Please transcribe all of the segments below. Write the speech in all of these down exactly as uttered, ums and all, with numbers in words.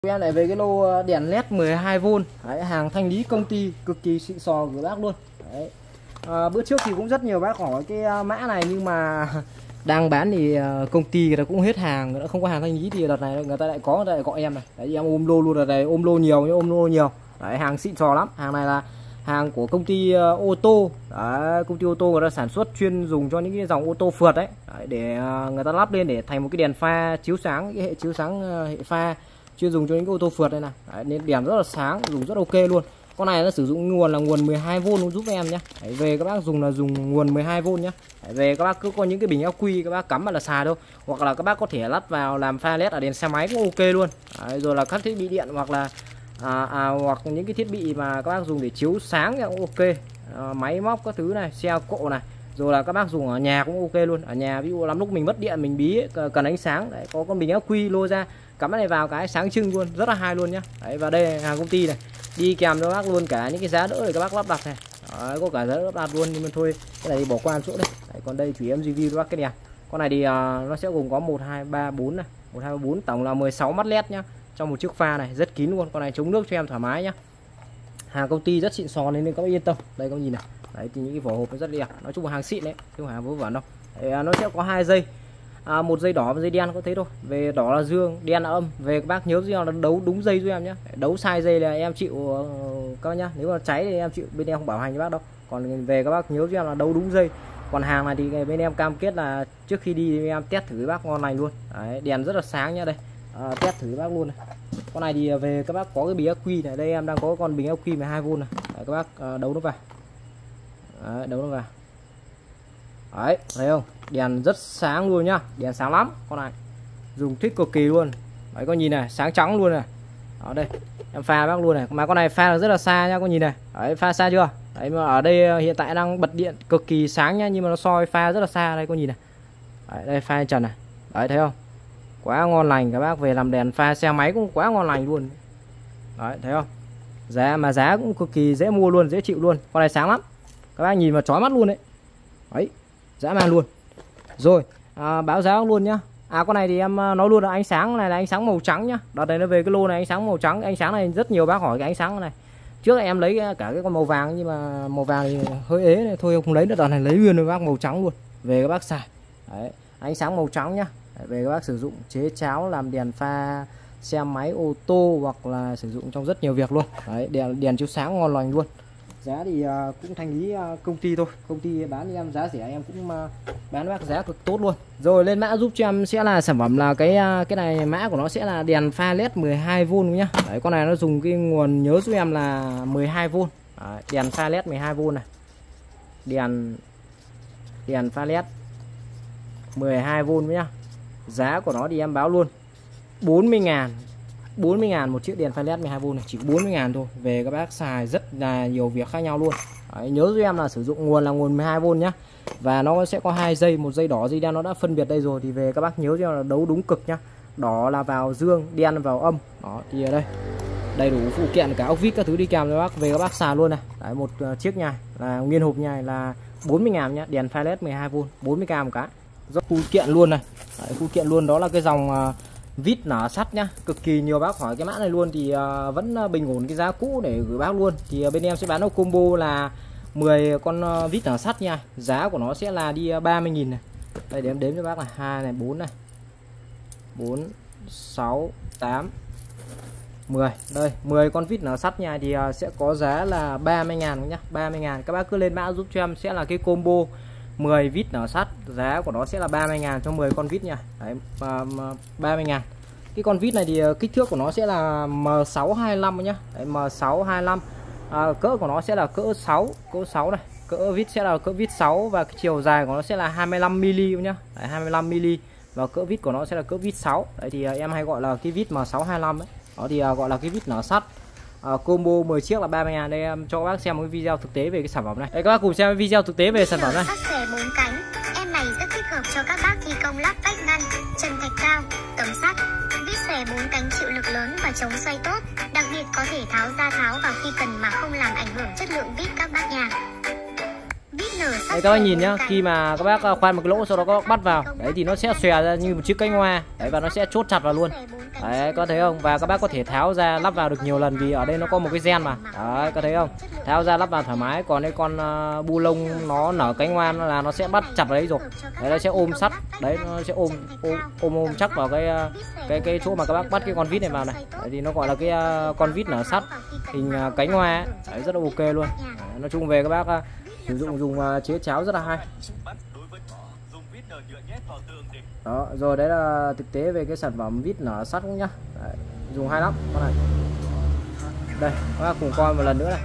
Em lại về cái lô đèn led mười hai vôn. Đấy, hàng thanh lý công ty cực kỳ xịn sò của bác luôn. Đấy. À, bữa trước thì cũng rất nhiều bác hỏi cái mã này nhưng mà đang bán thì công ty người ta cũng hết hàng, người ta không có hàng thanh lý thì đợt này người ta lại có, người ta lại gọi em này. Đấy, em ôm lô luôn, đợt này ôm lô nhiều nhá, ôm lô nhiều. Đấy, hàng xịn sò lắm. Hàng này là hàng của công ty ô tô. Đấy, công ty ô tô người ta sản xuất chuyên dùng cho những cái dòng ô tô phượt đấy. Đấy, để người ta lắp lên để thành một cái đèn pha chiếu sáng, cái hệ chiếu sáng hệ pha chuyên dùng cho những cái ô tô phượt đây này. Đấy, nên đèn rất là sáng, dùng rất ok luôn. Con này nó sử dụng nguồn là nguồn mười hai vôn giúp em nhé. Đấy, về các bác dùng là dùng nguồn mười hai vôn nhé. Đấy, về các bác cứ có những cái bình ắc quy các bác cắm vào là xài đâu, hoặc là các bác có thể lắp vào làm pha led ở đèn xe máy cũng ok luôn. Đấy, rồi là các thiết bị điện hoặc là à, à, hoặc những cái thiết bị mà các bác dùng để chiếu sáng cũng ok. À, máy móc các thứ này, xe cộ này, rồi là các bác dùng ở nhà cũng ok luôn. Ở nhà ví dụ lắm lúc mình mất điện mình bí ấy, cần ánh sáng, đấy, có con bình ắc quy lôi ra cắm cái này vào cái sáng trưng luôn, rất là hay luôn nhá. Đấy, và đây hàng công ty này đi kèm cho bác luôn cả những cái giá đỡ để các bác lắp đặt này. Đấy, có cả giá đỡ lắp đặt luôn, nhưng mà thôi cái này thì bỏ qua chỗ đây. Đấy, còn đây chủ em review cho bác cái đèn. Con này thì uh, nó sẽ gồm có một hai ba bốn này, một hai ba bốn, tổng là mười sáu mắt led nhá, trong một chiếc pha này rất kín luôn. Con này chống nước cho em thoải mái nhá, hàng công ty rất xịn sò nên các bác yên tâm. Đây các bác nhìn này, đấy thì những cái vỏ hộp nó rất đẹp, nói chung là hàng xịn đấy, chứ không hàng vớ vẩn đâu. Đấy, nó sẽ có hai dây, à, một dây đỏ và dây đen, có thấy đâu. Về đỏ là dương, đen là âm. Về các bác nhớ là đấu đúng dây giúp em nhé, đấu sai dây là em chịu các bác nhá. Nếu mà cháy thì em chịu, bên em không bảo hành cho bác đâu. Còn về các bác nhớ giúp em là đấu đúng dây. Còn hàng này thì bên em cam kết là trước khi đi em test thử với bác ngon lành luôn. Đấy, đèn rất là sáng nhá. Đây à, test thử với bác luôn này. Con này thì về các bác có cái bình ắc quy này, đây em đang có con bình ắc quy mười hai vôn này. Đấy, các bác à, đấu nó vào. Đấy, đấu nó vào. Đấy, thấy không? Đèn rất sáng luôn nhá, đèn sáng lắm. Con này dùng thích cực kỳ luôn. Đấy, con nhìn này, sáng trắng luôn này. Ở đây em pha bác luôn này, mà con này pha rất là xa nhá, con nhìn này. Đấy, pha xa chưa? Đấy, mà ở đây hiện tại đang bật điện cực kỳ sáng nhá, nhưng mà nó soi pha rất là xa. Đây con nhìn này. Đấy, đây pha trần này. Đấy, thấy không? Quá ngon lành, các bác về làm đèn pha xe máy cũng quá ngon lành luôn. Đấy, thấy không? Giá mà giá cũng cực kỳ dễ mua luôn, dễ chịu luôn. Con này sáng lắm, các bác nhìn mà chói mắt luôn đấy. Đấy, dã man luôn. Rồi à, báo giá luôn nhá. À, con này thì em nói luôn là ánh sáng này là ánh sáng màu trắng nhá. Đợt này nó về cái lô này ánh sáng màu trắng. Ánh sáng này rất nhiều bác hỏi cái ánh sáng này. Trước em lấy cả cái con màu vàng nhưng mà màu vàng thì hơi ế này, thôi không lấy nữa. Đợt này lấy nguyên với bác màu trắng luôn, về các bác xài. Đấy, ánh sáng màu trắng nhá. Đấy, về các bác sử dụng chế cháo làm đèn pha xe máy ô tô hoặc là sử dụng trong rất nhiều việc luôn. Đấy, đèn đèn chiếu sáng ngon lành luôn. Giá thì uh, cũng thanh lý uh, công ty thôi, công ty bán cho em giá rẻ, em cũng uh, bán bác giá cực tốt luôn. Rồi lên mã giúp cho em sẽ là sản phẩm là cái uh, cái này mã của nó sẽ là đèn pha led mười hai vôn nhá. Đấy, con này nó dùng cái nguồn nhớ giúp em là mười hai vôn. Đấy, đèn pha led mười hai vôn này, đèn đèn pha led mười hai vôn nhá. Giá của nó thì em báo luôn bốn mươi ngàn, bốn mươi ngàn một chiếc đèn pha led mười hai vôn này, chỉ bốn mươi ngàn thôi. Về các bác xài rất là nhiều việc khác nhau luôn. Đấy, nhớ giúp em là sử dụng nguồn là nguồn mười hai vôn nhá. Và nó sẽ có hai dây, một dây đỏ dây đen, nó đã phân biệt đây rồi. Thì về các bác nhớ giúp em là đấu đúng cực nhá. Đỏ là vào dương, đen vào âm. Đó, thì ở đây đầy đủ phụ kiện cả ốc vít các thứ đi kèm cho bác, về các bác xài luôn này. Đấy, một uh, chiếc nha là nguyên hộp nha là bốn mươi ngàn nhá, đèn pha led mười hai vôn, bốn mươi k một cái. Rất phụ kiện luôn này. Đấy, phụ kiện luôn đó là cái dòng uh, vít nở sắt nhá, cực kỳ nhiều bác hỏi cái mã này luôn. Thì uh, vẫn uh, bình ổn cái giá cũ để gửi bác luôn. Thì uh, bên em sẽ bán nó combo là mười con uh, vít nở sắt nha. Giá của nó sẽ là đi uh, ba mươi nghìn này. Đây để em đếm cho bác là hai này, bốn này, bốn, sáu, tám, mười. Đây, mười con vít nở sắt nha. Thì uh, sẽ có giá là ba mươi ngàn nhá, ba mươi ngàn. Các bác cứ lên mã giúp cho em sẽ là cái combo mười vít nở sắt, giá của nó sẽ là ba mươi ngàn cho mười con vít nha. Đấy, ba mươi ngàn. Cái con vít này thì kích thước của nó sẽ là M sáu hai lăm nhá. Đấy, M sáu hai lăm. À, cỡ của nó sẽ là cỡ sáu, cỡ sáu này. Cỡ vít sẽ là cỡ vít sáu và cái chiều dài của nó sẽ là hai mươi lăm mi li nhá. Đấy, hai mươi lăm mi li và cỡ vít của nó sẽ là cỡ vít sáu. Đấy thì em hay gọi là cái vít M sáu hai lăm ấy. Đó thì gọi là cái vít nở sắt. À, combo mười chiếc là ba mươi ngàn. Đây em cho các bác xem một video thực tế về cái sản phẩm này. Đây các bác cùng xem video thực tế về sản phẩm này. Sắt xẻ bốn cánh. Em này rất thích hợp cho các bác thi công lắp vách ngăn, chân thạch cao, tấm sắt. Vít xẻ bốn cánh chịu lực lớn và chống xoay tốt. Đặc biệt có thể tháo ra tháo vào khi cần mà không làm ảnh hưởng chất lượng vít các bác nhà. Đấy, các bác nhìn nhá, khi mà các bác khoan một cái lỗ sau đó các bác bắt vào đấy thì nó sẽ xòe ra như một chiếc cánh hoa đấy, và nó sẽ chốt chặt vào luôn đấy, có thấy không? Và các bác có thể tháo ra lắp vào được nhiều lần vì ở đây nó có một cái gen mà đấy, có thấy không? Tháo ra lắp vào thoải mái. Còn đây con uh, bu lông nó nở cánh hoa nó là nó sẽ bắt chặt vào đấy rồi đấy, nó sẽ ôm sắt đấy, nó sẽ ôm ôm ôm, ôm chắc vào cái uh, cái cái chỗ mà các bác bắt cái con vít này vào này đấy, thì nó gọi là cái uh, con vít nở sắt hình uh, cánh hoa đấy, rất là ok luôn đấy, nói chung về các bác uh, sử dụng dùng uh, chế cháo rất là hay. Đó, rồi đấy là thực tế về cái sản phẩm vít nở sắt cũng nhá. Đấy, dùng hay lắm con này. Đây, các bác cùng coi một lần nữa này.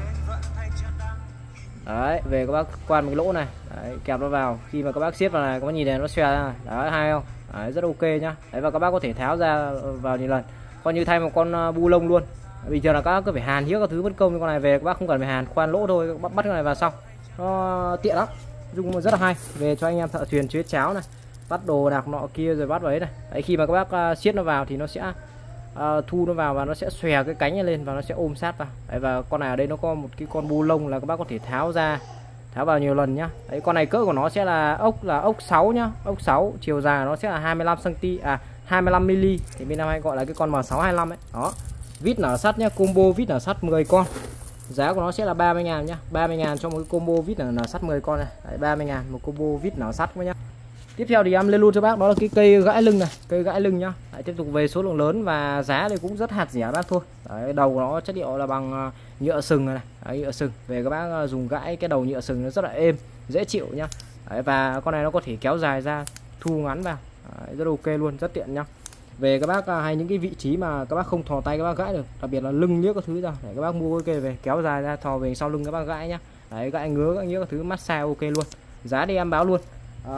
Đấy, về các bác quan một cái lỗ này, đấy, kẹp nó vào, khi mà các bác siết vào này, các bác nhìn này nó xòe ra này. Đấy, hay không? Đấy, rất ok nhá. Đấy, và các bác có thể tháo ra vào nhiều lần. Coi như thay một con bu lông luôn. Bình thường là các bác cứ phải hàn hiếc các thứ mất công, con này về các bác không cần phải hàn, khoan lỗ thôi, các bác bắt cái này vào xong. Nó tiện lắm. Dùng rất là hay về cho anh em thợ thuyền chế cháo này, bắt đồ đạc nọ kia rồi bắt vào đấy này. Đấy, khi mà các bác uh, siết nó vào thì nó sẽ uh, thu nó vào và nó sẽ xòe cái cánh lên và nó sẽ ôm sát vào. Đấy, và con này ở đây nó có một cái con bu lông là các bác có thể tháo ra, tháo vào nhiều lần nhá. Đấy, con này cỡ của nó sẽ là ốc là ốc sáu nhá, ốc sáu, chiều dài nó sẽ là hai mươi lăm xăng ti mét, à hai mươi lăm mi li mét, thì bên em hay gọi là cái con M sáu hai lăm ấy. Đó, vít nở sắt nhá, combo vít nở sắt mười con. Giá của nó sẽ là ba mươi ngàn nhá, ba mươi ngàn cho một cái combo vít nở sắt mười con này. Đấy, ba mươi ngàn một combo vít nở sắt nhá. Tiếp theo thì em lên luôn cho bác đó là cái cây gãi lưng này, cây gãi lưng nhá. Đấy, tiếp tục về số lượng lớn và giá thì cũng rất hạt rẻ bác thôi. Đấy, đầu của nó chất liệu là bằng nhựa sừng này, đấy, nhựa sừng. Về các bác dùng gãi cái đầu nhựa sừng nó rất là êm, dễ chịu nhá. Đấy, và con này nó có thể kéo dài ra, thu ngắn vào. Đấy, rất ok luôn, rất tiện nhá. Về các bác hay những cái vị trí mà các bác không thò tay các bác gãi được, đặc biệt là lưng nhớ các thứ ra, để các bác mua cái cây về kéo dài ra thò về sau lưng các bác gãi nhá. Đấy, gãi ngứa các nhớ các thứ massage ok luôn. Giá thì em báo luôn,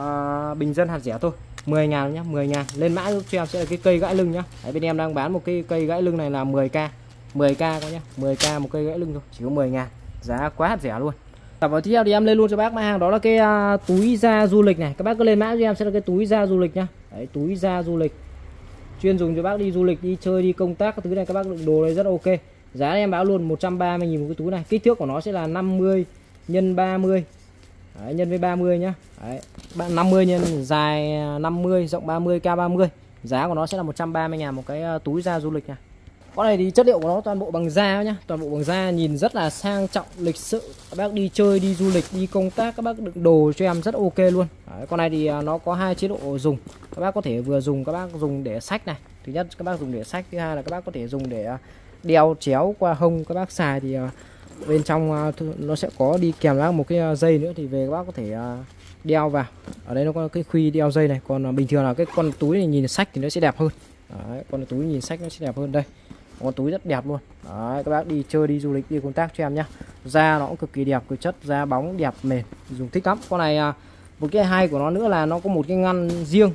à, bình dân hạt rẻ thôi, mười ngàn nhá, mười ngàn. Lên mã giúp cho em sẽ là cái cây gãi lưng nhá. Đấy, bên em đang bán một cái cây gãi lưng này là mười k, mười k các nhá, mười k một cây gãi lưng thôi, chỉ có mười ngàn, giá quá hạt rẻ luôn. Và tiếp theo thì em lên luôn cho bác mã hàng đó là cái uh, túi da du lịch này. Các bác cứ lên mã cho em sẽ là cái túi da du lịch nhá. Đấy, túi da du lịch chuyên dùng cho bác đi du lịch, đi chơi, đi công tác các thứ này, các bác đựng đồ này rất ok. Giá em báo luôn một trăm ba mươi nghìn một cái túi này. Kích thước của nó sẽ là năm mươi nhân ba mươi. Đấy, nhân với ba mươi nhá. Đấy, năm mươi nhân dài năm mươi, rộng ba mươi, cao ba mươi. Giá của nó sẽ là một trăm ba mươi ngàn một cái túi da du lịch này. Con này thì chất liệu của nó toàn bộ bằng da nhá, toàn bộ bằng da, nhìn rất là sang trọng, lịch sự. Các bác đi chơi, đi du lịch, đi công tác, các bác đựng đồ cho em rất ok luôn. Đấy, con này thì nó có hai chế độ dùng. Các bác có thể vừa dùng, các bác dùng để xách này. Thứ nhất các bác dùng để xách, thứ hai là các bác có thể dùng để đeo chéo qua hông. Các bác xài thì bên trong nó sẽ có đi kèm với một cái dây nữa, thì về các bác có thể đeo vào. Ở đây nó có cái khuy đeo dây này. Còn bình thường là cái con túi này nhìn xách thì nó sẽ đẹp hơn. Đấy, con túi nhìn xách nó sẽ đẹp hơn đây. Con túi rất đẹp luôn. Đấy, các bác đi chơi, đi du lịch, đi công tác cho em nhá. Da nó cũng cực kỳ đẹp, cái chất da bóng đẹp mềm, dùng thích lắm. Con này một cái hay của nó nữa là nó có một cái ngăn riêng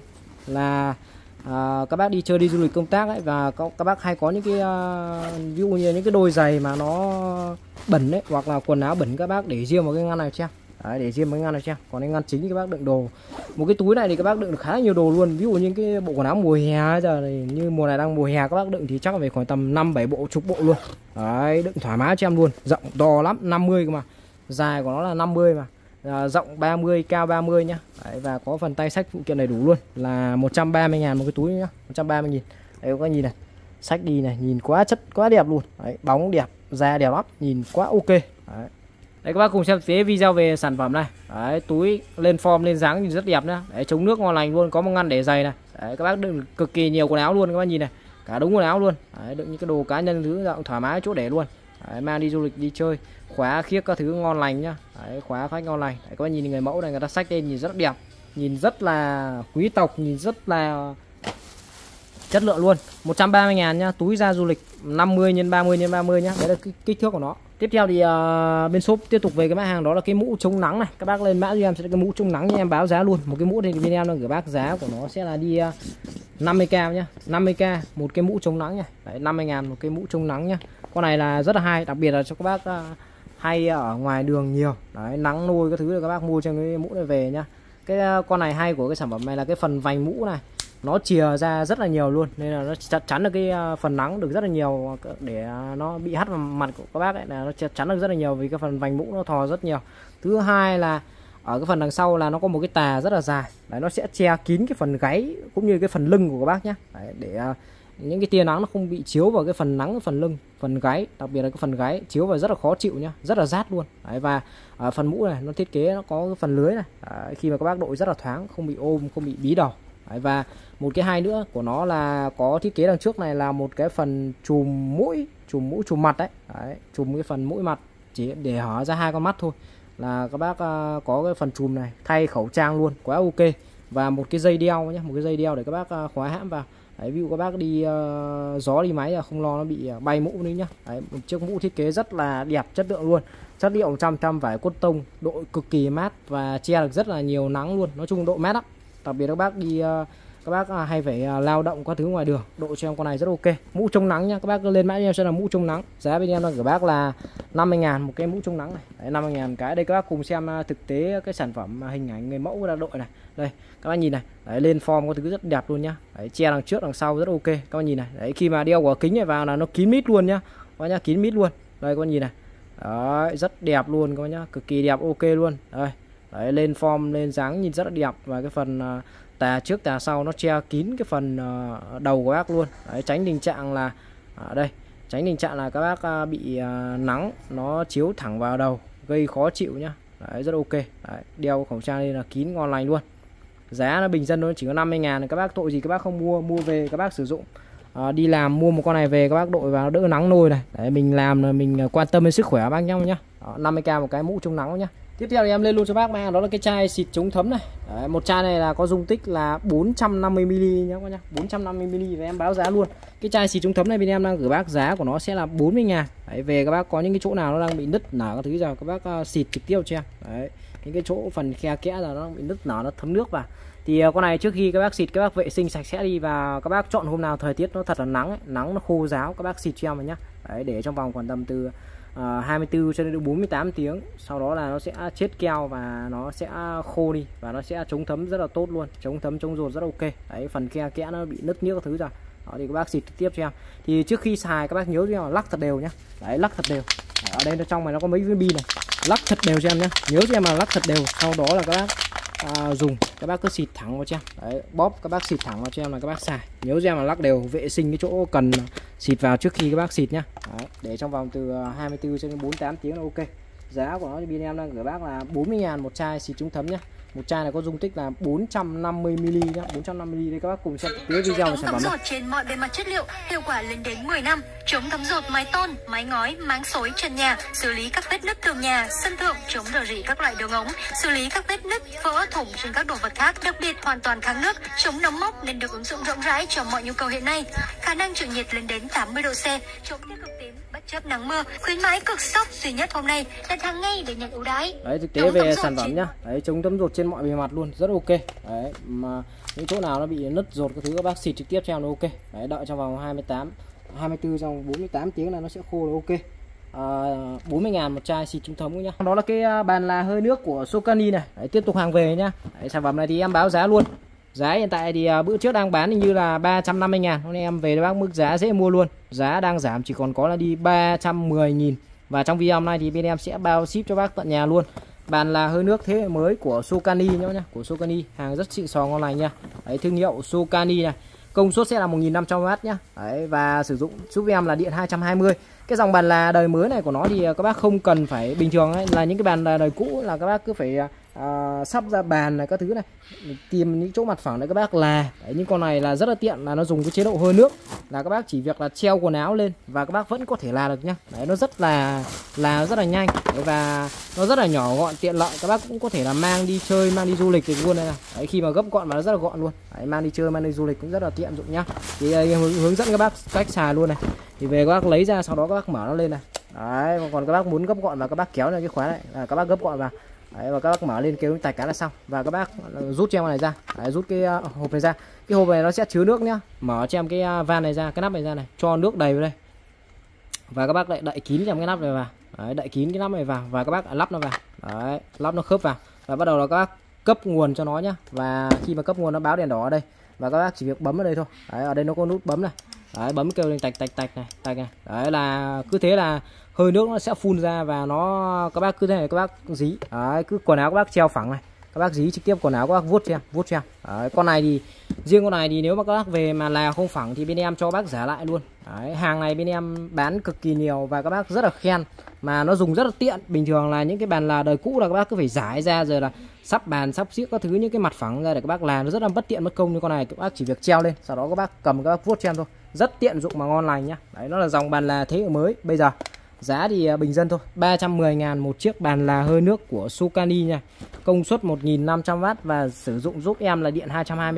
là à, các bác đi chơi, đi du lịch, công tác ấy, và có, các bác hay có những cái uh, ví dụ như những cái đôi giày mà nó bẩn đấy, hoặc là quần áo bẩn, các bác để riêng vào cái ngăn này cho em. Đấy, để riêng với ngăn này cho em. Còn cái ngăn chính thì các bác đựng đồ. Một cái túi này thì các bác đựng được khá là nhiều đồ luôn. Ví dụ như cái bộ quần áo mùa hè giờ này, như mùa này đang mùa hè, các bác đựng thì chắc là phải khoảng tầm năm bảy bộ, chục bộ luôn. Đấy, đựng thoải mái cho em luôn. Rộng to lắm, năm mươi cơ mà. Dài của nó là năm mươi mà. À, rộng ba mươi, cao ba mươi nhá. Đấy, và có phần tay xách phụ kiện đầy đủ luôn, là một trăm ba mươi ngàn một cái túi nhá, một trăm ba mươi nghìn. Đấy, các bác nhìn này. Xách đi này, nhìn quá chất, quá đẹp luôn. Đấy, bóng đẹp, da đẹp lắm, nhìn quá ok. Đấy. Đấy, các bác cùng xem phía video về sản phẩm này. Đấy, túi lên form, lên dáng nhìn rất đẹp nhá. Đấy, chống nước ngon lành luôn, có một ngăn để giày này. Đấy, các bác đựng cực kỳ nhiều quần áo luôn, các bác nhìn này, cả đúng quần áo luôn. Đấy, đựng những cái đồ cá nhân thứ dạng thoải mái chỗ để luôn. Đấy, mang đi du lịch, đi chơi, khóa khiếc các thứ ngon lành nhá. Đấy, khóa khách ngon lành. Đấy, các bác nhìn người mẫu này, người ta xách lên nhìn rất đẹp, nhìn rất là quý tộc, nhìn rất là chất lượng luôn. Một trăm ba mươi ngàn nhá, túi da du lịch năm mươi nhân ba mươi nhân ba mươi nhá. Đấy là cái kích thước của nó. Tiếp theo thì uh, bên shop tiếp tục về cái mã hàng đó là cái mũ chống nắng này. Các bác lên mã cho em sẽ là cái mũ chống nắng như em báo giá luôn. Một cái mũ thì bên em đang gửi bác giá của nó sẽ là đi uh, năm mươi k nhá, năm mươi k một cái mũ chống nắng nha. Đấy, năm mươi ngàn một cái mũ chống nắng nhá. Con này là rất là hay, đặc biệt là cho các bác uh, hay ở ngoài đường nhiều. Đấy, nắng nôi các thứ là các bác mua cho cái mũ này về nhá. Cái uh, con này hay của cái sản phẩm này là cái phần vành mũ này nó chìa ra rất là nhiều luôn, nên là nó chắc chắn được cái phần nắng được rất là nhiều, để nó bị hắt vào mặt của các bác ấy, là nó chắn được rất là nhiều vì cái phần vành mũ nó thò rất nhiều. Thứ hai là ở cái phần đằng sau là nó có một cái tà rất là dài. Đấy, nó sẽ che kín cái phần gáy cũng như cái phần lưng của các bác nhé. Đấy, để uh, những cái tia nắng nó không bị chiếu vào cái phần nắng, cái phần lưng, phần gáy, đặc biệt là cái phần gáy chiếu vào rất là khó chịu nhá, rất là rát luôn. Đấy, và ở phần mũ này nó thiết kế nó có cái phần lưới này. Đấy, khi mà các bác đội rất là thoáng, không bị ôm, không bị bí đầu. Đấy, và một cái hay nữa của nó là có thiết kế đằng trước này là một cái phần chùm mũi, chùm mũi chùm mặt đấy. Đấy, chùm cái phần mũi mặt chỉ để hở ra hai con mắt thôi là các bác uh, có cái phần chùm này, thay khẩu trang luôn, quá ok. Và một cái dây đeo nhé, một cái dây đeo để các bác uh, khóa hãm vào. Đấy, ví dụ các bác đi uh, gió đi máy là không lo nó bị uh, bay mũ nữa nhá. Đấy, một chiếc mũ thiết kế rất là đẹp, chất lượng luôn, chất liệu một trăm trăm vải cốt tông, độ cực kỳ mát và che được rất là nhiều nắng luôn. Nói chung độ mát lắm, đặc biệt các bác đi uh, các bác uh, hay phải uh, lao động các thứ ngoài đường, độ cho em con này rất ok. Mũ chống nắng nhá, các bác lên mã em sẽ là mũ chống nắng, giá bên em là của bác là năm mươi ngàn một cái mũ chống nắng này. Đấy, năm mươi ngàn cái. Đây các bác cùng xem uh, thực tế cái sản phẩm uh, hình ảnh người mẫu đã đội này. Đây các bác nhìn này, đấy, lên form có thứ rất đẹp luôn nhá. Đấy, che đằng trước đằng sau rất ok. Các bác nhìn này, đấy, khi mà đeo quả kính này vào là nó kín mít luôn nhá, các bác nhá, kín mít luôn. Đây các bác nhìn này, đấy, rất đẹp luôn các bác nhá, cực kỳ đẹp, ok luôn. Đây, đấy, lên form lên dáng nhìn rất là đẹp. Và cái phần uh, tà trước tà sau nó che kín cái phần uh, đầu của bác luôn. Đấy, tránh tình trạng là ở đây, tránh tình trạng là các bác uh, bị uh, nắng nó chiếu thẳng vào đầu gây khó chịu nhá. Đấy, rất ok. Đấy, đeo khẩu trang lên là kín ngon lành luôn. Giá nó bình dân nó chỉ có năm mươi ngàn. Các bác tội gì các bác không mua, mua về các bác sử dụng. À, đi làm mua một con này về các bác đội vào đỡ nắng nôi này. Đấy, mình làm là mình quan tâm đến sức khỏe bác nhau nhá. Đó, năm mươi k một cái mũ chống nắng nhá. Tiếp theo thì em lên luôn cho bác mang đó là cái chai xịt chống thấm này. Đấy, một chai này là có dung tích là bốn trăm năm mươi mi li lít nhá các bác nhá, bốn trăm năm mươi mi li lít và em báo giá luôn. Cái chai xịt chống thấm này bên em đang gửi bác giá của nó sẽ là bốn mươi ngàn. Đấy, về các bác có những cái chỗ nào nó đang bị nứt nở các thứ giờ các bác uh, xịt trực tiếp cho em. Đấy, những cái chỗ phần khe kẽ là nó bị nứt nở, nó thấm nước vào. Thì uh, con này trước khi các bác xịt các bác vệ sinh sạch sẽ đi, và các bác chọn hôm nào thời tiết nó thật là nắng ấy, nắng nó khô ráo các bác xịt cho em vào nhá. Đấy, để trong vòng khoảng tầm từ Uh, hai mươi tư cho đến bốn mươi tám tiếng, sau đó là nó sẽ chết keo và nó sẽ khô đi và nó sẽ chống thấm rất là tốt luôn, chống thấm chống rột rất là ok. Đấy, phần khe kẽ nó bị nứt nhớt các thứ rồi. Đó, thì các bác xịt trực tiếp cho em. Thì trước khi xài các bác nhớ cho em lắc thật đều nhá. Đấy, lắc thật đều. Đấy, ở đây nó trong này nó có mấy viên bi này, lắc thật đều cho em nhá. Nhớ cho em là lắc thật đều, sau đó là các bác À, dùng các bác cứ xịt thẳng vào cho em. Đấy, bóp các bác xịt thẳng vào cho em là các bác xài. Nhớ cho em là lắc đều, vệ sinh cái chỗ cần xịt vào trước khi các bác xịt nhá. Đấy, để trong vòng từ hai mươi tư cho đến bốn mươi tám tiếng là ok. Giá của nó thì bên em đang gửi bác là bốn mươi ngàn một chai xịt chống thấm nhá. Một chai này có dung tích là bốn trăm năm mươi mi li lít nhá, bốn trăm năm mươi mi li lít. Đây các bác cùng xem tiếp video về sản phẩm này. Trên mọi bề mặt chất liệu, hiệu quả lên đến mười năm, chống thấm dột mái tôn, mái ngói, máng xối trần nhà, xử lý các vết nứt tường nhà, sân thượng, chống rò rỉ các loại đường ống, xử lý các vết nứt, vỡ thủng trên các đồ vật khác. Đặc biệt hoàn toàn kháng nước, chống nấm mốc nên được ứng dụng rộng rãi cho mọi nhu cầu hiện nay. Khả năng chịu nhiệt lên đến tám mươi độ C, chống tiêu cực tím bất chấp nắng mưa. Khuyến mãi cực sốc duy nhất hôm nay, đặt hàng ngay để nhận ưu đãi. Đấy, thực tế về sản phẩm nhá. Đấy, chống thấm dột trên mọi bề mặt luôn, rất ok. Đấy, mà những chỗ nào nó bị nứt dột cái thứ các bác xịt trực tiếp cho em là ok. Đấy, đợi trong vòng hai mươi tám hai mươi tư trong bốn mươi tám tiếng là nó sẽ khô là ok. À, bốn mươi ngàn một chai xịt chống thấm nhá. Đó là cái bàn là hơi nước của Socani này. Đấy, tiếp tục hàng về nhá. Đấy, sản phẩm này thì em báo giá luôn. Giá hiện tại thì uh, bữa trước đang bán hình như là ba trăm năm mươi ngàn. Hôm nay em về cho bác mức giá dễ mua luôn. Giá đang giảm chỉ còn có là đi ba trăm mười nghìn. Và trong video hôm nay thì bên em sẽ bao ship cho bác tận nhà luôn. Bàn là hơi nước thế hệ mới của Socani nhá, của Socani, hàng rất xịn sò ngon lành nha. Đấy, thương hiệu Socani này. Công suất sẽ là một nghìn năm trăm oát nhá. Đấy, và sử dụng giúp em là điện hai trăm hai mươi. Cái dòng bàn là đời mới này của nó thì các bác không cần phải, bình thường ấy, là những cái bàn là đời cũ là các bác cứ phải à, sắp ra bàn này các thứ này, tìm những chỗ mặt phẳng này các bác là. Đấy, những con này là rất là tiện, là nó dùng cái chế độ hơi nước, là các bác chỉ việc là treo quần áo lên và các bác vẫn có thể là được nhá. Đấy, nó rất là là rất là nhanh. Đấy, và nó rất là nhỏ gọn tiện lợi, các bác cũng có thể là mang đi chơi, mang đi du lịch thì luôn đây này. Đấy, khi mà gấp gọn mà nó rất là gọn luôn. Đấy, mang đi chơi, mang đi du lịch cũng rất là tiện dụng nhá. Thì đây, hướng, hướng dẫn các bác cách xài luôn này. Thì về các bác lấy ra, sau đó các bác mở nó lên này. Đấy, còn các bác muốn gấp gọn và các bác kéo lên cái khóa này, là các bác gấp gọn vào. Đấy, và các bác mở lên kêu tạch cái là xong. Và các bác rút cho em này ra. Đấy, rút cái uh, hộp này ra. Cái hộp này nó sẽ chứa nước nhá. Mở cho em cái uh, van này ra, cái nắp này ra này, cho nước đầy vào đây. Và các bác lại đậy kín cho em cái nắp này vào. Đấy, đậy kín cái nắp này vào và các bác lắp nó vào. Đấy, lắp nó khớp vào. Và bắt đầu là các bác cấp nguồn cho nó nhá. Và khi mà cấp nguồn nó báo đèn đỏ ở đây và các bác chỉ việc bấm ở đây thôi. Đấy, ở đây nó có nút bấm này. Đấy, bấm kêu lên tạch tạch tạch này, tạch này. Đấy là cứ thế là hơi nước nó sẽ phun ra và nó các bác cứ thế này các bác dí. Đấy, cứ quần áo các bác treo phẳng này. Các bác dí trực tiếp quần áo các bác vuốt cho em, vuốt cho em. Đấy, con này thì riêng con này thì nếu mà các bác về mà là không phẳng thì bên em cho bác giả lại luôn. Đấy, hàng này bên em bán cực kỳ nhiều và các bác rất là khen, mà nó dùng rất là tiện. Bình thường là những cái bàn là đời cũ là các bác cứ phải giải ra, rồi là sắp bàn sắp xiếc các thứ những cái mặt phẳng ra để các bác làm, nó rất là bất tiện mất công. Như con này các bác chỉ việc treo lên, sau đó các bác cầm các bác vuốt cho em thôi, rất tiện dụng mà ngon lành nhá. Đấy, nó là dòng bàn là thế hệ mới bây giờ. Giá thì bình dân thôi, ba trăm mười ngàn một chiếc bàn là hơi nước của Socani nha. Công suất một nghìn năm trăm oát và sử dụng giúp em là điện hai trăm hai mươi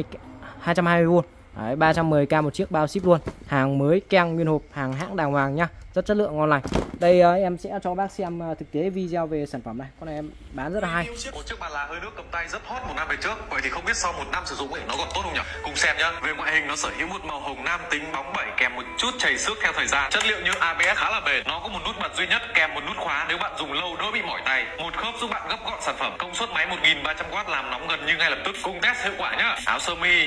V. Đấy, ba trăm mười k một chiếc bao ship luôn. Hàng mới keng nguyên hộp, hàng hãng đàng hoàng nhá, rất chất lượng ngon lành. Đây uh, em sẽ cho bác xem uh, thực tế video về sản phẩm này. Con này em bán rất là hay. Một chiếc bàn là hơi nước cầm tay rất hot một năm về trước. Vậy thì không biết sau một năm sử dụng ấy nó còn tốt không nhỉ? Cùng xem nhá. Về ngoại hình nó sở hữu một màu hồng nam tính bóng bẩy kèm một chút chảy xước theo thời gian. Chất liệu như a bê ét khá là bền. Nó có một nút bật duy nhất kèm một nút khóa nếu bạn dùng lâu đỡ bị mỏi tay. Một khớp giúp bạn gấp gọn sản phẩm. Công suất máy một nghìn ba trăm oát làm nóng gần như ngay lập tức. Cùng test hiệu quả nhá. Áo sơ mi.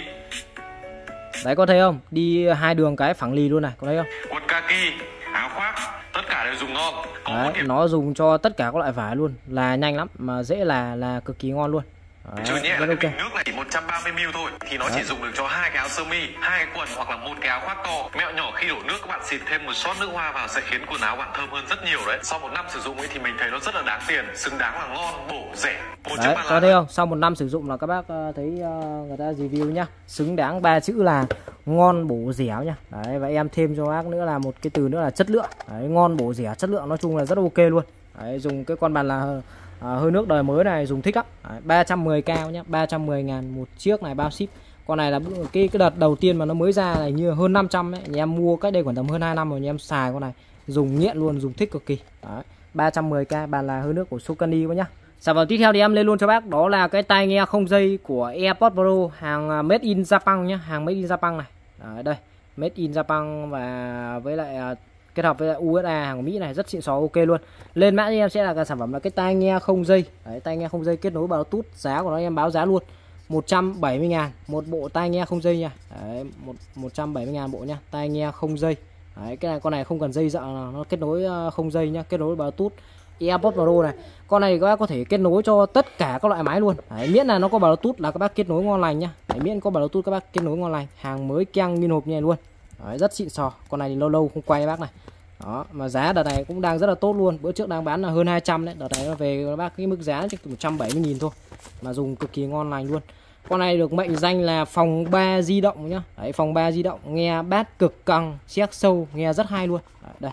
Đấy, có thấy không? Đi hai đường cái phẳng lì luôn này, có thấy không? Quần kaki, áo khoác, tất cả đều dùng ngon. Đấy, nó dùng cho tất cả các loại vải luôn, là nhanh lắm mà dễ là là cực kỳ ngon luôn. Đấy, trừ nhẹ là cái okay. bình nước này chỉ một trăm ba mươi mi li lít thôi thì nó Đấy. chỉ dùng được cho hai cái áo sơ mi, hai cái quần hoặc là một cái áo khoác to. Mẹo nhỏ khi đổ nước các bạn xịt thêm một xót nước hoa vào sẽ khiến quần áo bạn thơm hơn rất nhiều đấy. Sau một năm sử dụng ấy thì mình thấy nó rất là đáng tiền, xứng đáng là ngon, bổ, rẻ. Một Đấy, có thấy không? Sau một năm sử dụng là các bác thấy người ta review nhá, xứng đáng, ba chữ là ngon, bổ, rẻ nhá. Đấy, và em thêm cho bác nữa là một cái từ nữa là chất lượng. Đấy, ngon, bổ, rẻ, chất lượng nói chung là rất ok luôn. Đấy, dùng cái con bàn là À, hơi nước đời mới này dùng thích lắm. Đấy, ba trăm mười k nhé, ba trăm mười ngàn một chiếc này bao ship. Con này là cái cái đợt đầu tiên mà nó mới ra này như hơn năm trăm ấy, nhà em mua cách đây khoảng tầm hơn hai năm rồi, nhà em xài con này dùng nghiện luôn, dùng thích cực kỳ. Đấy, ba trăm mười k bàn là hơi nước của Socani quá nhá. Sản phẩm tiếp theo thì em lên luôn cho bác, đó là cái tai nghe không dây của AirPods Pro, hàng made in Japan nhá, hàng made in Japan này. Đấy, đây, made in Japan và với lại kết hợp với lại u ét a hàng Mỹ này, rất xịn xò ok luôn. Lên mã thì em sẽ là cái sản phẩm là cái tai nghe không dây. Đấy, tai nghe không dây kết nối Bluetooth, giá của nó em báo giá luôn một trăm bảy mươi ngàn một bộ tai nghe không dây nha. Đấy, một, một trăm bảy mươi ngàn bộ nha, tai nghe không dây. Đấy, cái này con này không cần dây dợ, nó kết nối không dây nhá, kết nối Bluetooth. AirPods Pro này, con này các bác có thể kết nối cho tất cả các loại máy luôn. Đấy, miễn là nó có Bluetooth là các bác kết nối ngon lành nhá. Đấy, miễn có Bluetooth các bác kết nối ngon lành, hàng mới keng nguyên hộp như này luôn. Đấy, rất xịn sò. Con này thì lâu lâu không quay bác này. Đó, mà giá đợt này cũng đang rất là tốt luôn. Bữa trước đang bán là hơn hai trăm đấy, đợt này nó về các bác cái mức giá chỉ một trăm bảy mươi nghìn thôi mà dùng cực kỳ ngon lành luôn. Con này được mệnh danh là phòng ba di động nhá. Đấy, phòng ba di động, nghe bass cực căng, xét sâu, nghe rất hay luôn. Đấy, đây.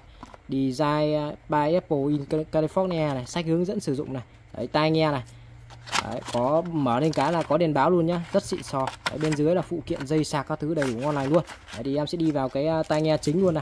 Design by Apple in California này, sách hướng dẫn sử dụng này. Đấy, tai nghe này. Đấy, có mở lên cái là có đèn báo luôn nhá, rất xịn sò. Đấy, bên dưới là phụ kiện dây sạc các thứ đầy đủ ngon lành luôn. Đấy, thì em sẽ đi vào cái tai nghe chính luôn này.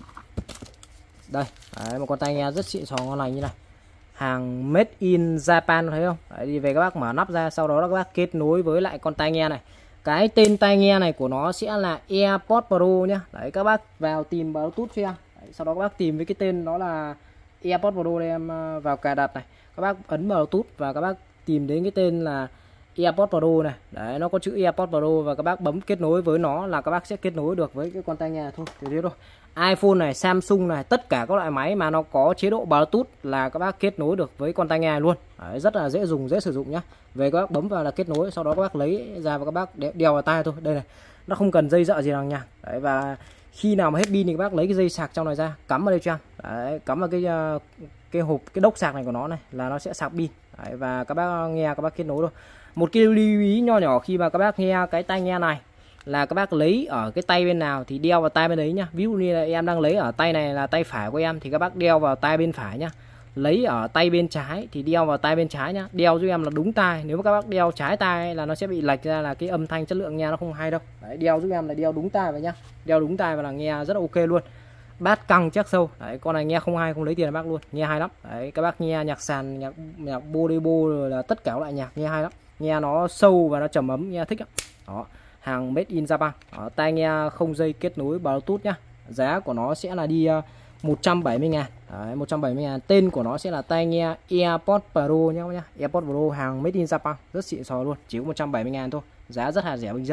Đây, đấy, một con tai nghe rất xịn sò ngon lành như này. Hàng made in Japan, thấy không? Đấy, đi về các bác mở nắp ra, sau đó là các bác kết nối với lại con tai nghe này. Cái tên tai nghe này của nó sẽ là AirPods Pro nhá. Đấy, các bác vào tìm Bluetooth cho em. Đấy, sau đó các bác tìm với cái tên đó là AirPods Pro đây, em vào cài đặt này. Các bác ấn Bluetooth và các bác tìm đến cái tên là AirPods Pro này. Đấy, nó có chữ AirPods Pro và các bác bấm kết nối với nó là các bác sẽ kết nối được với cái con tai nghe này thôi. Thế thế thôi. iPhone này, Samsung này, tất cả các loại máy mà nó có chế độ Bluetooth là các bác kết nối được với con tai nghe này luôn. Đấy, rất là dễ dùng, dễ sử dụng nhá. Về các bác bấm vào là kết nối, sau đó các bác lấy ra và các bác đeo vào tai thôi. Đây này, nó không cần dây dợ gì nào nha. Đấy, và khi nào mà hết pin thì các bác lấy cái dây sạc trong này ra, cắm vào đây cho em. Đấy, cắm vào cái cái hộp, cái đốc sạc này của nó này là nó sẽ sạc pin. Đấy, và các bác nghe, các bác kết nối thôi. Một cái lưu ý nho nhỏ khi mà các bác nghe cái tai nghe này là các bác lấy ở cái tay bên nào thì đeo vào tay bên đấy nhá. Ví dụ như là em đang lấy ở tay này là tay phải của em thì các bác đeo vào tay bên phải nhá. Lấy ở tay bên trái thì đeo vào tay bên trái nhá. Đeo giúp em là đúng tai. Nếu mà các bác đeo trái tai là nó sẽ bị lệch ra, là cái âm thanh chất lượng nghe nó không hay đâu. Đấy, đeo giúp em là đeo đúng tai vào nhá. Đeo đúng tai và là nghe rất là ok luôn. Bass căng chắc sâu. Đấy, con này nghe không hay không lấy tiền bác luôn, nghe hay lắm. Đấy, các bác nghe nhạc sàn, nhạc nhạc bolero rồi là tất cả các loại nhạc nghe hay lắm. Nghe nó sâu và nó trầm ấm, nghe thích lắm. Đó, hàng made in Japan. Đó, tai nghe không dây kết nối Bluetooth nhá. Giá của nó sẽ là đi uh, một trăm bảy mươi ngàn. Đấy, một trăm bảy mươi ngàn. Tên của nó sẽ là tai nghe AirPods Pro nhá nhá. AirPods Pro hàng made in Japan, rất xịn sò luôn, chỉ có một trăm bảy mươi ngàn thôi. Giá rất là rẻ bình dân.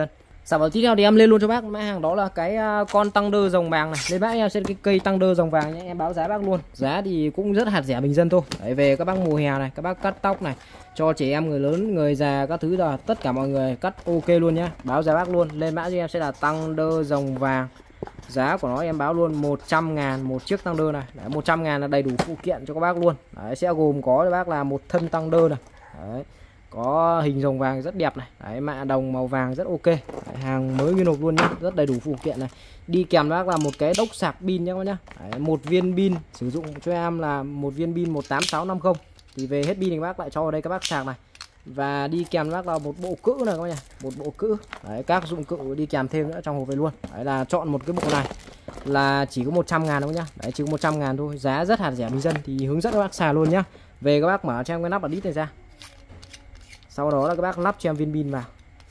Sản phẩm tiếp theo thì em lên luôn cho bác mã hàng đó là cái con tăng đơ rồng vàng này. Lên bác em sẽ cái cây tăng đơ rồng vàng nhé, em báo giá bác luôn. Giá thì cũng rất hạt rẻ bình dân thôi. Đấy, về các bác mùa hè này, các bác cắt tóc này, cho trẻ em, người lớn, người già các thứ là tất cả mọi người cắt ok luôn nhá. Báo giá bác luôn. Lên mã cho em sẽ là tăng đơ rồng vàng. Giá của nó em báo luôn một trăm ngàn một chiếc tăng đơ này. Đấy, một trăm ngàn là đầy đủ phụ kiện cho các bác luôn. Đấy, sẽ gồm có cho bác là một thân tăng đơ này. Đấy, có hình rồng vàng rất đẹp này. Đấy, mạ đồng màu vàng rất ok. Đấy, hàng mới nguyên hộp luôn nhá, rất đầy đủ phụ kiện này. Đi kèm bác là một cái đốc sạc pin nhá các bác nhá. Đấy, một viên pin sử dụng cho em là một viên pin một tám sáu năm không. Thì về hết pin thì bác lại cho vào đây các bác sạc này. Và đi kèm bác là một bộ cữ này các bác nhá, một bộ cữ. Đấy, các dụng cụ đi kèm thêm nữa trong hộp về luôn. Đấy là chọn một cái bộ này là chỉ có một trăm ngàn đâu nhá. Đấy, chỉ có một trăm ngàn thôi, giá rất hạt rẻ bình dân. Thì hướng dẫn các bác xài luôn nhá. Về các bác mở cho em cái nắp ở đít này ra. Sau đó là các bác lắp cho em viên pin vào.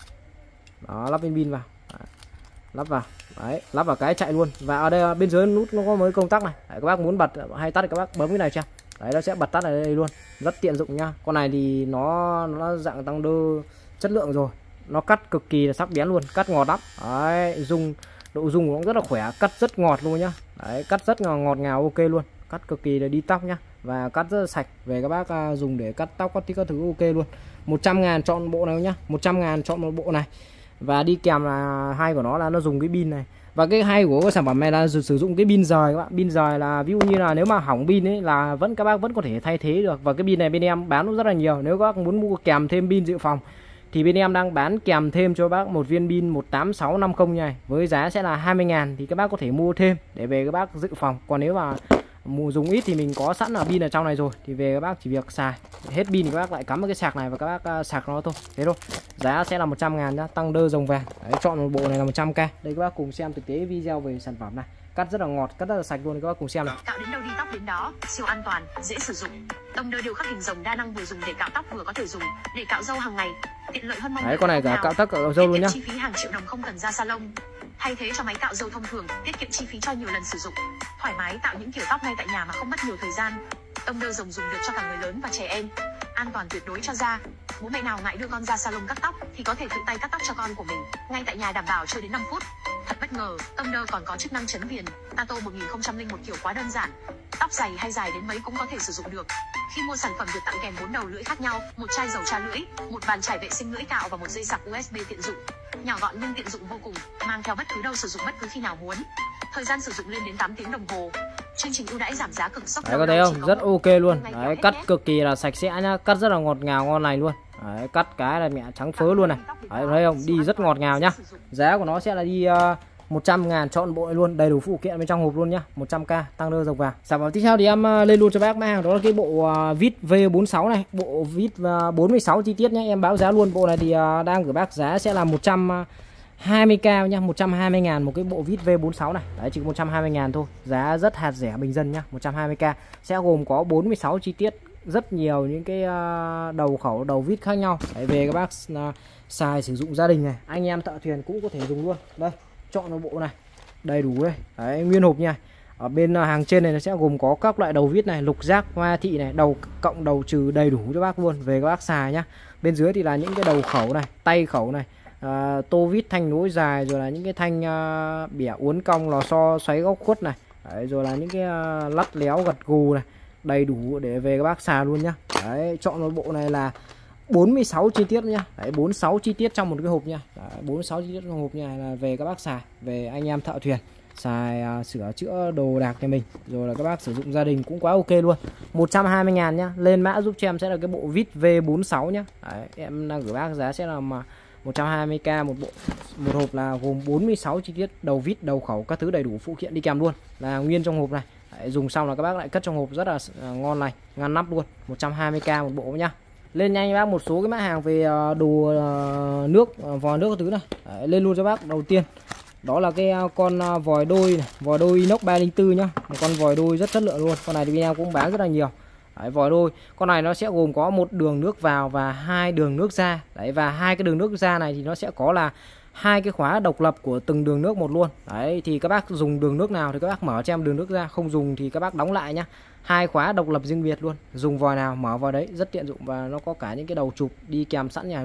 Đó, lắp viên pin vào. Đấy, lắp vào. Đấy, lắp vào cái chạy luôn. Và ở đây bên dưới nút nó có mấy công tắc này. Đấy, các bác muốn bật hay tắt thì các bác bấm cái này cho. Đấy, nó sẽ bật tắt ở đây luôn, rất tiện dụng nhá. Con này thì nó nó dạng tăng đơ chất lượng rồi, nó cắt cực kỳ là sắc bén luôn, cắt ngọt lắm. Đấy, dùng độ dùng cũng rất là khỏe, cắt rất ngọt luôn nhá. Đấy, cắt rất ngọt ngào ok luôn, cắt cực kỳ là đi tóc nhá, và cắt rất là sạch. Về các bác uh, dùng để cắt tóc cắt các thứ ok luôn. Một trăm ngàn chọn bộ này nhá, một trăm ngàn chọn một bộ này. Và đi kèm là hay của nó là nó dùng cái pin này. Và cái hay của cái sản phẩm này là sử dụng cái pin rời các bạn. Pin rời là ví dụ như là nếu mà hỏng pin ấy là vẫn các bác vẫn có thể thay thế được. Và cái pin này bên em bán cũng rất là nhiều. Nếu các bác muốn mua kèm thêm pin dự phòng thì bên em đang bán kèm thêm cho bác một viên pin một tám sáu năm không nha. Với giá sẽ là hai mươi ngàn thì các bác có thể mua thêm để về các bác dự phòng. Còn nếu mà mua dùng ít thì mình có sẵn là pin ở trong này rồi, thì về các bác chỉ việc xài. Hết pin thì các bác lại cắm vào cái sạc này và các bác uh, sạc nó thôi. Thế thôi. Giá sẽ là một trăm ngàn nhá, tăng đơ rồng vàng. Đấy, chọn một bộ này là một trăm k. Đây các bác cùng xem thực tế video về sản phẩm này. Cắt rất là ngọt, cắt rất là sạch luôn, các bác cùng xem này. Cạo đến đâu đi tóc đến đó, siêu an toàn, dễ sử dụng. Tông đơ điều khắc hình rồng đa năng, vừa dùng để cạo tóc vừa có thể dùng để cạo râu hàng ngày, tiện lợi hơn mong. Đấy, con này cả cạo tóc cạo râu luôn nhá. Chi phí hàng triệu đồng, không cần ra salon. Thay thế cho máy cạo râu thông thường, tiết kiệm chi phí cho nhiều lần sử dụng. Thoải mái tạo những kiểu tóc ngay tại nhà mà không mất nhiều thời gian. Tông đơ rồng dùng được cho cả người lớn và trẻ em. An toàn tuyệt đối cho da. Bố mẹ nào ngại đưa con ra salon cắt tóc thì có thể tự tay cắt tóc cho con của mình ngay tại nhà, đảm bảo chưa đến năm phút. Thật bất ngờ, tông đơ còn có chức năng chấn viền. Tato một nghìn không trăm lẻ một kiểu quá đơn giản. Tóc dày hay dài đến mấy cũng có thể sử dụng được. Khi mua sản phẩm được tặng kèm bốn đầu lưỡi khác nhau, một chai dầu tra lưỡi, một bàn chải vệ sinh lưỡi cạo và một dây sạc u ét bê tiện dụng. Nhỏ gọn nhưng tiện dụng vô cùng, mang theo bất cứ đâu, sử dụng bất cứ khi nào muốn. Thời gian sử dụng lên đến tám tiếng đồng hồ. Chương trình ưu đãi giảm giá cực sốc. Đấy, có thấy không? Rất ok luôn. Đấy, cắt cực kỳ là sạch sẽ nhá, cắt rất là ngọt ngào ngon lành luôn. Đấy, cắt cái là mẹ trắng phớ luôn này. Đấy, thấy không? Đi rất ngọt ngào nhá. Giá của nó sẽ là đi uh, một trăm ngàn chọn bộ luôn, đầy đủ phụ kiện bên trong hộp luôn nhá. một trăm k tăng đơ rồng vàng. Sản phẩm tiếp theo thì em uh, lên luôn cho bác mã hàng đó là cái bộ uh, vít V bốn mươi sáu này, bộ vít uh, bốn mươi sáu chi tiết nhá. Em báo giá luôn, bộ này thì uh, đang gửi bác giá sẽ là một trăm hai mươi k nhá, một trăm hai mươi ngàn một cái bộ vít V bốn mươi sáu này. Đấy, chỉ có một trăm hai mươi ngàn thôi. Giá rất hạt rẻ bình dân nhá, một trăm hai mươi k. Sẽ gồm có bốn mươi sáu chi tiết, rất nhiều những cái uh, đầu khẩu, đầu vít khác nhau. Đấy, về các bác uh, xài sử dụng gia đình này, anh em thợ thuyền cũng có thể dùng luôn. Đây, chọn một bộ này, đầy đủ đây. Đấy, nguyên hộp nha. Ở bên uh, hàng trên này nó sẽ gồm có các loại đầu vít này, lục giác, hoa thị này, đầu cộng đầu trừ đầy đủ cho bác luôn. Về các bác xài nhá. Bên dưới thì là những cái đầu khẩu này, tay khẩu này, uh, tô vít thanh nối dài, rồi là những cái thanh uh, bẻ uốn cong, lò xo xoáy góc khuất này. Đấy, rồi là những cái uh, lắt léo gật gù này, đầy đủ để về các bác xài luôn nhá. Đấy, chọn một bộ này là bốn mươi sáu chi tiết nhá. Đấy, bốn mươi sáu chi tiết trong một cái hộp nha. Đấy, bốn mươi sáu chi tiết trong hộp nha, là về các bác xài, về anh em thợ thuyền xài uh, sửa chữa đồ đạc nhà mình, rồi là các bác sử dụng gia đình cũng quá ok luôn. một trăm hai mươi ngàn nhá. Lên mã giúp cho em sẽ là cái bộ vít V bốn mươi sáu nhá. Đấy, em đang gửi bác giá sẽ là mà một trăm hai mươi k một bộ. Một hộp là gồm bốn mươi sáu chi tiết, đầu vít, đầu khẩu, các thứ đầy đủ phụ kiện đi kèm luôn, là nguyên trong hộp này. Đấy, dùng xong là các bác lại cất trong hộp rất là ngon này, ngăn nắp luôn. Một trăm hai mươi k một bộ nhá. Lên nhanh bác một số cái mã hàng về đồ nước, vòi nước các thứ này. Đấy, lên luôn cho bác. Đầu tiên đó là cái con vòi đôi này, vòi đôi inox ba không bốn nhá. Một con vòi đôi rất chất lượng luôn. Con này thì bên em cũng bán rất là nhiều. Đấy, vòi đôi. Con này nó sẽ gồm có một đường nước vào và hai đường nước ra. Đấy, và hai cái đường nước ra này thì nó sẽ có là hai cái khóa độc lập của từng đường nước một luôn. Đấy, thì các bác dùng đường nước nào thì các bác mở cho em đường nước ra, không dùng thì các bác đóng lại nhá. Hai khóa độc lập riêng biệt luôn. Dùng vòi nào mở vòi đấy, rất tiện dụng, và nó có cả những cái đầu chụp đi kèm sẵn nhà luôn.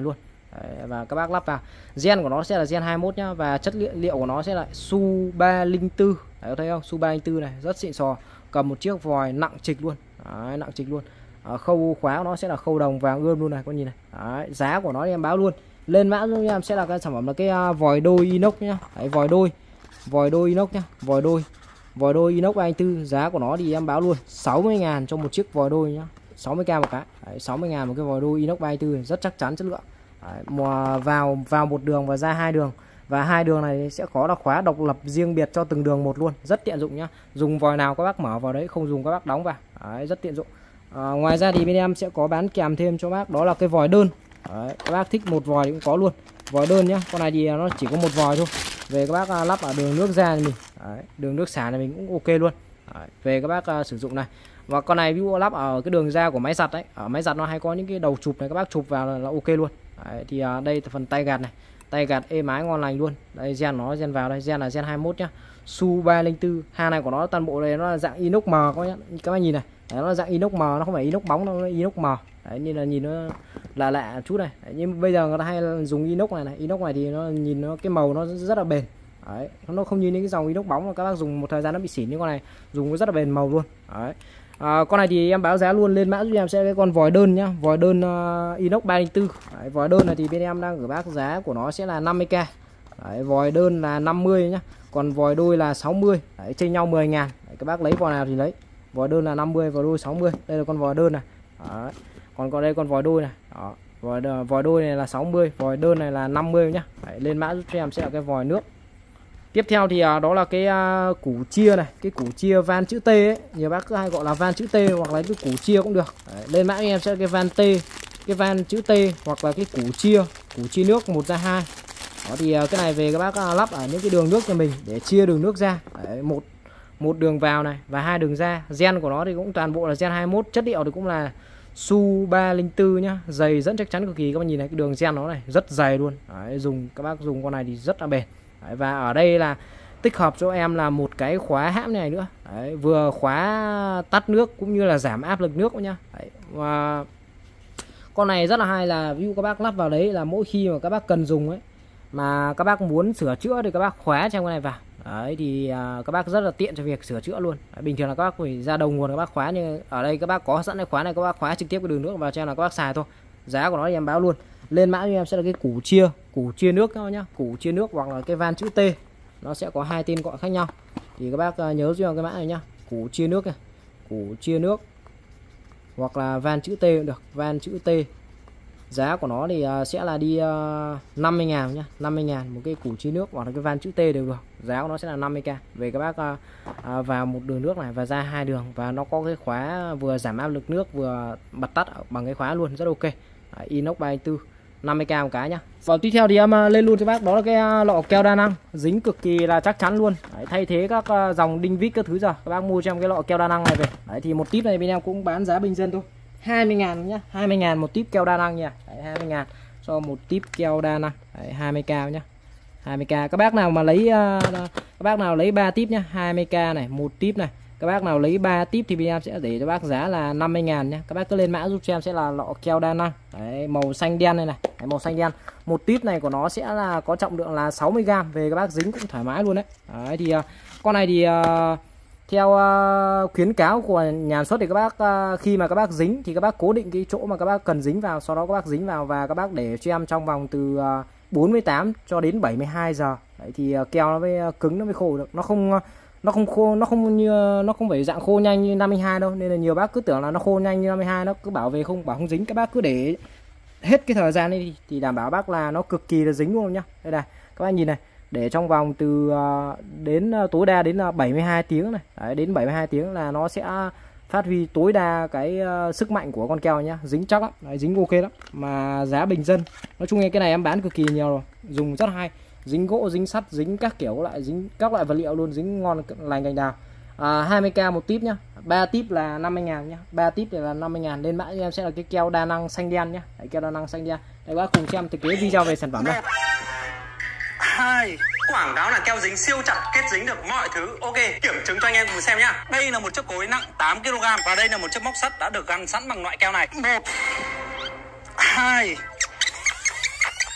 Đấy, và các bác lắp vào. Gen của nó sẽ là gen hai mươi mốt nhá, và chất liệu, liệu của nó sẽ là Su ba không bốn. Đấy, có thấy không? Su ba không bốn này rất xịn sò, cầm một chiếc vòi nặng trịch luôn. Đấy, nặng trịch luôn. À, khâu khóa của nó sẽ là khâu đồng vàng ươm luôn này, con nhìn này. Đấy, giá của nó thì em báo luôn. Lên mã giúp em sẽ là cái sản phẩm là cái uh, vòi đôi inox nhá. Đấy, vòi đôi. Vòi đôi inox nhá, vòi đôi. Vòi đôi inox ba không bốn, giá của nó thì em báo luôn sáu mươi ngàn cho một chiếc vòi đôi nhá. sáu mươi k một cái. Đấy, sáu mươi ngàn một cái vòi đôi inox ba không bốn rất chắc chắn chất lượng. Đấy, mùa vào vào một đường và ra hai đường, và hai đường này sẽ có là khóa độc lập riêng biệt cho từng đường một luôn, rất tiện dụng nhá. Dùng vòi nào các bác mở vào đấy, không dùng các bác đóng vào. Đấy, rất tiện dụng. À, ngoài ra thì bên em sẽ có bán kèm thêm cho bác đó là cái vòi đơn. Đấy, các bác thích một vòi thì cũng có luôn, vòi đơn nhá. Con này thì nó chỉ có một vòi thôi. Về các bác lắp ở đường nước ra thì mình, đấy, đường nước xả này mình cũng ok luôn. Đấy, về các bác uh, sử dụng này. Và con này ví dụ lắp ở cái đường ra của máy giặt đấy, ở máy giặt nó hay có những cái đầu chụp này, các bác chụp vào là, là ok luôn. Đấy, thì uh, đây là phần tay gạt này, tay gạt êm ái ngon lành luôn. Đây gen nó gen vào đây, gen là gen hai mươi mốt nhá. Su ba không bốn, hàng này của nó toàn bộ này nó là dạng inox mờ các nhá. Các bác nhìn này, đấy, nó là dạng inox mờ, nó không phải inox bóng đâu, nó inox mờ. Đấy, nên là nhìn nó lạ lạ chút này. Đấy, nhưng bây giờ người ta hay dùng inox này này, inox này thì nó nhìn nó cái màu nó rất là bền. Đấy, nó không như những cái dòng inox bóng mà các bác dùng một thời gian nó bị xỉn, như con này dùng rất là bền màu luôn. Đấy. À, con này thì em báo giá luôn, lên mã giúp em sẽ cái con vòi đơn nhá, vòi đơn uh, inox ba không bốn. Đấy, vòi đơn này thì bên em đang gửi bác giá của nó sẽ là năm mươi k. Đấy, vòi đơn là năm mươi nhá, còn vòi đôi là sáu mươi. Đấy, chênh nhau mười ngàn. Đấy, các bác lấy vòi nào thì lấy. Vòi đơn là năm mươi, vòi đôi sáu mươi. Đây là con vòi đơn này. Đấy. Còn còn đây con vòi đôi này. Đó. Vòi, vòi đôi này là sáu mươi, vòi đơn này là năm mươi nhá. Đấy, lên mã giúp cho em sẽ là cái vòi nước. Tiếp theo thì uh, đó là cái uh, củ chia này, cái củ chia van chữ T ấy, nhiều bác cứ hay gọi là van chữ T hoặc là cái củ chia cũng được. Đấy, lên mã em sẽ cái van T, cái van chữ T hoặc là cái củ chia, củ chia nước một ra hai. Đó thì uh, cái này về các bác uh, lắp ở những cái đường nước cho mình để chia đường nước ra. Đấy, một một đường vào này và hai đường ra. Gen của nó thì cũng toàn bộ là gen hai mươi mốt, chất liệu thì cũng là Su ba không bốn nhá, dày dẫn chắc chắn cực kỳ. Các bạn nhìn này, cái đường gen nó này rất dày luôn. Đấy, dùng các bác dùng con này thì rất là bền. Đấy, và ở đây là tích hợp cho em là một cái khóa hãm này nữa. Đấy, vừa khóa tắt nước cũng như là giảm áp lực nước nhá. Đấy, và con này rất là hay là ví dụ các bác lắp vào đấy là mỗi khi mà các bác cần dùng ấy, mà các bác muốn sửa chữa thì các bác khóa trong cái này vào. Đấy thì à, các bác rất là tiện cho việc sửa chữa luôn. Đấy, bình thường là các bác phải ra đầu nguồn các bác khóa, nhưng ở đây các bác có sẵn cái khóa này, các bác khóa trực tiếp cái đường nước vào cho em là các bác xài thôi. Giá của nó thì em báo luôn. Lên mã cho em sẽ là cái củ chia, củ chia nước thôi nhá, củ chia nước hoặc là cái van chữ T. Nó sẽ có hai tên gọi khác nhau. Thì các bác nhớ cho em cái mã này nhá, củ chia nước này, củ chia nước hoặc là van chữ T cũng được, van chữ T. Giá của nó thì sẽ là đi năm mươi ngàn nhá, năm mươi ngàn một cái củ chia nước hoặc là cái van chữ T đều được. Giá của nó sẽ là năm mươi k. Về các bác vào một đường nước này và ra hai đường, và nó có cái khóa vừa giảm áp lực nước vừa bật tắt bằng cái khóa luôn, rất ok. Đấy, inox ba không bốn, năm mươi k một cái nhá. Và tiếp theo thì em lên luôn cho bác đó là cái lọ keo đa năng, dính cực kỳ là chắc chắn luôn. Đấy, thay thế các dòng đinh vít các thứ giờ các bác mua cho em cái lọ keo đa năng này về. Đấy, thì một típ này bên em cũng bán giá bình dân thôi, hai mươi ngàn nhá, hai mươi ngàn một típ keo đa năng nha. Đấy, hai mươi ngàn cho một típ keo đa năng. Đấy, hai mươi k nhá, hai mươi k. Các bác nào mà lấy uh, các bác nào lấy ba típ nhá, hai mươi k này, một típ này. Các bác nào lấy ba típ thì bên em sẽ để cho bác giá là năm mươi ngàn nhá. Các bác cứ lên mã giúp cho em sẽ là lọ keo đa năng. Đấy, màu xanh đen này này. Đấy, màu xanh đen. Một típ này của nó sẽ là có trọng lượng là sáu mươi gam, về các bác dính cũng thoải mái luôn đấy. Đấy thì uh, con này thì uh, theo uh, khuyến cáo của nhà sản xuất thì các bác uh, khi mà các bác dính thì các bác cố định cái chỗ mà các bác cần dính vào, sau đó các bác dính vào và các bác để cho em trong vòng từ uh, bốn mươi tám cho đến bảy mươi hai giờ. Đấy thì uh, keo nó mới uh, cứng, nó mới khô được. Nó không uh, nó không khô, nó không như nó không phải dạng khô nhanh như năm mươi hai đâu, nên là nhiều bác cứ tưởng là nó khô nhanh như năm mươi hai, nó cứ bảo về không bảo không dính. Các bác cứ để hết cái thời gian này thì đảm bảo bác là nó cực kỳ là dính luôn nhá. Đây này, các bác nhìn này, để trong vòng từ uh, đến uh, tối đa đến uh, bảy mươi hai tiếng này. Đấy, đến bảy mươi hai tiếng là nó sẽ phát huy tối đa cái uh, sức mạnh của con keo nhá, dính chắc lắm. Đấy, dính ok lắm, mà giá bình dân. Nói chung cái này em bán cực kỳ nhiều rồi, dùng rất hay, dính gỗ, dính sắt, dính các kiểu lại, dính các loại vật liệu luôn, dính ngon lành cành đào. À, hai mươi k một típ nhá, ba típ là năm mươi ngàn nhá, ba típ thì là năm mươi ngàn. Lên mã cho em sẽ là cái keo đa năng xanh đen nhá. Đấy, keo đa năng xanh đen. Đây bác cùng xem thực tế video về sản phẩm đây. Hai, quảng cáo là keo dính siêu chặt, kết dính được mọi thứ. Ok, kiểm chứng cho anh em cùng xem nhá. Đây là một chiếc cối nặng tám ki lô gam và đây là một chiếc móc sắt đã được gắn sẵn bằng loại keo này. Một, hai,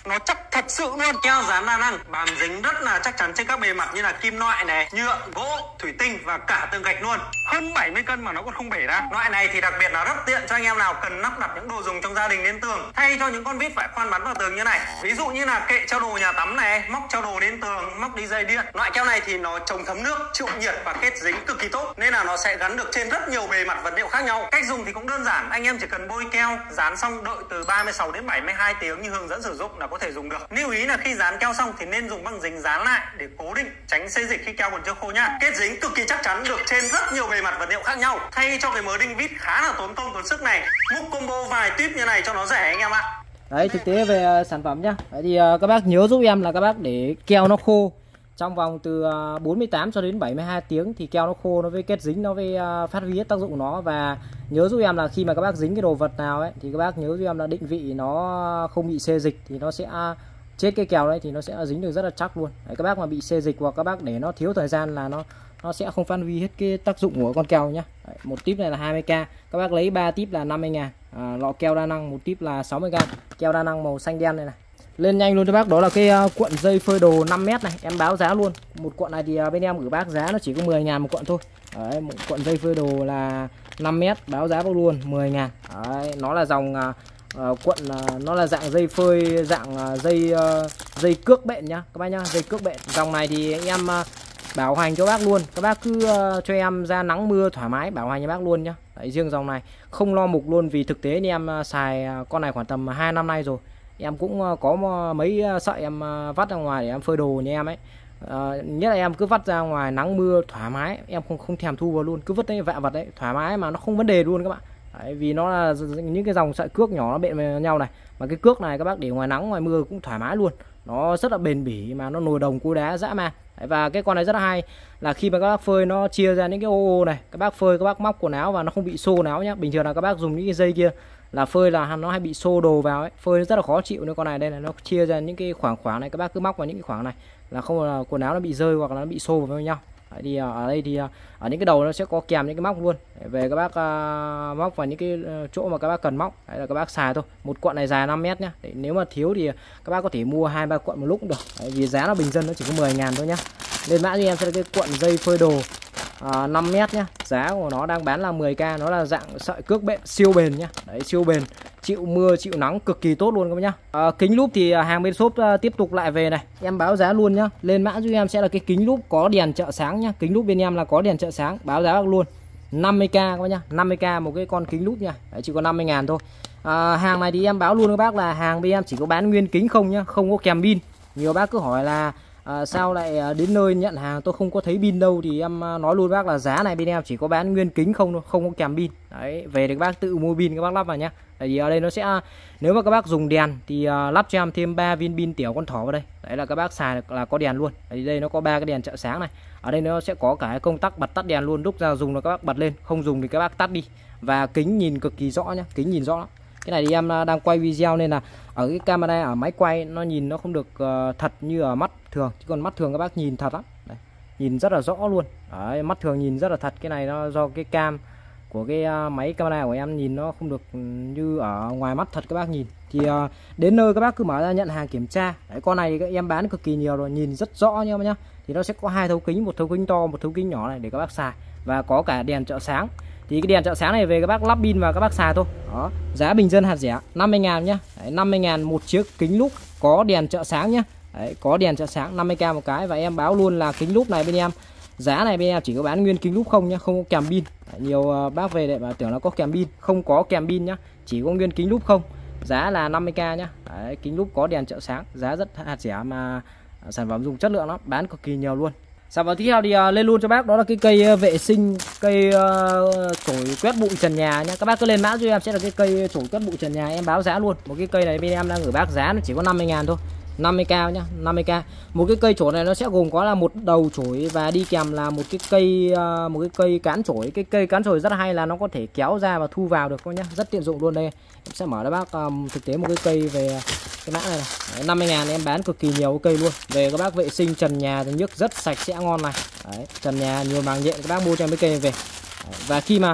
nó chắc thật sự luôn. Keo dán đa năng bám dính rất là chắc chắn trên các bề mặt như là kim loại này, nhựa, gỗ, thủy tinh và cả tường gạch luôn. Hơn bảy mươi cân mà nó còn không bể ra. Loại này thì đặc biệt là rất tiện cho anh em nào cần lắp đặt những đồ dùng trong gia đình lên tường, thay cho những con vít phải khoan bắn vào tường như này. Ví dụ như là kệ treo đồ nhà tắm này, móc treo đồ lên tường, móc đi dây điện. Loại keo này thì nó chống thấm nước, chịu nhiệt và kết dính cực kỳ tốt, nên là nó sẽ gắn được trên rất nhiều bề mặt vật liệu khác nhau. Cách dùng thì cũng đơn giản, anh em chỉ cần bôi keo, dán xong đợi từ ba mươi sáu đến bảy mươi hai tiếng như hướng dẫn sử dụng là có thể dùng được. Lưu ý là khi dán keo xong thì nên dùng băng dính dán lại để cố định, tránh xê dịch khi keo còn chưa khô nhá. Kết dính cực kỳ chắc chắn được trên rất nhiều bề mặt vật liệu khác nhau. Thay cho cái mớ đinh vít khá là tốn công tốn sức này, múc combo vài tuyếp như này cho nó rẻ anh em ạ. Đấy, thực tế về uh, sản phẩm nhá. Đấy thì uh, các bác nhớ giúp em là các bác để keo nó khô trong vòng từ uh, bốn mươi tám cho đến bảy mươi hai tiếng thì keo nó khô, nó với kết dính, nó với uh, phát huy hết tác dụng của nó. Và nhớ giúp em là khi mà các bác dính cái đồ vật nào ấy thì các bác nhớ giúp em là định vị nó không bị xê dịch thì nó sẽ uh, chết cái keo đấy thì nó sẽ dính được rất là chắc luôn. Đấy, các bác mà bị xê dịch hoặc các bác để nó thiếu thời gian là nó nó sẽ không phát huy hết cái tác dụng của con keo nhá. Đấy, một típ này là hai mươi k, các bác lấy ba típ là năm mươi ngàn. À, lọ keo đa năng một típ là sáu mươi gram, keo đa năng màu xanh đen này này. Lên nhanh luôn cho bác, đó là cái uh, cuộn dây phơi đồ năm mét này, em báo giá luôn. Một cuộn này thì uh, bên em gửi bác giá nó chỉ có mười ngàn một cuộn thôi. Đấy, một cuộn dây phơi đồ là năm mét, báo giá bác luôn mười ngàn. Đấy, nó là dòng uh, uh, cuộn uh, nó là dạng dây phơi, dạng uh, dây uh, dây cước bện nhá các bác nhá, dây cước bện. Dòng này thì em uh, bảo hành cho bác luôn, các bác cứ uh, cho em ra nắng mưa thoải mái bảo hành cho bác luôn nhá. Đấy, riêng dòng này không lo mục luôn, vì thực tế thì em uh, xài uh, con này khoảng tầm hai năm nay rồi. Em cũng uh, có mấy uh, sợi em uh, vắt ra ngoài để em phơi đồ như em ấy. Uh, nhất là em cứ vắt ra ngoài nắng mưa thoải mái, em không không thèm thu vào luôn, cứ vứt đấy vạ vật đấy thoải mái mà nó không vấn đề luôn các bạn. Đấy, vì nó là những cái dòng sợi cước nhỏ nó bện với nhau này, mà cái cước này các bác để ngoài nắng ngoài mưa cũng thoải mái luôn, nó rất là bền bỉ mà nó nồi đồng cối đá dã man. Đấy, và cái con này rất là hay là khi mà các bác phơi nó chia ra những cái ô ô này, các bác phơi các bác móc quần áo và nó không bị xô áo nhá. Bình thường là các bác dùng những cái dây kia là phơi là nó hay bị xô đồ vào ấy, phơi rất là khó chịu. Nên con này đây là nó chia ra những cái khoảng khoảng này, các bác cứ móc vào những cái khoảng này là không là quần áo nó bị rơi hoặc là nó bị xô vào với nhau. Đấy, thì ở đây thì ở những cái đầu nó sẽ có kèm những cái móc luôn. Để về các bác uh, móc vào những cái chỗ mà các bác cần móc. Đấy là các bác xài thôi. Một cuộn này dài năm mét nhá. Để nếu mà thiếu thì các bác có thể mua hai ba cuộn một lúc cũng được. Đấy, vì giá nó bình dân nó chỉ có mười ngàn thôi nhá. Lên mã cho em sẽ là cái cuộn dây phơi đồ uh, năm mét nhá. Giá của nó đang bán là mười k, nó là dạng sợi cước bện siêu bền nhá. Đấy, siêu bền, chịu mưa chịu nắng cực kỳ tốt luôn các bác nhá. À, kính lúp thì hàng bên shop uh, tiếp tục lại về này, em báo giá luôn nhá. Lên mã giúp em sẽ là cái kính lúp có đèn trợ sáng nhá. Kính lúp bên em là có đèn trợ sáng, báo giá bác luôn năm mươi k các bác nhá. năm mươi k một cái con kính lúp nha. Đấy, chỉ có năm mươi ngàn thôi. À, hàng này thì em báo luôn các bác là hàng bên em chỉ có bán nguyên kính không nhá, không có kèm pin. Nhiều bác cứ hỏi là À, sao lại đến nơi nhận hàng tôi không có thấy pin đâu, thì em nói luôn bác là giá này bên em chỉ có bán nguyên kính không thôi, không có kèm pin. Đấy, về thì các bác tự mua pin các bác lắp vào nhé. Tại vì ở đây nó sẽ, nếu mà các bác dùng đèn thì uh, lắp cho em thêm ba viên pin tiểu con thỏ vào đây. Đấy là các bác xài là có đèn luôn. Ở đây nó có ba cái đèn trợ sáng này. Ở đây nó sẽ có cả cái công tắc bật tắt đèn luôn, lúc ra dùng là các bác bật lên, không dùng thì các bác tắt đi. Và kính nhìn cực kỳ rõ nhá, kính nhìn rõ lắm. Cái này thì em đang quay video nên là ở cái camera ở máy quay nó nhìn nó không được uh, thật như ở mắt thường, chứ còn mắt thường các bác nhìn thật lắm. Đấy, nhìn rất là rõ luôn. Đấy, mắt thường nhìn rất là thật. Cái này nó do cái cam của cái uh, máy camera của em nhìn nó không được như ở ngoài mắt thật các bác nhìn. Thì uh, đến nơi các bác cứ mở ra nhận hàng kiểm tra. Đấy, con này em bán cực kỳ nhiều rồi, nhìn rất rõ nha nhá. Thì nó sẽ có hai thấu kính, một thấu kính to, một thấu kính nhỏ này để các bác xài, và có cả đèn trợ sáng. Thì cái đèn trợ sáng này về các bác lắp pin và các bác xài thôi. Đó, giá bình dân hạt rẻ năm mươi ngàn nhá. Đấy, năm mươi ngàn một chiếc kính lúp có đèn trợ sáng nhá. Đấy, có đèn trợ sáng năm mươi k một cái. Và em báo luôn là kính lúp này bên em, giá này bên em chỉ có bán nguyên kính lúp không nhá, không có kèm pin. Đấy, nhiều uh, bác về để mà tưởng là có kèm pin, không có kèm pin nhá, chỉ có nguyên kính lúp không. Giá là năm mươi k nhá. Đấy, kính lúp có đèn trợ sáng, giá rất hạt rẻ mà sản phẩm dùng chất lượng lắm, bán cực kỳ nhiều luôn. Sản phẩm tiếp theo thì uh, lên luôn cho bác, đó là cái cây uh, vệ sinh, cây uh, chổi quét bụi trần nhà nhá. Các bác cứ lên mã cho em sẽ là cái cây chổi quét bụi trần nhà, em báo giá luôn. Một cái cây này bên em đang gửi bác giá nó chỉ có năm mươi ngàn thôi, năm mươi k nhá, năm mươi k. Một cái cây chổi này nó sẽ gồm có là một đầu chổi và đi kèm là một cái cây uh, một cái cây cán chổi. Cái cây cán chổi rất hay là nó có thể kéo ra và thu vào được các nhá, rất tiện dụng luôn. Đây em sẽ mở cho bác um, thực tế một cái cây về cái mã này, này. năm mươi ngàn em bán cực kỳ nhiều cây luôn. Về các bác vệ sinh trần nhà thì nhức rất sạch sẽ ngon này. Đấy, trần nhà nhiều màng nhện các bác mua cho em cái cây này về. Đấy, và khi mà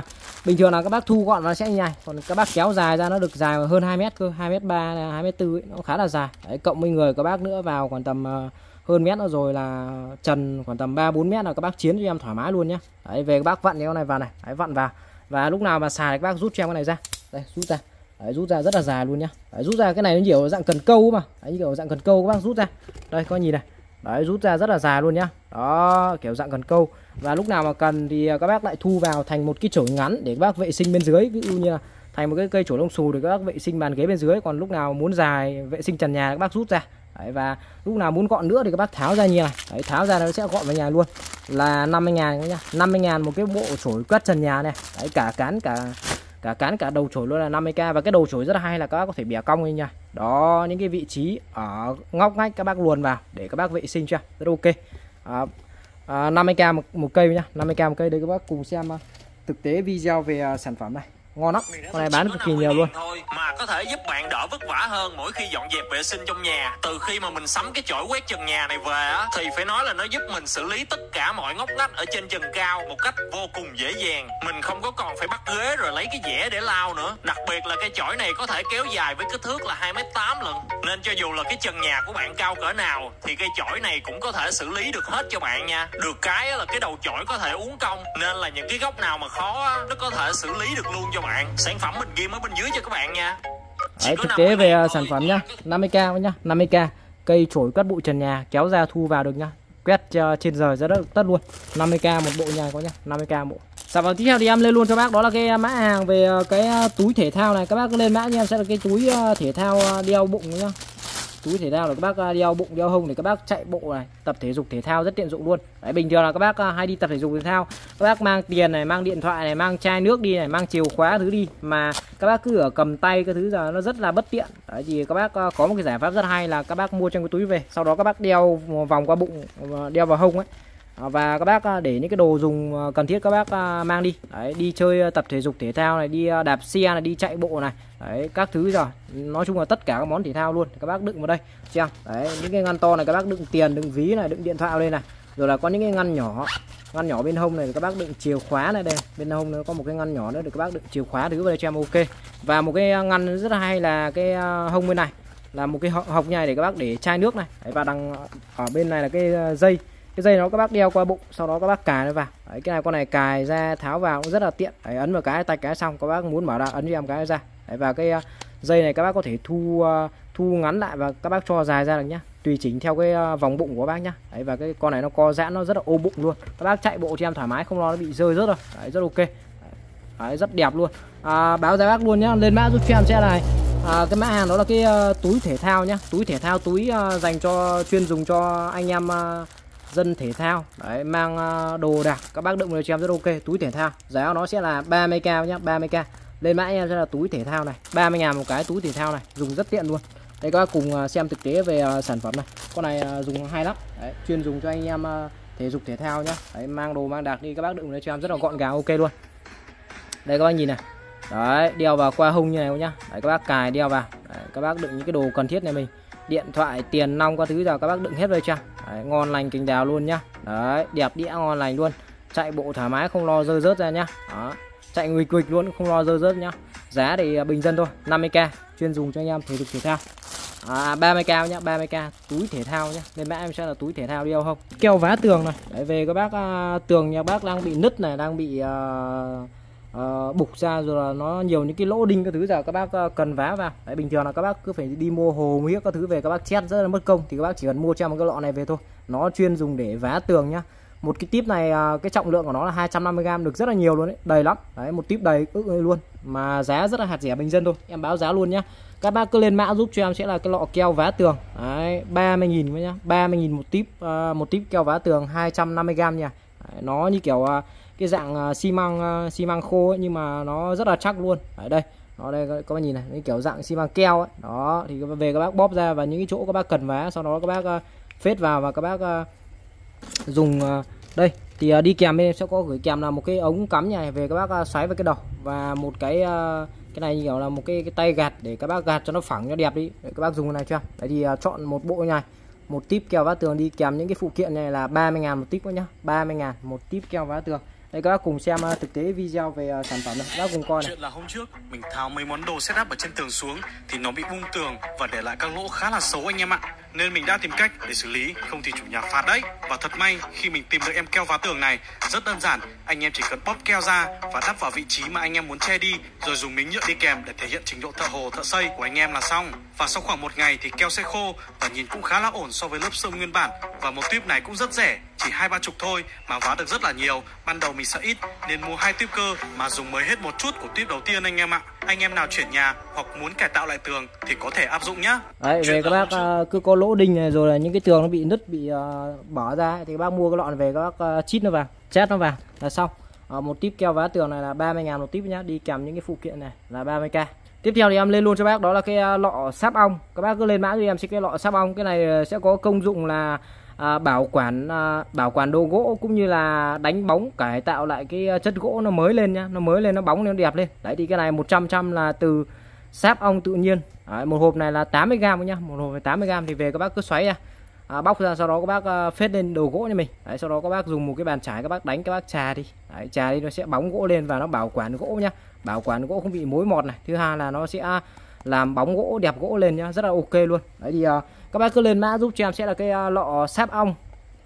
Bình thường là các bác thu gọn nó sẽ như này, còn các bác kéo dài ra nó được dài hơn hai mét cơ, hai mét ba, hai mét tư ấy, nó khá là dài. Đấy, cộng với người các bác nữa vào khoảng tầm uh, hơn mét nữa rồi là trần khoảng tầm ba bốn mét là các bác chiến cho em thoải mái luôn nhá. Đấy, về các bác vặn cái con này vào này, đấy, vặn vào. Và lúc nào mà xài các bác rút cho em cái này ra. Đây, rút ra. Đấy, rút ra rất là dài luôn nhá. Đấy, rút ra cái này nó nhiều dạng cần câu mà. Đấy, kiểu dạng cần câu các bác rút ra. Đây có nhìn này. Đấy, rút ra rất là dài luôn nhá. Đó, kiểu dạng cần câu. Và lúc nào mà cần thì các bác lại thu vào thành một cái chổi ngắn để các bác vệ sinh bên dưới, ví dụ như là thành một cái cây chổi lông xù để các bác vệ sinh bàn ghế bên dưới. Còn lúc nào muốn dài vệ sinh trần nhà các bác rút ra. Đấy, và lúc nào muốn gọn nữa thì các bác tháo ra như này. Đấy, tháo ra nó sẽ gọn vào nhà luôn. Là năm mươi ngàn nhá. năm mươi ngàn một cái bộ chổi quét trần nhà này. Đấy, cả cán cả cả cán cả đầu chổi luôn là năm mươi k. Và cái đầu chổi rất là hay là các bác có thể bẻ cong lên nha. Đó, những cái vị trí ở ngóc ngách các bác luồn vào để các bác vệ sinh cho rất ok. À, à, năm mươi k một, một cây nhá, năm mươi k một cây. Đây các bác cùng xem uh, thực tế video về uh, sản phẩm này. Ngon lắm, con này bán cực kỳ nhiều luôn. Thôi mà có thể giúp bạn đỡ vất vả hơn mỗi khi dọn dẹp vệ sinh trong nhà. Từ khi mà mình sắm cái chổi quét trần nhà này về á, thì phải nói là nó giúp mình xử lý tất cả mọi ngóc ngách ở trên trần cao một cách vô cùng dễ dàng. Mình không có còn phải bắt ghế rồi lấy cái dẻ để lau nữa. Đặc biệt là cái chổi này có thể kéo dài với kích thước là hai mét tám lận. Nên cho dù là cái trần nhà của bạn cao cỡ nào thì cây chổi này cũng có thể xử lý được hết cho bạn nha. Được cái là cái đầu chổi có thể uốn cong, nên là những cái góc nào mà khó á, nó có thể xử lý được luôn cho bạn. Sản phẩm mình ghi ở bên dưới cho các bạn nha. Đấy, thực tế về uh, sản phẩm nhá, năm mươi k nhá, năm mươi k. Cây chổi quét bụi trần nhà, kéo ra thu vào được nhá. Quét uh, trên giờ rất tất luôn. năm mươi k một bộ nhà có nhá, năm mươi k bộ. Sản phẩm tiếp theo thì em lên luôn cho bác đó là cái mã hàng về uh, cái uh, túi thể thao này. Các bác cứ lên mã cho em sẽ là cái túi uh, thể thao uh, đeo bụng nhá. Túi thể thao là các bác đeo bụng đeo hông để các bác chạy bộ này, tập thể dục thể thao rất tiện dụng luôn. Đấy, bình thường là các bác hay đi tập thể dục thể thao, các bác mang tiền này, mang điện thoại này, mang chai nước đi này, mang chìa khóa thứ đi mà các bác cứ ở cầm tay cái thứ giờ nó rất là bất tiện. Đấy, thì các bác có một cái giải pháp rất hay là các bác mua trong cái túi về, sau đó các bác đeo vòng qua bụng, đeo vào hông ấy. Và các bác để những cái đồ dùng cần thiết các bác mang đi. Đấy, đi chơi tập thể dục thể thao này, đi đạp xe này, đi chạy bộ này. Đấy, các thứ rồi. Nói chung là tất cả các món thể thao luôn các bác đựng vào đây. Xem. Đấy, những cái ngăn to này các bác đựng tiền, đựng ví này, đựng điện thoại vào đây này. Rồi là có những cái ngăn nhỏ. Ngăn nhỏ bên hông này các bác đựng chìa khóa này đây. Bên hông nó có một cái ngăn nhỏ nữa để các bác đựng chìa khóa thứ vào đây cho em ok. Và một cái ngăn rất là hay là cái hông bên này là một cái hộc như này để các bác để chai nước này. Đấy, và đằng ở bên này là cái dây. Cái dây nó các bác đeo qua bụng, sau đó các bác cài nó vào. Đấy, cái này con này cài ra tháo vào cũng rất là tiện. Đấy, ấn vào cái tạch cái xong các bác muốn mở ra ấn cho em cái ra. Đấy, và cái uh, dây này các bác có thể thu uh, thu ngắn lại và các bác cho dài ra được nhá. Tùy chỉnh theo cái uh, vòng bụng của các bác nhá. Đấy, và cái con này nó co giãn nó rất là ô bụng luôn. Các bác chạy bộ cho em thoải mái không lo nó bị rơi rớt đâu. Đấy, rất ok. Đấy, rất đẹp luôn. À, báo giá bác luôn nhá. Lên mã giúp cho em sẽ này. À, cái mã hàng đó là cái uh, túi thể thao nhá. Túi thể thao, túi uh, dành cho chuyên dùng cho anh em uh, dân thể thao. Đấy, mang đồ đạc các bác đựng vào cho em rất ok. Túi thể thao giá nó sẽ là ba mươi k nhá, ba mươi k. Lên mã em sẽ là túi thể thao này, ba mươi ngàn một cái túi thể thao này, dùng rất tiện luôn. Đây các bác cùng xem thực tế về sản phẩm này. Con này dùng hay lắm. Đấy, chuyên dùng cho anh em thể dục thể thao nhá. Đấy, mang đồ mang đạc đi các bác đựng vào cho em rất là gọn gàng ok luôn. Đây các bác nhìn này. Đấy, đeo vào qua hông như này nhá. Đấy, các bác cài đeo vào. Đấy, các bác đựng những cái đồ cần thiết này mình. Điện thoại, tiền nong các thứ giờ các bác đựng hết vào cho. Đấy, ngon lành cành đào luôn nhá. Đấy, đẹp đĩa ngon lành luôn. Chạy bộ thoải mái không lo rơi rớt ra nhá. Đó, chạy nguịch nguịch luôn không lo rơi rớt nhá. Giá thì bình dân thôi, năm mươi k, chuyên dùng cho anh em thể dục thể thao. À, ba mươi k nhá, ba mươi k túi thể thao nhá. Nên mã em sẽ là túi thể thao đeo không. Keo vá tường này. Đấy, về các bác uh, tường nhà bác đang bị nứt này, đang bị uh, Uh, bục ra rồi là nó nhiều những cái lỗ đinh các thứ giờ các bác uh, cần vá vào. Đấy, bình thường là các bác cứ phải đi mua hồ miếc các thứ về các bác chét rất là mất công, thì các bác chỉ cần mua cho một cái lọ này về thôi, nó chuyên dùng để vá tường nhá. Một cái típ này uh, cái trọng lượng của nó là hai trăm năm mươi gam, được rất là nhiều luôn đấy, đầy lắm. Đấy, một típ đầy ức luôn mà giá rất là hạt rẻ bình dân thôi, em báo giá luôn nhá. Các bác cứ lên mã giúp cho em sẽ là cái lọ keo vá tường. Đấy, ba mươi nghìn nhá, ba mươi nghìn một típ, uh, một típ keo vá tường hai trăm năm mươi gam nha. Đấy, nó như kiểu uh, cái dạng uh, xi măng uh, xi măng khô ấy, nhưng mà nó rất là chắc luôn. Ở đây nó đây các bác nhìn này, cái kiểu dạng xi măng keo ấy. Đó thì về các bác bóp ra và những cái chỗ các bác cần vá, sau đó các bác uh, phết vào và các bác uh, dùng uh, đây thì uh, đi kèm bên sẽ có gửi kèm là một cái ống cắm như này, về các bác uh, xoáy vào cái đầu và một cái uh, cái này như kiểu là một cái, cái tay gạt để các bác gạt cho nó phẳng cho đẹp đi. Để các bác dùng cái này cho. Đấy thì uh, chọn một bộ như này, một típ keo vá tường đi kèm những cái phụ kiện này là ba mươi ngàn một típ nữa nhá, ba mươi ngàn một típ keo vá tường. Đây các bác cùng xem uh, thực tế video về uh, sản phẩm này, các bác cùng coi này. Chuyện là hôm trước mình tháo mấy món đồ setup ở trên tường xuống thì nó bị bung tường và để lại các lỗ khá là xấu anh em ạ. Nên mình đã tìm cách để xử lý, không thì chủ nhà phạt đấy. Và thật may khi mình tìm được em keo vá tường này, rất đơn giản, anh em chỉ cần bóp keo ra và đắp vào vị trí mà anh em muốn che đi, rồi dùng miếng nhựa đi kèm để thể hiện trình độ thợ hồ, thợ xây của anh em là xong. Và sau khoảng một ngày thì keo sẽ khô và nhìn cũng khá là ổn so với lớp sơn nguyên bản. Và một tuyếp này cũng rất rẻ, chỉ hai ba chục thôi mà vá được rất là nhiều. Ban đầu mình sợ ít nên mua hai tuyếp cơ mà dùng mới hết một chút của tuyếp đầu tiên anh em ạ. Anh em nào chuyển nhà hoặc muốn cải tạo lại tường thì có thể áp dụng nhá. Đấy, về các bác uh, cứ có lỗ đinh này rồi là những cái tường nó bị nứt, bị uh, bỏ ra thì các bác mua cái lọ này về, các bác uh, chít nó vào, chét nó vào là xong. Uh, một típ keo vá tường này là ba mươi ngàn một típ nhá, đi kèm những cái phụ kiện này là ba mươi k. Tiếp theo thì em lên luôn cho bác đó là cái uh, lọ sáp ong. Các bác cứ lên mã cho em xem cái lọ sáp ong. Cái này sẽ có công dụng là À, bảo quản à, bảo quản đồ gỗ cũng như là đánh bóng, cải tạo lại cái chất gỗ nó mới lên nhá, nó mới lên, nó bóng lên, nó đẹp lên. Đấy thì cái này một trăm trăm là từ sáp ong tự nhiên. Đấy, một hộp này là tám mươi gam nhá, một hộp này tám mươi gam thì về các bác cứ xoáy ra, à, bóc ra, sau đó các bác à, phết lên đồ gỗ như mình. Đấy, sau đó các bác dùng một cái bàn chải, các bác đánh, các bác chà đi. Đấy, chà đi nó sẽ bóng gỗ lên và nó bảo quản gỗ nhá, bảo quản gỗ không bị mối mọt này. Thứ hai là nó sẽ làm bóng gỗ, đẹp gỗ lên nhá, rất là ok luôn. Đấy thì uh, các bác cứ lên mã giúp cho em sẽ là cái uh, lọ sáp ong.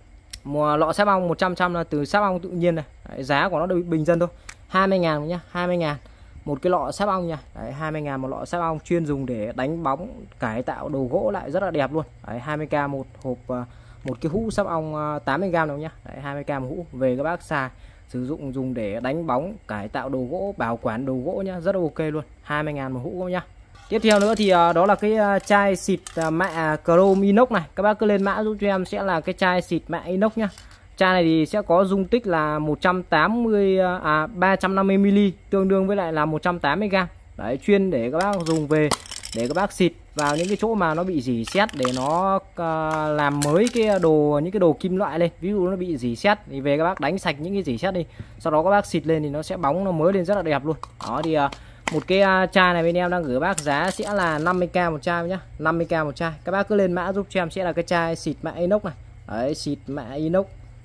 Mùa lọ sáp ong một trăm trăm là từ sáp ong tự nhiên này. Đấy, giá của nó bình dân thôi, hai mươi ngàn nhá, hai mươi ngàn một cái lọ sáp ong nha. Đấy, hai mươi ngàn một lọ sáp ong chuyên dùng để đánh bóng, cải tạo đồ gỗ lại rất là đẹp luôn. Đấy, hai mươi k một hộp, uh, một cái hũ sáp ong uh, tám mươi gam đâu nhá. Đấy, hai mươi k một hũ, về các bác xài sử dụng dùng để đánh bóng, cải tạo đồ gỗ, bảo quản đồ gỗ nhá, rất là ok luôn, hai mươi ngàn một hũ nhá. Tiếp theo nữa thì uh, đó là cái uh, chai xịt uh, mạ chrome inox này. Các bác cứ lên mã giúp cho em sẽ là cái chai xịt mạ inox nhá. Chai này thì sẽ có dung tích là một trăm tám mươi uh, à ba trăm năm mươi mi li, tương đương với lại là một trăm tám mươi gam. Đấy, chuyên để các bác dùng về để các bác xịt vào những cái chỗ mà nó bị rỉ sét để nó uh, làm mới cái đồ, những cái đồ kim loại lên. Ví dụ nó bị rỉ sét thì về các bác đánh sạch những cái rỉ sét đi, sau đó các bác xịt lên thì nó sẽ bóng, nó mới lên rất là đẹp luôn. Đó thì uh, một cái uh, chai này bên em đang gửi bác giá sẽ là năm mươi k một chai nhá, năm mươi k một chai. Các bác cứ lên mã giúp cho em sẽ là cái chai xịt mạ inox này. Đấy, xịt mạ inox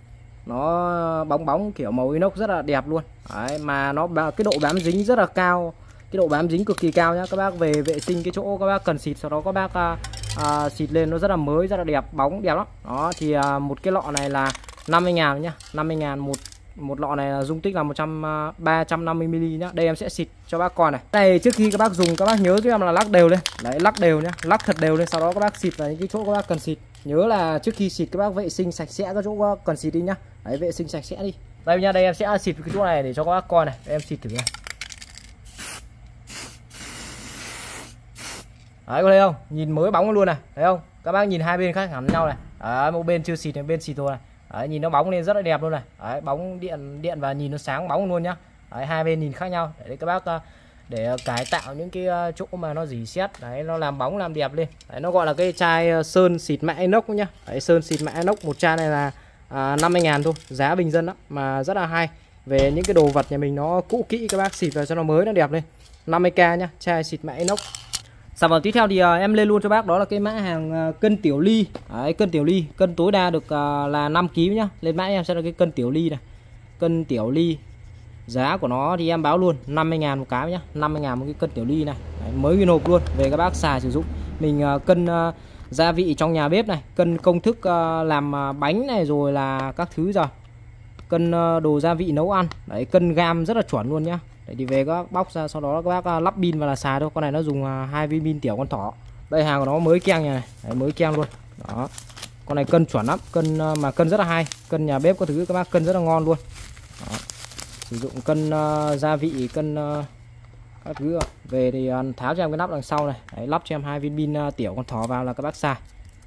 nó bóng bóng kiểu màu inox rất là đẹp luôn. Đấy, mà nó cái độ bám dính rất là cao, cái độ bám dính cực kỳ cao nhá. Các bác về vệ sinh cái chỗ các bác cần xịt, sau đó các bác uh, uh, xịt lên nó rất là mới, rất là đẹp, bóng đẹp lắm. Đó thì uh, một cái lọ này là năm mươi ngàn nhá, năm mươi ngàn một một lọ này là dung tích là một trăm ba trăm năm mươi mi li nhá. Đây em sẽ xịt cho bác coi này. Đây trước khi các bác dùng các bác nhớ giúp em là lắc đều lên. Đấy, lắc đều nhá, lắc thật đều lên, sau đó các bác xịt vào những cái chỗ các bác cần xịt. Nhớ là trước khi xịt các bác vệ sinh sạch sẽ các chỗ các bác cần xịt đi nhá. Đấy, vệ sinh sạch sẽ đi. Đây nha, đây em sẽ xịt cái chỗ này để cho các bác coi này. Đây, em xịt thử này. Đấy, có thấy không? Nhìn mới bóng luôn này, thấy không? Các bác nhìn hai bên khác hẳn nhau này. Đấy, một bên chưa xịt, bên xịt rồi này. Đấy, nhìn nó bóng lên rất là đẹp luôn này. Đấy, bóng điện điện và nhìn nó sáng bóng luôn nhá. Đấy, hai bên nhìn khác nhau để các bác để cải tạo những cái chỗ mà nó rỉ sét. Đấy, nó làm bóng làm đẹp lên. Đấy, nó gọi là cái chai sơn xịt mạ inox nhá. Đấy, sơn xịt mạ inox một chai này là à, năm mươi ngàn thôi, giá bình dân đó mà rất là hay. Về những cái đồ vật nhà mình nó cũ kỹ các bác xịt vào cho nó mới, nó đẹp lên. năm mươi k nhá, chai xịt mạ inox. Sản phẩm tiếp theo thì uh, em lên luôn cho bác đó là cái mã hàng uh, cân tiểu ly. Đấy, cân tiểu ly, cân tối đa được uh, là năm ki lô gam nhá. Lên mã em sẽ là cái cân tiểu ly này. Cân tiểu ly. Giá của nó thì em báo luôn năm mươi ngàn một cái nhá, năm mươi ngàn một cái cân tiểu ly này. Đấy, mới nguyên hộp luôn, về các bác xài sử dụng. Mình uh, cân uh, gia vị trong nhà bếp này, cân công thức uh, làm uh, bánh này rồi là các thứ rồi. Cân uh, đồ gia vị nấu ăn. Đấy, cân gam rất là chuẩn luôn nhá. Đấy, thì về các bác bóc ra, sau đó các bác lắp pin và là xài thôi. Con này nó dùng hai viên pin tiểu con thỏ. Đây hàng của nó mới keng nha này. Đấy, mới keng luôn. Đó. Con này cân chuẩn lắm, cân mà cân rất là hay, cân nhà bếp có thứ các bác cân rất là ngon luôn. Đó. Sử dụng cân uh, gia vị, cân uh, các thứ. Về thì uh, tháo cho em cái nắp đằng sau này. Đấy, lắp cho em hai viên pin uh, tiểu con thỏ vào là các bác xài.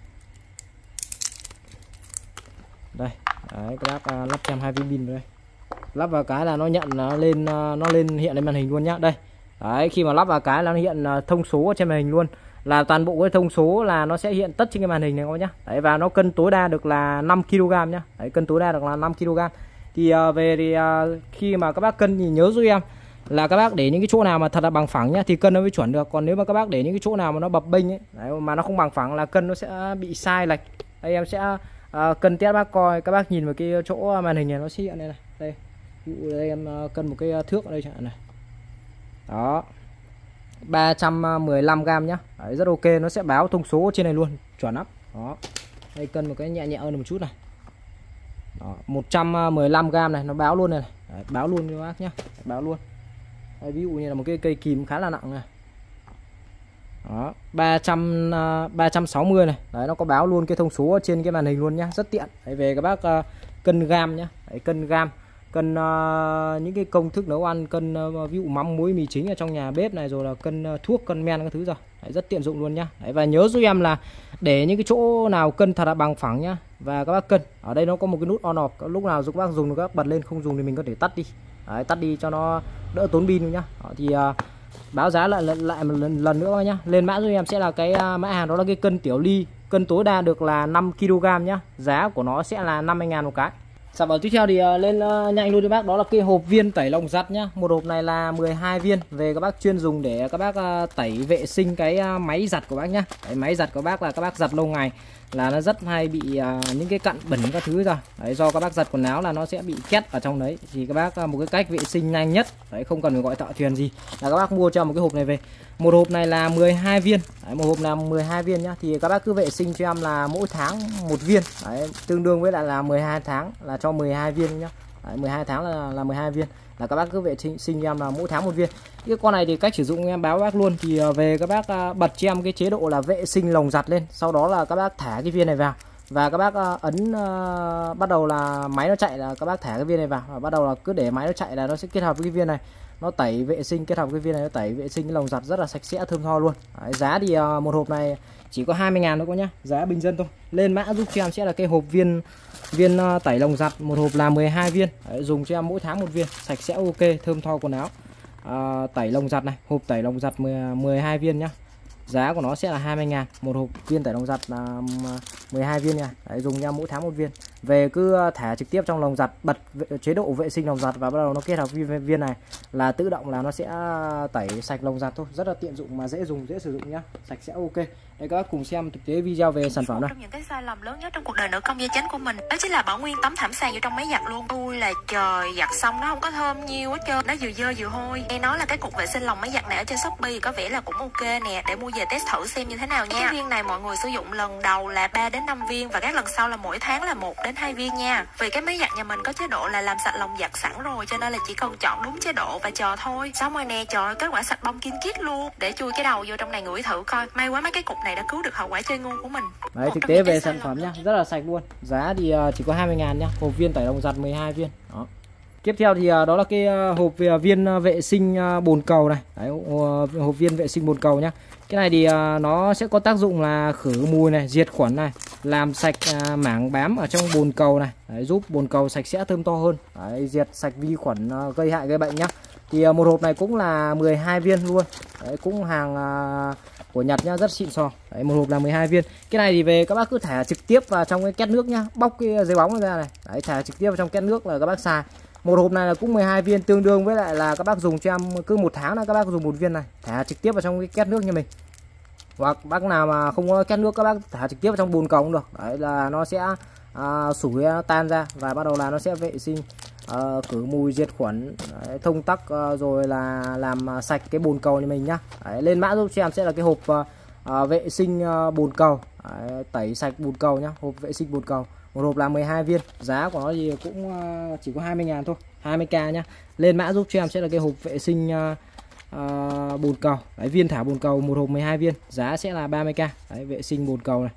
Đây. Đấy, các bác uh, lắp cho em hai viên pin vào đây. Lắp vào cái là nó nhận nó lên nó lên hiện lên màn hình luôn nhá. Đây. Đấy, khi mà lắp vào cái là nó hiện thông số ở trên màn hình luôn. Là toàn bộ cái thông số là nó sẽ hiện tất trên cái màn hình này các bác nhá. Đấy, và nó cân tối đa được là năm ki lô gam nhá. Đấy, cân tối đa được là năm ki lô gam. Thì uh, về thì uh, khi mà các bác cân thì nhớ giúp em là các bác để những cái chỗ nào mà thật là bằng phẳng nhá thì cân nó mới chuẩn được. Còn nếu mà các bác để những cái chỗ nào mà nó bập bênh ấy, đấy, mà nó không bằng phẳng là cân nó sẽ bị sai lệch. Đây em sẽ uh, cân test bác coi, các bác nhìn vào cái chỗ màn hình này nó sẽ hiện đây này. Đây. Ví dụ đây em cân một cái thước ở đây chẳng hạn này. Đó, ba trăm mười lăm gam nhá. Đấy, rất ok, nó sẽ báo thông số trên này luôn, chuẩn lắm. Đó. Đây cân một cái nhẹ nhẹ hơn một chút này. Đó, một trăm mười lăm gam này, nó báo luôn này, này. Đấy, báo luôn cho bác nhá. Đấy, báo luôn. Đây, ví dụ như là một cái cây kìm khá là nặng này. Đó, ba trăm, ba trăm sáu mươi này. Đấy, nó có báo luôn cái thông số trên cái màn hình luôn nhá, rất tiện. Đấy, về các bác uh, cân gam nhá. Đấy, cân gam, cân uh, những cái công thức nấu ăn, cân uh, ví dụ mắm muối mì chính ở trong nhà bếp này, rồi là cân uh, thuốc, cân men các thứ rồi. Đấy, rất tiện dụng luôn nhá. Đấy, và nhớ giúp em là để những cái chỗ nào cân thật là bằng phẳng nhá. Và các bác cân, ở đây nó có một cái nút on off, lúc nào giúp các bác dùng thì các bác bật lên, không dùng thì mình có thể tắt đi. Đấy, tắt đi cho nó đỡ tốn pin nhá. Đó, thì uh, báo giá lại lại một lần, lần nữa nhá. Lên mã giúp em sẽ là cái uh, mã hàng đó là cái cân tiểu ly, cân tối đa được là năm ki lô gam nhá. Giá của nó sẽ là năm mươi ngàn một cái. Sản phẩm tiếp theo thì uh, lên uh, nhanh luôn cho bác, đó là cái hộp viên tẩy lồng giặt nhá. Một hộp này là mười hai viên, về các bác chuyên dùng để các bác uh, tẩy vệ sinh cái uh, máy giặt của bác nhá. Đấy, máy giặt của bác là các bác giặt lâu ngày là nó rất hay bị uh, những cái cặn bẩn các thứ rồi. Đấy, do các bác giặt quần áo là nó sẽ bị két ở trong đấy, thì các bác uh, một cái cách vệ sinh nhanh nhất, đấy, không cần phải gọi thợ thuyền gì, là các bác mua cho một cái hộp này về. Một hộp này là mười hai viên. Đấy, một hộp là mười hai viên nhá. Thì các bác cứ vệ sinh cho em là mỗi tháng một viên. Đấy, tương đương với lại là mười hai tháng là cho mười hai viên nhá. Đấy, mười hai tháng là là mười hai viên. Là các bác cứ vệ sinh cho em là mỗi tháng một viên. Cái con này thì cách sử dụng em báo bác luôn, thì về các bác bật cho em cái chế độ là vệ sinh lồng giặt lên, sau đó là các bác thả cái viên này vào và các bác ấn uh, bắt đầu là máy nó chạy là các bác thả cái viên này vào, và bắt đầu là cứ để máy nó chạy là nó sẽ kết hợp với cái viên này, nó tẩy vệ sinh, kết hợp với cái viên này nó tẩy vệ sinh cái lồng giặt rất là sạch sẽ thơm tho luôn. Đấy, giá thì uh, một hộp này chỉ có hai mươi ngàn thôi cô nhá, giá bình dân thôi. Lên mã giúp cho em sẽ là cái hộp viên viên uh, tẩy lồng giặt, một hộp là mười hai viên. Đấy, dùng cho em mỗi tháng một viên, sạch sẽ ok, thơm tho quần áo. Uh, tẩy lồng giặt này, hộp tẩy lồng giặt mười hai viên nhá. Giá của nó sẽ là hai mươi ngàn. Một hộp viên tẩy lồng giặt là mười hai viên nha. Đấy, dùng cho mỗi tháng một viên. Về cứ thả trực tiếp trong lồng giặt, bật chế độ vệ sinh lồng giặt và bắt đầu nó kết hợp với viên này là tự động là nó sẽ tẩy sạch lồng giặt thôi. Rất là tiện dụng mà dễ dùng, dễ sử dụng nhá. Sạch sẽ ok. Đây các bác cùng xem thực tế video về sản phẩm này. Trong những cái sai lầm lớn nhất trong cuộc đời nữ công gia chánh của mình, đó chính là bỏ nguyên tấm thảm sàn vô trong máy giặt luôn. Tôi là trời, giặt xong nó không có thơm nhiêu hết trơn, nó vừa dơ vừa hôi. Nghe nói là cái cục vệ sinh lòng máy giặt này ở trên Shopee có vẻ là cũng ok nè, để mua về test thử xem như thế nào nha. Cái viên này mọi người sử dụng lần đầu là ba đến năm viên và các lần sau là mỗi tháng là một đến hai viên nha. Vì cái máy giặt nhà mình có chế độ là làm sạch lồng giặt sẵn rồi, cho nên là chỉ cần chọn đúng chế độ và chờ thôi. Xong rồi nè, trời ơi, kết quả sạch bông kiên kiết luôn. Để chui cái đầu vô trong này ngửi thử coi. May quá mấy cái cục này đã cứu được hậu quả chơi ngu của mình. Đấy, thực tế về sản phẩm nhá, rất là sạch luôn. Giá thì chỉ có hai mươi ngàn nhá, hộp viên tẩy lồng giặt mười hai viên. Đó. Tiếp theo thì đó là cái hộp viên vệ sinh bồn cầu này. Đấy, hộp viên vệ sinh bồn cầu nhá. Cái này thì nó sẽ có tác dụng là khử mùi này, diệt khuẩn này, làm sạch mảng bám ở trong bồn cầu này. Đấy, giúp bồn cầu sạch sẽ thơm to hơn. Đấy, diệt sạch vi khuẩn gây hại gây bệnh nhá. Thì một hộp này cũng là mười hai viên luôn. Đấy, cũng hàng của Nhật nhá, rất xịn sò. Đấy, một hộp là mười hai viên. Cái này thì về các bác cứ thả trực tiếp vào trong cái két nước nhá, bóc cái giấy bóng ra này. Đấy, thả trực tiếp vào trong két nước là các bác xài. Một hộp này là cũng mười hai viên, tương đương với lại là các bác dùng cho em cứ một tháng là các bác dùng một viên này, thả trực tiếp vào trong cái két nước như mình. Hoặc bác nào mà không có két nước các bác thả trực tiếp vào trong bồn cầu cũng được. Đấy, là nó sẽ à, sủi tan ra và bắt đầu là nó sẽ vệ sinh, à, khử mùi, diệt khuẩn, đấy, thông tắc, à, rồi là làm sạch cái bồn cầu như mình nhá. Đấy, lên mã giúp cho em sẽ là cái hộp à, vệ sinh à, bồn cầu, đấy, tẩy sạch bồn cầu nhá, hộp vệ sinh bồn cầu. Một hộp là mười hai viên, giá của nó thì cũng uh, chỉ có hai mươi ngàn thôi, hai mươi k nhá. Lên mã giúp cho em sẽ là cái hộp vệ sinh uh, uh, bồn cầu. Đấy, viên thả bồn cầu, một hộp mười hai viên, giá sẽ là ba mươi k. Đấy, vệ sinh bồn cầu này.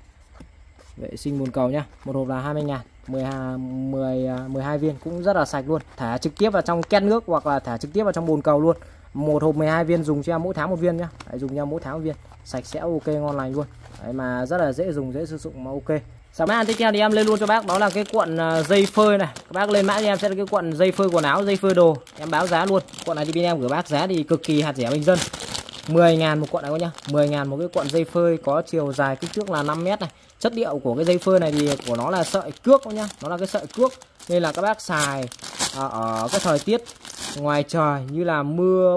Vệ sinh bồn cầu nhá, một hộp là hai mươi ngàn, mười, mười, mười hai viên cũng rất là sạch luôn. Thả trực tiếp vào trong két nước hoặc là thả trực tiếp vào trong bồn cầu luôn. Một hộp mười hai viên, dùng cho em mỗi tháng một viên nhá. Đấy, dùng cho em mỗi tháng một viên, sạch sẽ ok, ngon lành luôn. Đấy, mà rất là dễ dùng, dễ sử dụng mà ok. Sản phẩm tiếp theo thì em lên luôn cho bác, đó là cái cuộn dây phơi này. Các bác lên mã cho em sẽ là cái cuộn dây phơi quần áo, dây phơi đồ. Em báo giá luôn. Cuộn này thì bên em gửi bác giá thì cực kỳ hạt rẻ bình dân. mười ngàn một cuộn này các nhá. mười ngàn một cái cuộn dây phơi có chiều dài kích thước là năm mét này. Chất liệu của cái dây phơi này thì của nó là sợi cước các nhá. Nó là cái sợi cước nên là các bác xài à, ở cái thời tiết ngoài trời như là mưa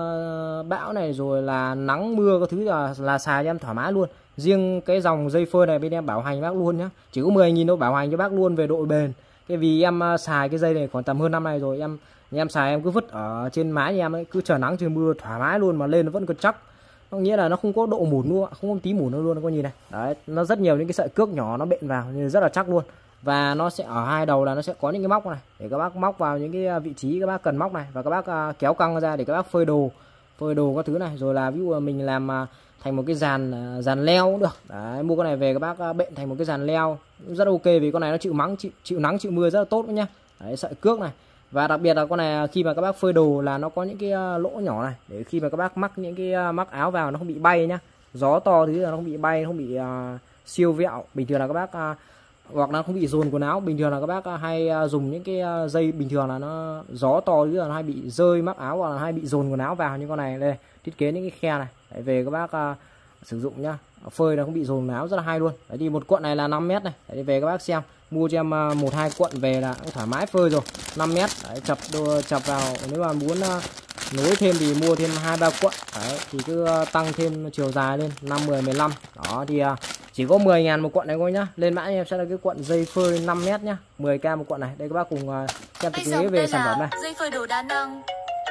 bão này, rồi là nắng mưa các thứ là, là xài cho em thoải mái luôn. Riêng cái dòng dây phơi này bên em bảo hành bác luôn nhá, chỉ có mười nghìn đâu, bảo hành cho bác luôn về độ bền. Cái vì em xài cái dây này khoảng tầm hơn năm nay rồi, em Anh em xài em cứ vứt ở trên mái anh em ấy, cứ chờ nắng trời mưa thoải mái luôn mà lên nó vẫn còn chắc. Nó nghĩa là nó không có độ mủn luôn, không có tí mủn nữa luôn, nó có nhìn này. Đấy, nó rất nhiều những cái sợi cước nhỏ nó bện vào nên rất là chắc luôn. Và nó sẽ ở hai đầu là nó sẽ có những cái móc này để các bác móc vào những cái vị trí các bác cần móc này, và các bác kéo căng ra để các bác phơi đồ, phơi đồ các thứ này. Rồi là ví dụ mình làm thành một cái dàn dàn leo cũng được. Đấy, mua con này về các bác bện thành một cái dàn leo rất ok, vì con này nó chịu mắng chịu, chịu nắng chịu mưa rất là tốt nhá. Đấy, sợi cước này. Và đặc biệt là con này khi mà các bác phơi đồ là nó có những cái lỗ nhỏ này để khi mà các bác mắc những cái mắc áo vào nó không bị bay nhá. Gió to thứ là nó không bị bay, nó không bị uh, siêu vẹo. Bình thường là các bác uh, hoặc là không bị dồn quần áo. Bình thường là các bác uh, hay uh, dùng những cái uh, dây bình thường là nó gió to thứ là nó hay bị rơi mắc áo hoặc là hay bị dồn quần áo vào. Nhưng con này đây thiết kế những cái khe này để về các bác uh, sử dụng nhá, phơi nó không bị dồn quần áo rất là hay luôn. Đấy, thì một cuộn này là năm mét này để về các bác xem, mua cho em một hai cuộn về là cũng thoải mái phơi rồi. Năm mét đấy, chập đồ, chập vào. Nếu mà muốn uh, nối thêm thì mua thêm hai ba cuộn. Đấy, thì cứ uh, tăng thêm chiều dài lên năm mười mười lăm. Đó thì uh, chỉ có mười ngàn một cuộn này thôi nhá. Lên mã em sẽ là cái cuộn dây phơi năm mét nhá, mười k một cuộn này. Đây các bác cùng uh, xem thực tế về sản phẩm này. Dây phơi đồ đa năng,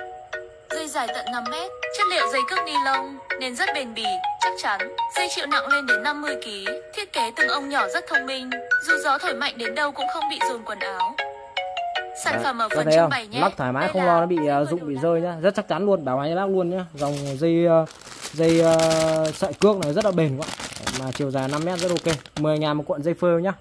dây dài tận năm mét, chất liệu dây cước ni lông nên rất bền bỉ, chắc chắn. Dây chịu nặng lên đến năm mươi ki lô gam. Thiết kế từng ông nhỏ rất thông minh, dù gió thổi mạnh đến đâu cũng không bị dồn quần áo. Sản Đấy, phẩm ở phần trưng bày nhé. Lắc thoải mái, không lo nó bị uh, rụng bị rơi nhá, rất chắc chắn luôn, bảo anh bác luôn nhá. Dòng dây uh, dây uh, sợi cước này rất là bền quá, mà chiều dài năm mét rất ok. mười ngàn một cuộn dây phơi nhá.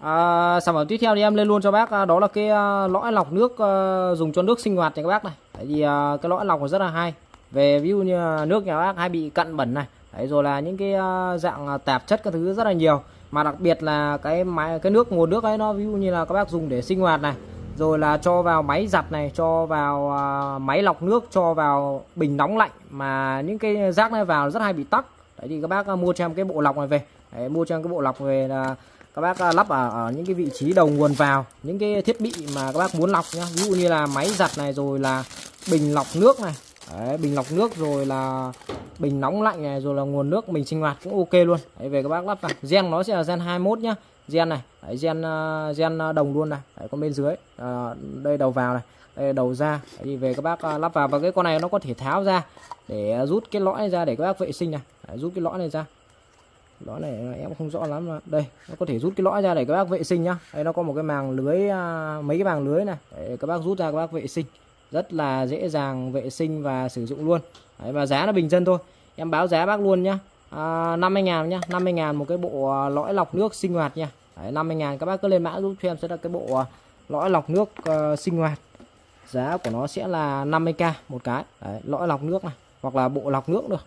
À, sản phẩm tiếp theo thì em lên luôn cho bác đó là cái uh, lõi lọc nước uh, dùng cho nước sinh hoạt này các bác này. Tại vì uh, cái lõi lọc này rất là hay. Về ví dụ như nước nhà bác hay bị cặn bẩn này, đấy, rồi là những cái uh, dạng uh, tạp chất các thứ rất là nhiều. Mà đặc biệt là cái máy cái nước nguồn nước ấy, nó ví dụ như là các bác dùng để sinh hoạt này, rồi là cho vào máy giặt này, cho vào uh, máy lọc nước, cho vào bình nóng lạnh, mà những cái rác này vào rất hay bị tắc. Đấy thì các bác uh, mua cho em cái bộ lọc này về. Đấy, mua cho em cái bộ lọc về là các bác lắp ở, ở những cái vị trí đầu nguồn vào những cái thiết bị mà các bác muốn lọc nhá, ví dụ như là máy giặt này, rồi là bình lọc nước này. Đấy, bình lọc nước, rồi là bình nóng lạnh này, rồi là nguồn nước mình sinh hoạt cũng ok luôn. Đấy, về các bác lắp vào. Gen nó sẽ là gen hai mươi mốt nhá, gen này. Đấy, gen uh, gen đồng luôn này. Đấy, còn bên dưới uh, đây đầu vào này, đây đầu ra. Đấy, thì về các bác uh, lắp vào. Và cái con này nó có thể tháo ra để uh, rút cái lõi này ra để các bác vệ sinh này. Đấy, rút cái lõi này ra. Lõi này em không rõ lắm, là đây nó có thể rút cái lõi ra để các bác vệ sinh nhá. Đây nó có một cái màng lưới, mấy cái màng lưới này để các bác rút ra các bác vệ sinh, rất là dễ dàng vệ sinh và sử dụng luôn. Đấy, và giá nó bình dân thôi, em báo giá bác luôn nhá, à, năm mươi ngàn nhá, năm mươi ngàn một cái bộ lõi lọc nước sinh hoạt nha. Đấy, năm mươi ngàn các bác cứ lên mã giúp cho em sẽ là cái bộ lõi lọc nước uh, sinh hoạt, giá của nó sẽ là năm mươi k một cái. Đấy, lõi lọc nước này, hoặc là bộ lọc nước được,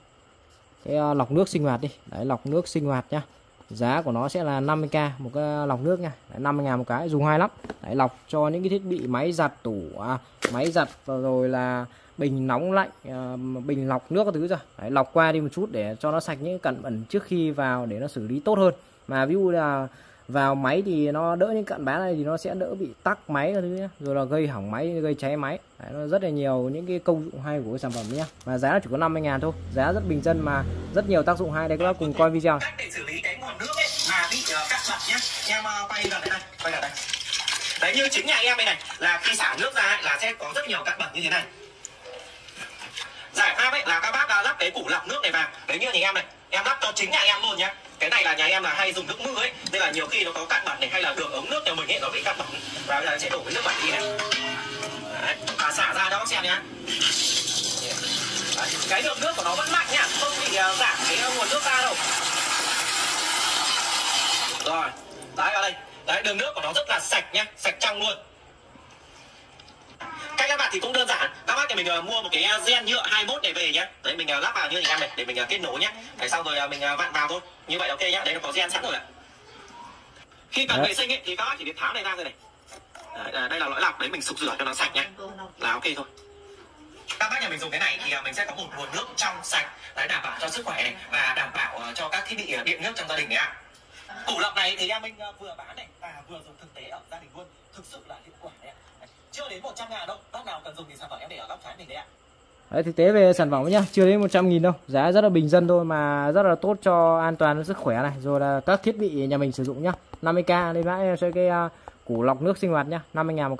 cái uh, lọc nước sinh hoạt đi. Đấy, lọc nước sinh hoạt nhá, giá của nó sẽ là năm mươi k một cái lọc nước nha. Đấy, năm mươi ngàn một cái, dùng hay lắm. Đấy, lọc cho những cái thiết bị máy giặt, tủ à, máy giặt, rồi là bình nóng lạnh, à, bình lọc nước các thứ rồi. Đấy, lọc qua đi một chút để cho nó sạch những cặn bẩn trước khi vào để nó xử lý tốt hơn. Mà ví dụ là vào máy thì nó đỡ những cặn bã này, thì nó sẽ đỡ bị tắc máy các thứ nhé, rồi là gây hỏng máy, gây cháy máy. Đấy, nó rất là nhiều những cái công dụng hay của cái sản phẩm nhé. Và giá nó chỉ có năm mươi ngàn thôi, giá rất bình dân mà rất nhiều tác dụng hay. Đây các bác cùng coi video. Cách để xử lý cái nguồn nước ấy mà bị uh, cắt bẩn nhé. Em uh, quay gần đây này, quay gần đây. Đấy, như chính nhà em đây này, là khi xả nước ra ấy, là sẽ có rất nhiều cặn bẩn như thế này. Giải pháp ấy là các bác uh, lắp cái củ lọc nước này vào. Đấy, như nhà em này, em lắp cho chính nhà em luôn nhá. Cái này là nhà em là hay dùng nước mưa ấy, nên là nhiều khi nó có cặn bẩn này, hay là đường ống nước nhà mình ấy nó bị cặn bẩn, và bây giờ sẽ đổ cái nước bẩn đi này. Đấy, và xả ra đó xem nhá. Đấy, cái lượng nước của nó vẫn mạnh nhá, không bị uh, giảm cái nguồn nước ra đâu. Rồi, đấy vào đây. Đấy, đường nước của nó rất là sạch nhá, sạch trong luôn. Cách lắp đặt thì cũng đơn giản. Các bác thì mình uh, mua một cái uh, gen nhựa hai mươi mốt này về nhá. Đấy, mình uh, lắp vào như thế này để mình uh, kết nối nhá. Đấy, xong rồi uh, mình uh, vặn vào thôi. Như vậy ok nhá. Đấy, nó có gen sẵn rồi ạ. Khi cần vệ sinh ấy, thì các bác chỉ việc tháo này ra rồi này. Đấy, đây là lõi lọc, đấy mình sục rửa cho nó sạch nhá, là ok thôi. Các bác nhà mình dùng cái này thì mình sẽ có một nguồn nước trong sạch, đấy, đảm bảo cho sức khỏe này, và đảm bảo cho các thiết bị điện nước trong gia đình này ạ. Củ lọc này thì em mình vừa bán này và vừa dùng thực tế ở gia đình luôn, thực sự là hiệu quả đấy ạ. Chưa đến một trăm ngàn đâu, bác nào cần dùng thì sản phẩm em để ở góc trái mình đấy ạ. Đấy, thực tế về sản phẩm nhá, chưa đến một trăm nghìn đâu, giá rất là bình dân thôi mà rất là tốt cho an toàn sức khỏe này, rồi là các thiết bị nhà mình sử dụng nhá. Năm mươi k lên mã em sẽ cái uh, củ lọc nước sinh hoạt nhá, năm mươi ngàn một cái.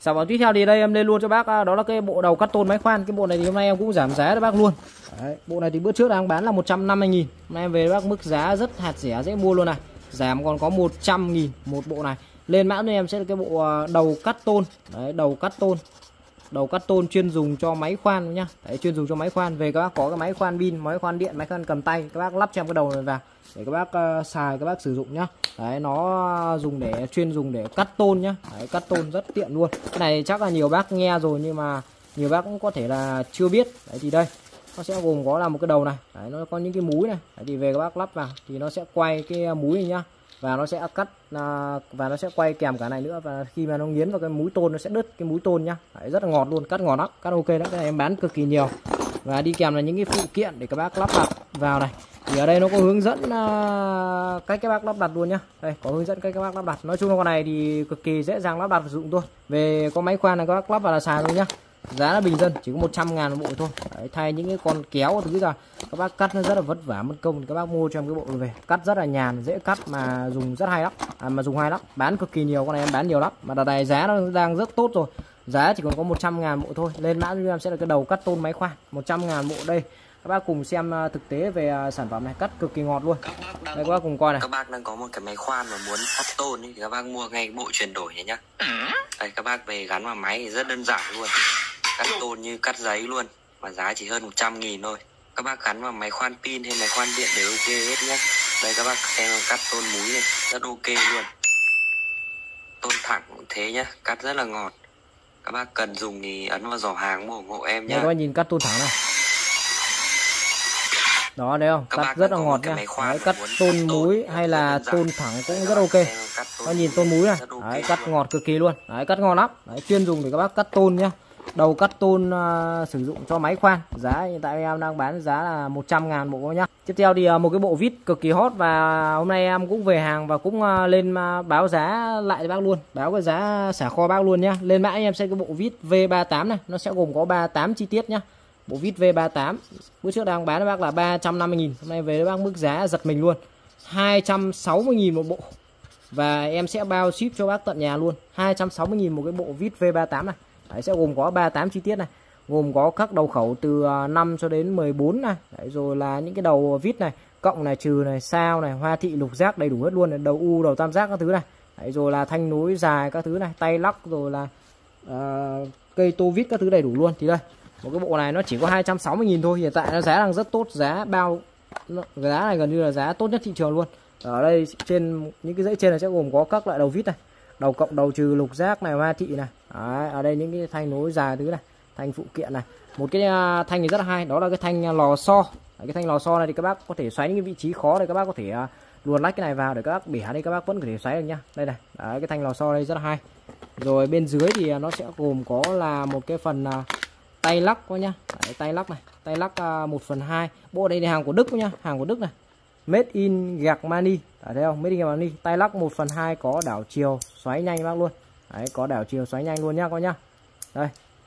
Sản phẩm tiếp theo thì đây em lên luôn cho bác, đó là cái bộ đầu cắt tôn máy khoan. Cái bộ này thì hôm nay em cũng giảm giá cho bác luôn. Đấy, bộ này thì bữa trước đang bán là một trăm năm mươi nghìn, hôm nay em về bác mức giá rất hạt rẻ, dễ mua luôn này, giảm còn có một trăm nghìn một bộ này. Lên mã cho em sẽ là cái bộ đầu cắt tôn. Đấy, đầu cắt tôn. Đầu cắt tôn chuyên dùng cho máy khoan nhá. Đấy, chuyên dùng cho máy khoan. Về các bác có cái máy khoan pin, máy khoan điện, máy khoan cầm tay, các bác lắp cho em cái đầu này vào để các bác uh, xài, các bác sử dụng nhá. Đấy, nó dùng để chuyên dùng để cắt tôn nhá. Đấy, cắt tôn rất tiện luôn. Cái này chắc là nhiều bác nghe rồi nhưng mà nhiều bác cũng có thể là chưa biết. Đấy thì đây nó sẽ gồm có là một cái đầu này. Đấy, nó có những cái múi này. Đấy, thì về các bác lắp vào thì nó sẽ quay cái múi này nhá, và nó sẽ cắt uh, và nó sẽ quay kèm cả này nữa, và khi mà nó nghiến vào cái múi tôn nó sẽ đứt cái múi tôn nhá. Đấy, rất là ngọt luôn, cắt ngọt lắm, cắt ok đó. Cái này em bán cực kỳ nhiều, và đi kèm là những cái phụ kiện để các bác lắp đặt vào này. Thì ở đây nó có hướng dẫn uh, cách các bác lắp đặt luôn nhá. Đây có hướng dẫn cách các bác lắp đặt. Nói chung là con này thì cực kỳ dễ dàng lắp đặt sử dụng thôi. Về có máy khoan này các bác lắp vào là xài thôi nhá. Giá là bình dân chỉ có một trăm ngàn một bộ thôi. Đấy, thay những cái con kéo thứ ra các bác cắt nó rất là vất vả mất công, thì các bác mua cho em cái bộ về cắt rất là nhàn, dễ cắt mà dùng rất hay lắm, à, mà dùng hay lắm, bán cực kỳ nhiều. Con này em bán nhiều lắm, mà đợt này giá nó đang rất tốt rồi, giá chỉ còn có một trăm ngàn bộ thôi. Lên mã cho em sẽ là cái đầu cắt tôn máy khoan một trăm ngàn bộ. Đây các bác cùng xem thực tế về sản phẩm này, cắt cực kỳ ngọt luôn. Đây các bác cùng coi này. Các bác đang có một cái máy khoan mà muốn cắt tôn ấy, thì các bác mua ngay bộ chuyển đổi này nhá. Đây các bác về gắn vào máy thì rất đơn giản luôn, cắt tôn như cắt giấy luôn, mà giá chỉ hơn một trăm nghìn thôi. Các bác gắn vào máy khoan pin hay máy khoan điện đều ok hết nhá. Đây các bác xem cắt tôn múi này rất ok luôn, tôn thẳng cũng thế nhá, cắt rất là ngọt. Các bác cần dùng thì ấn vào giỏ hàng mua ủng hộ em nhá. Đây các bác nhìn cắt tôn thẳng này, đó đấy không, cắt rất là ngọt nha. Đấy, cắt tôn múi hay là tôn thẳng cũng rất ok. Các nhìn tôn múi này, đấy, cắt ngọt cực kỳ luôn. Đấy, cắt ngon lắm. Đấy, chuyên dùng để các bác cắt tôn nhá. Đầu cắt tôn uh, sử dụng cho máy khoan. Giá hiện tại em đang bán giá là một trăm ngàn bộ nhá. Tiếp theo thì uh, một cái bộ vít cực kỳ hot, và hôm nay em cũng về hàng và cũng uh, lên uh, báo giá lại cho bác luôn, báo cái giá xả kho bác luôn nhá. Lên mã em sẽ cái bộ vít V ba mươi tám này, nó sẽ gồm có ba mươi tám chi tiết nhá. Bộ vít V ba mươi tám bữa trước đang bán cho bác là ba trăm năm mươi nghìn, hôm nay về cho bác mức giá giật mình luôn, hai trăm sáu mươi nghìn một bộ, và em sẽ bao ship cho bác tận nhà luôn. Hai trăm sáu mươi nghìn một cái bộ vít V ba mươi tám này. Đấy, sẽ gồm có ba mươi tám chi tiết này, gồm có các đầu khẩu từ năm cho đến mười bốn này. Đấy, rồi là những cái đầu vít này, cộng này, trừ này, sao này, hoa thị, lục giác đầy đủ hết luôn này, đầu u, đầu tam giác các thứ này. Đấy, rồi là thanh nối dài các thứ này, tay lắc, rồi là uh, cây tô vít các thứ đầy đủ luôn. Thì đây một cái bộ này nó chỉ có hai trăm sáu mươi nghìn thôi, hiện tại nó giá đang rất tốt, giá bao giá này gần như là giá tốt nhất thị trường luôn. Ở đây trên những cái dãy trên này sẽ gồm có các loại đầu vít này, đầu cộng, đầu trừ, lục giác này, hoa thị này. Đấy, ở đây những cái thanh nối dài thứ này, thanh phụ kiện này. Một cái uh, thanh này rất là hay, đó là cái thanh uh, lò xo. Đấy, cái thanh lò xo này thì các bác có thể xoáy những cái vị trí khó, để các bác có thể uh, luồn lách cái này vào để các bác bẻ đây, các bác vẫn có thể xoáy được nhá. Đây này, đấy, cái thanh lò xo đây rất là hay. Rồi bên dưới thì uh, nó sẽ gồm có là một cái phần uh, tay lắc quá nhá. Đấy, tay lắc này, tay lắc uh, một phần hai. Bộ đây là hàng của Đức nhá, hàng của Đức này, made in Germany. Đấy, thấy không, made in Germany. Tay lắc một phần hai, có đảo chiều xoáy nhanh bác luôn. Đấy, có đảo chiều xoáy nhanh luôn nhá các nhá. Đây.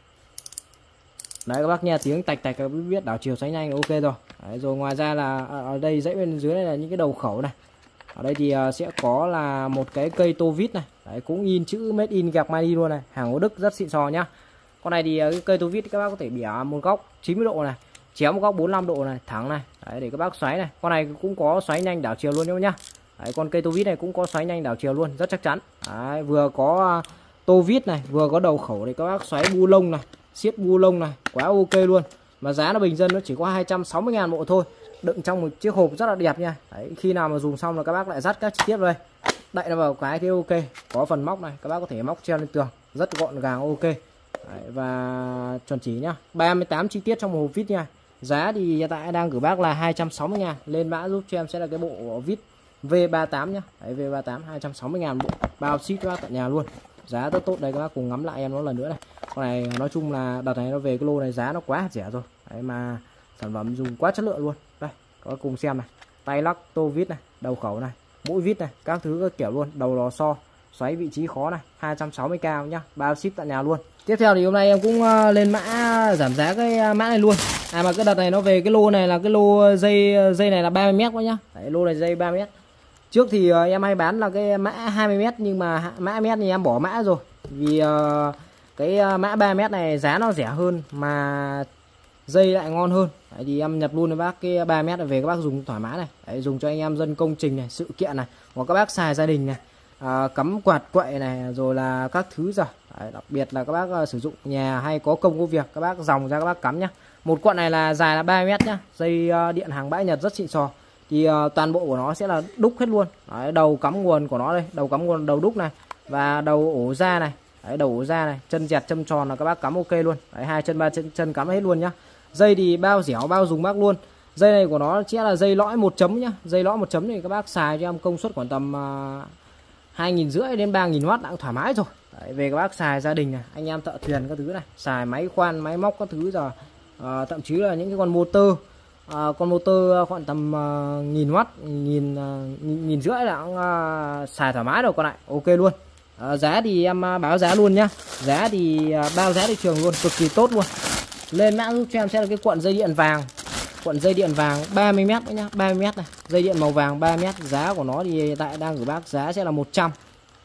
Đấy, các bác nghe tiếng tạch tạch các bác biết đảo chiều xoáy nhanh ok rồi. Đấy, rồi ngoài ra là ở đây dãy bên dưới này là những cái đầu khẩu này. Ở đây thì uh, sẽ có là một cái cây tô vít này. Đấy, cũng in chữ made in Germany luôn này, hàng của Đức rất xịn sò nhá. Con này thì uh, cái cây tô vít các bác có thể bẻ một góc chín mươi độ này, chéo một góc bốn mươi lăm độ này, thẳng này. Đấy, để các bác xoáy này. Con này cũng có xoáy nhanh đảo chiều luôn nhá. Đấy, con cây tô vít này cũng có xoáy nhanh đảo chiều luôn, rất chắc chắn. Đấy, vừa có uh, tô vít này, vừa có đầu khẩu để các bác xoáy bu lông này, siết bu lông này, quá ok luôn. Mà giá nó bình dân nó chỉ có hai trăm sáu mươi ngàn bộ thôi, đựng trong một chiếc hộp rất là đẹp nha. Đấy, khi nào mà dùng xong là các bác lại dắt các chi tiết vào đây, đậy nó vào cái thì ok. Có phần móc này, các bác có thể móc treo lên tường, rất gọn gàng ok. Đấy, và chuẩn chỉ nhá, ba mươi tám chi tiết trong một hộp vít nha. Giá thì hiện tại đang gửi bác là hai trăm sáu mươi ngàn. Lên mã giúp cho em sẽ là cái bộ vít V ba mươi tám nhá. Đấy, V ba mươi tám hai trăm sáu mươi ngàn bộ, bao ship cho bác tận nhà luôn. Giá rất tốt. Đây các bác cùng ngắm lại em nó lần nữa này. Con này nói chung là đợt này nó về cái lô này giá nó quá rẻ rồi. Đấy, mà sản phẩm dùng quá chất lượng luôn. Đây các bác cùng xem này, tay lắc, tô vít này, đầu khẩu này, mũi vít này, các thứ các kiểu luôn, đầu lò xo, xoáy vị trí khó này, hai trăm sáu mươi k nhá, bao ship tận nhà luôn. Tiếp theo thì hôm nay em cũng lên mã giảm giá cái mã này luôn. À mà cái đợt này nó về cái lô này là cái lô dây dây này là ba mươi mét quá nhá. Đấy, lô này dây ba mươi mét. Trước thì uh, em hay bán là cái mã hai mươi mét, nhưng mà mã mét thì em bỏ mã rồi. Vì uh, Cái mã ba mét này giá nó rẻ hơn mà dây lại ngon hơn. Đấy, thì em nhập luôn với bác cái ba mét về các bác dùng thoải mái này. Đấy, dùng cho anh em dân công trình này, sự kiện này, hoặc các bác xài gia đình này, à, cắm quạt quậy này, rồi là các thứ rồi. Đấy, đặc biệt là các bác uh, sử dụng nhà hay có công có việc, các bác dòng ra các bác cắm nhá. Một quận này là dài là ba mét nhá, dây uh, điện hàng bãi Nhật rất xịn sò. Thì uh, toàn bộ của nó sẽ là đúc hết luôn. Đấy, đầu cắm nguồn của nó đây, đầu cắm nguồn đầu đúc này, và đầu ổ da này. Đấy, đầu ổ da này, chân dẹt châm tròn là các bác cắm ok luôn. Đấy, hai chân ba chân, chân cắm hết luôn nhá. Dây thì bao dẻo bao dùng bác luôn. Dây này của nó sẽ là dây lõi một chấm nhá. Dây lõi một chấm thì các bác xài cho em công suất khoảng tầm uh, hai nghìn rưỡi đến ba nghìn oát đã thoải mái rồi. Đấy, về các bác xài gia đình này, anh em thợ thuyền các thứ này, xài máy khoan máy móc các thứ rồi, à, thậm chí là những cái con motor, à, con motor khoảng tầm uh, nghìn oát, nghìn, uh, nghìn, nghìn rưỡi là cũng, uh, xài thoải mái rồi con này, ok luôn. À, giá thì em uh, báo giá luôn nhá. Giá thì uh, bao giá thị trường luôn, cực kỳ tốt luôn. Lên mã giúp cho em sẽ là cái cuộn dây điện vàng, cuộn dây điện vàng ba mươi mét nữa nhá, ba mươi mét này, dây điện màu vàng ba mét. Giá của nó thì hiện tại đang gửi bác giá sẽ là một trăm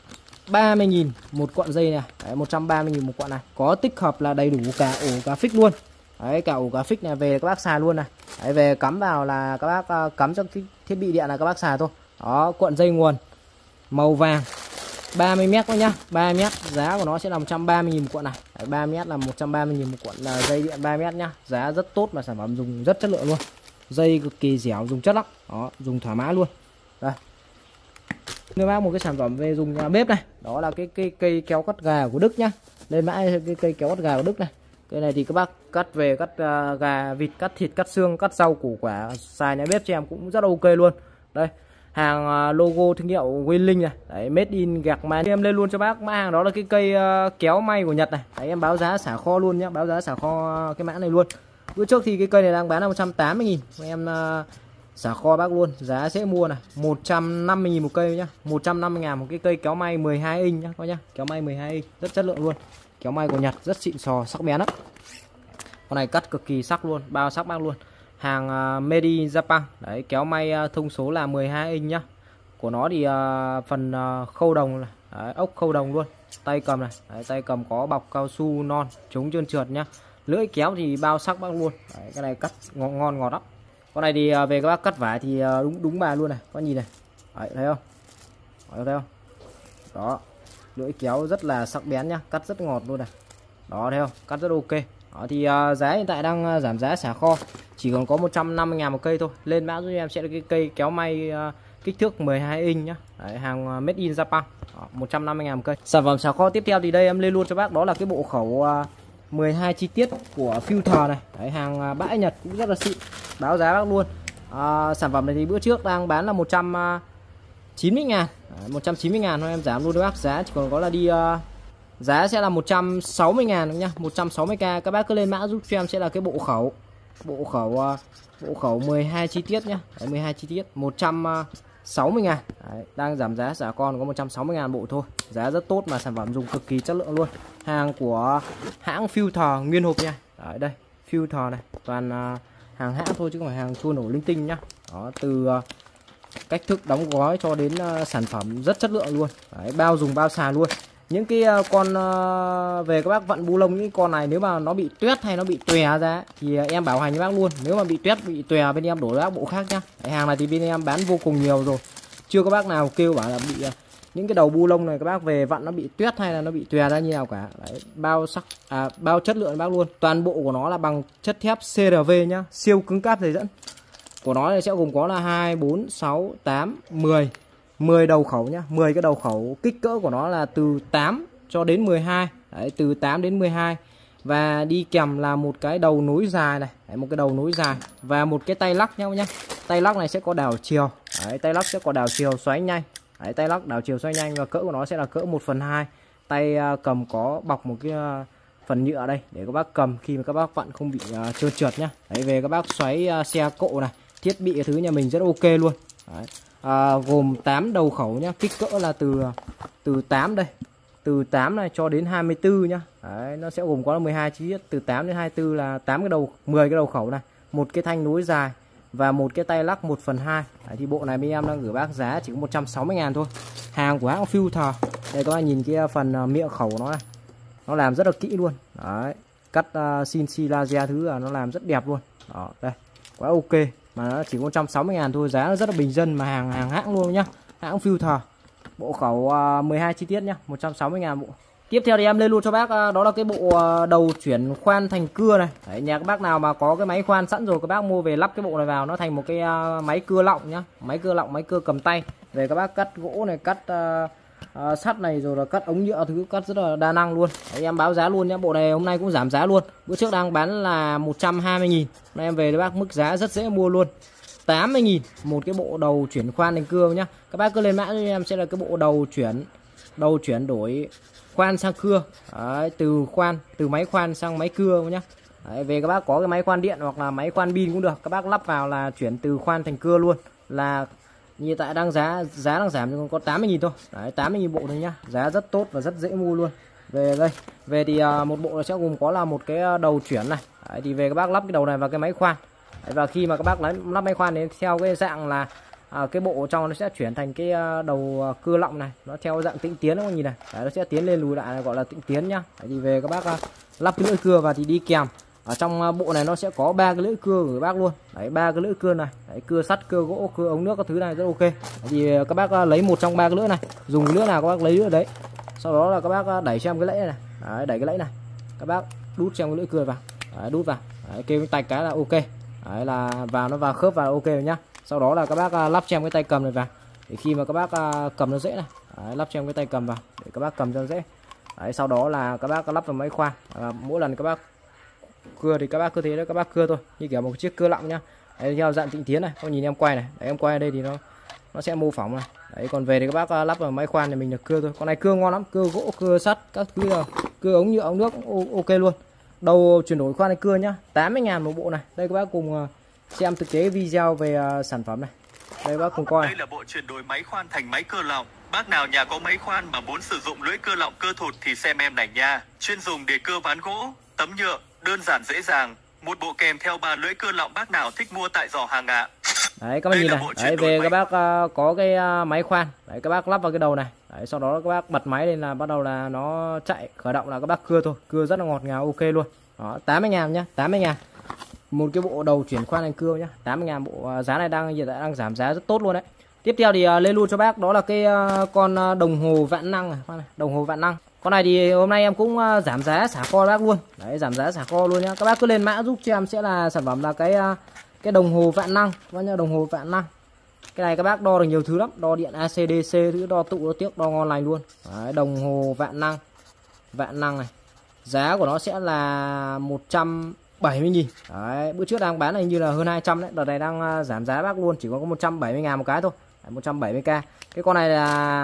ba mươi nghìn một cuộn dây này. Đấy, một trăm ba mươi nghìn một cuộn này, có tích hợp là đầy đủ cả ổ cá phích luôn. Đấy, cả ổ cá phích này về các bác xài luôn này. Đấy, về cắm vào là các bác uh, cắm cho cái thiết bị điện là các bác xài thôi. Đó, cuộn dây nguồn màu vàng ba mươi mét thôi nhá, ba mươi mét. Giá của nó sẽ là một trăm ba mươi nghìn một cuộn này. Đấy, ba mươi mét là một trăm ba mươi nghìn một cuộn là dây điện ba mét nhá. Giá rất tốt mà sản phẩm dùng rất chất lượng luôn. Dây cực kỳ dẻo, dùng chất lắm. Đó, dùng thoải mái luôn. Đây. Nếu bác một cái sản phẩm về dùng nhà bếp này, đó là cái cây cây kéo cắt gà của Đức nhá. Lên mã cái cây kéo cắt gà của Đức này. Cái này thì các bác cắt về cắt uh, gà, vịt, cắt thịt, cắt xương, cắt rau củ quả, xài nhà bếp cho em cũng rất ok luôn. Đây, hàng uh, logo thương hiệu Winlink này. Đấy, made in gạc màn. Em lên luôn cho bác mã hàng đó là cái cây uh, kéo may của Nhật này. Đấy, em báo giá xả kho luôn nhá, báo giá xả kho uh, cái mã này luôn. Bữa trước thì cái cây này đang bán là một trăm tám mươi nghìn. Em uh, xả kho bác luôn, giá sẽ mua này một trăm năm mươi nghìn một cây nhá, một trăm năm mươi ngàn một cái cây kéo may mười hai inch nhá, coi nhá, kéo may mười hai inch rất chất lượng luôn, kéo may của Nhật rất xịn sò, sắc bén lắm. Con này cắt cực kỳ sắc luôn, bao sắc bác luôn. Hàng uh, Made in Japan. Đấy, kéo may uh, thông số là mười hai inch nhá. Của nó thì uh, phần uh, khâu đồng này, đấy, ốc khâu đồng luôn, tay cầm này, đấy, tay cầm có bọc cao su non, chống trơn trượt nhá. Lưỡi kéo thì bao sắc bác luôn. Đấy, cái này cắt ngon ngon ngọt lắm. Con này thì về các bác cắt vải thì đúng đúng bài luôn này, có nhìn này. Đấy, thấy không? Đấy, thấy không? Đó, lưỡi kéo rất là sắc bén nhá, cắt rất ngọt luôn này. Đó, thấy không? Cắt rất ok. Đó, thì uh, giá hiện tại đang uh, giảm giá xả kho, chỉ còn có một trăm năm mươi ngàn một cây thôi. Lên mã giúp em sẽ là cái cây kéo may uh, kích thước mười hai inch nhá. Đấy, hàng uh, Made in Japan. Đó, một trăm năm mươi ngàn một cây. Sản phẩm xả kho tiếp theo thì đây em lên luôn cho bác, đó là cái bộ khẩu uh, mười hai chi tiết của Filter này. Đấy, hàng uh, bãi Nhật cũng rất là xịn. Báo giá bác luôn. À, sản phẩm này thì bữa trước đang bán là một trăm chín mươi ngàn, một trăm chín mươi ngàn thôi, em giảm luôn cho bác, giá chỉ còn có là đi uh, giá sẽ là một trăm sáu mươi ngàn nhá, một trăm sáu mươi k. Các bác cứ lên mã giúp cho em sẽ là cái bộ khẩu bộ khẩu uh, bộ khẩu mười hai chi tiết nhá. Đấy, mười hai chi tiết một trăm sáu mươi ngàn. Đấy, đang giảm giá xả con có một trăm sáu mươi ngàn bộ thôi, giá rất tốt mà sản phẩm dùng cực kỳ chất lượng luôn. Hàng của hãng Filter nguyên hộp nha. Đấy, đây Filter này, toàn uh, hàng hãng thôi chứ không phải hàng chua nổ linh tinh nhá. Đó, từ uh, cách thức đóng gói cho đến uh, sản phẩm rất chất lượng luôn. Đấy, bao dùng bao xài luôn. Những cái uh, con uh, về các bác vặn bu lông, những con này nếu mà nó bị tuét hay nó bị tòe ra thì uh, em bảo hành cho bác luôn. Nếu mà bị tuét bị tòe bên em đổi bác bộ khác nhá. Đấy, hàng này thì bên em bán vô cùng nhiều rồi, chưa có bác nào kêu bảo là bị uh, những cái đầu bu lông này các bác về vặn nó bị tuét hay là nó bị tòe ra như nào cả. Đấy, bao sắc à, bao chất lượng bác luôn. Toàn bộ của nó là bằng chất thép xê rờ vê nhá, siêu cứng cáp dây dẫn. Của nó này sẽ gồm có là hai, bốn, sáu, tám, mười mười đầu khẩu nhá, mười cái đầu khẩu. Kích cỡ của nó là từ tám cho đến mười hai. Đấy, từ tám đến mười hai. Và đi kèm là một cái đầu nối dài này. Đấy, một cái đầu nối dài và một cái tay lắc nhau nhá. Tay lắc này sẽ có đảo chiều. Đấy, tay lắc sẽ có đảo chiều xoáy nhanh. Đấy, tay lắc đảo chiều xoay nhanh và cỡ của nó sẽ là cỡ một phần hai. Tay uh, cầm có bọc một cái uh, phần nhựa đây để các bác cầm khi mà các bác vặn không bị uh, trơn trượt nhá. Đấy, về các bác xoáy uh, xe cộ này, thiết bị cái thứ nhà mình rất ok luôn. Đấy, uh, gồm tám đầu khẩu nhá, kích cỡ là từ từ tám đây, từ tám này cho đến hai mươi tư nhá. Đấy, nó sẽ gồm có là mười hai chi tiết, từ tám đến hai mươi tư là tám cái đầu, mười cái đầu khẩu này, một cái thanh nối dài và một cái tay lắc một phần hai. Đấy, thì bộ này bên em đang gửi bác giá chỉ có một trăm sáu mươi ngàn thôi. Hàng của hãng Filter. Đây các bạn nhìn cái phần miệng khẩu nó này. nó làm rất là kỹ luôn. Đấy, cắt uh, xin xi laser thứ là nó làm rất đẹp luôn. Đó, đây quá ok, mà nó chỉ có một trăm sáu mươi ngàn thôi, giá nó rất là bình dân, mà hàng hàng hãng luôn nhá, hãng filter, bộ khẩu uh, mười hai chi tiết nhá, một trăm sáu mươi ngàn bộ. Tiếp theo thì em lên luôn cho bác uh, đó là cái bộ uh, đầu chuyển khoan thành cưa này. Đấy, nhà các bác nào mà có cái máy khoan sẵn rồi, các bác mua về lắp cái bộ này vào, nó thành một cái uh, máy cưa lọng nhá, máy cưa lọng, máy cưa cầm tay. Về các bác cắt gỗ này, cắt uh, uh, sắt này, rồi là cắt ống nhựa thứ, cắt rất là đa năng luôn. Đấy, em báo giá luôn nhá, bộ này hôm nay cũng giảm giá luôn. Bữa trước đang bán là một trăm hai mươi nghìn, nay em về với bác mức giá rất dễ mua luôn, tám mươi nghìn một cái bộ đầu chuyển khoan thành cưa nhá. Các bác cứ lên mã cho em sẽ là cái bộ đầu chuyển đầu chuyển đổi khoan sang cưa. Đấy, từ khoan từ máy khoan sang máy cưa nhá. Đấy, về các bác có cái máy khoan điện hoặc là máy khoan pin cũng được, các bác lắp vào là chuyển từ khoan thành cưa luôn, là như tại đang giá giá đang giảm còn có tám mươi nghìn thôi. Đấy, tám mươi nghìn bộ thôi nhá, giá rất tốt và rất dễ mua luôn. Về đây, về thì uh, một bộ sẽ gồm có là một cái đầu chuyển này. Đấy, thì về các bác lắp cái đầu này vào cái máy khoan. Đấy, và khi mà các bác lấy lắp máy khoan thì theo cái dạng là à, cái bộ trong nó sẽ chuyển thành cái đầu cưa lọng này, nó theo dạng tĩnh tiến, các bạn nhìn này. Đấy, nó sẽ tiến lên lùi lại này, gọi là tĩnh tiến nhá. Đấy, thì về các bác à, lắp cái lưỡi cưa và thì đi kèm ở trong bộ này nó sẽ có ba cái lưỡi cưa của các bác luôn. Đấy, ba cái lưỡi cưa này. Đấy, cưa sắt, cưa gỗ, cưa ống nước các thứ này rất ok. Đấy, thì các bác à, lấy một trong ba cái lưỡi này, dùng cái lưỡi nào các bác lấy lưỡi đấy. Sau đó là các bác đẩy xem cái lẫy này. Đấy, đẩy cái lẫy này, các bác đút xem cái lưỡi cưa vào. Đấy, đút vào. Đấy, kêu tạch cái là ok. Đấy, là vào nó vào khớp vào ok rồi nhá. Sau đó là các bác uh, lắp cho em cái tay cầm này vào, để khi mà các bác uh, cầm nó dễ này. Đấy, lắp cho em cái tay cầm vào để các bác cầm cho nó dễ. Đấy, sau đó là các bác lắp vào máy khoan. À, mỗi lần các bác cưa thì các bác cứ thế đó, các bác cưa thôi, như kiểu một chiếc cưa lọng nhá. Đấy, theo dạng tĩnh tiến này, có nhìn em quay này. Đấy, em quay ở đây thì nó nó sẽ mô phỏng này. Đấy, còn về thì các bác uh, lắp vào máy khoan thì mình được cưa thôi. Con này cưa ngon lắm, cưa gỗ, cưa sắt các thứ là cưa ống nhựa, ống nước ok luôn. Đầu chuyển đổi khoan này cưa nhá, tám mươi ngàn một bộ này. Đây các bác cùng uh, xem thực tế video về uh, sản phẩm này. Đây bác cùng coi. Đây là bộ chuyển đổi máy khoan thành máy cưa lọng. Bác nào nhà có máy khoan mà muốn sử dụng lưỡi cưa lọng cưa thụt thì xem em này nha. Chuyên dùng để cưa ván gỗ, tấm nhựa, đơn giản dễ dàng. Một bộ kèm theo ba lưỡi cưa lọng, bác nào thích mua tại giỏ hàng ạ. Đấy các bác nhìn này. Đấy, về máy... các bác uh, có cái uh, máy khoan. Đấy, các bác lắp vào cái đầu này. Đấy, sau đó các bác bật máy lên là bắt đầu là nó chạy khởi động là các bác cưa thôi. Cưa rất là ngọt ngào ok luôn. Đó, tám mươi ngàn nhá, tám mươi ngàn một cái bộ đầu chuyển khoan thành cưa nhá, tám mươi ngàn bộ. Uh, giá này đang hiện tại đang giảm giá rất tốt luôn đấy. Tiếp theo thì uh, lên luôn cho bác đó là cái uh, con uh, đồng hồ vạn năng này, đồng hồ vạn năng. Con này thì hôm nay em cũng uh, giảm giá xả kho bác luôn. Đấy, giảm giá xả kho luôn nhá. Các bác cứ lên mã giúp cho em sẽ là sản phẩm là cái uh, cái đồng hồ vạn năng, bao nhiêu đồng hồ vạn năng. Cái này các bác đo được nhiều thứ lắm, đo điện a xê đê xê thứ, đo tụ, đo tiếc, đo ngon lành luôn. Đấy, đồng hồ vạn năng, vạn năng này. Giá của nó sẽ là một trăm bảy mươi nghìn. Đấy, bữa trước đang bán này như là hơn hai trăm đấy, đợt này đang uh, giảm giá bác luôn, chỉ có một trăm bảy mươi ngàn một cái thôi. Đấy, một trăm bảy mươi k. Cái con này là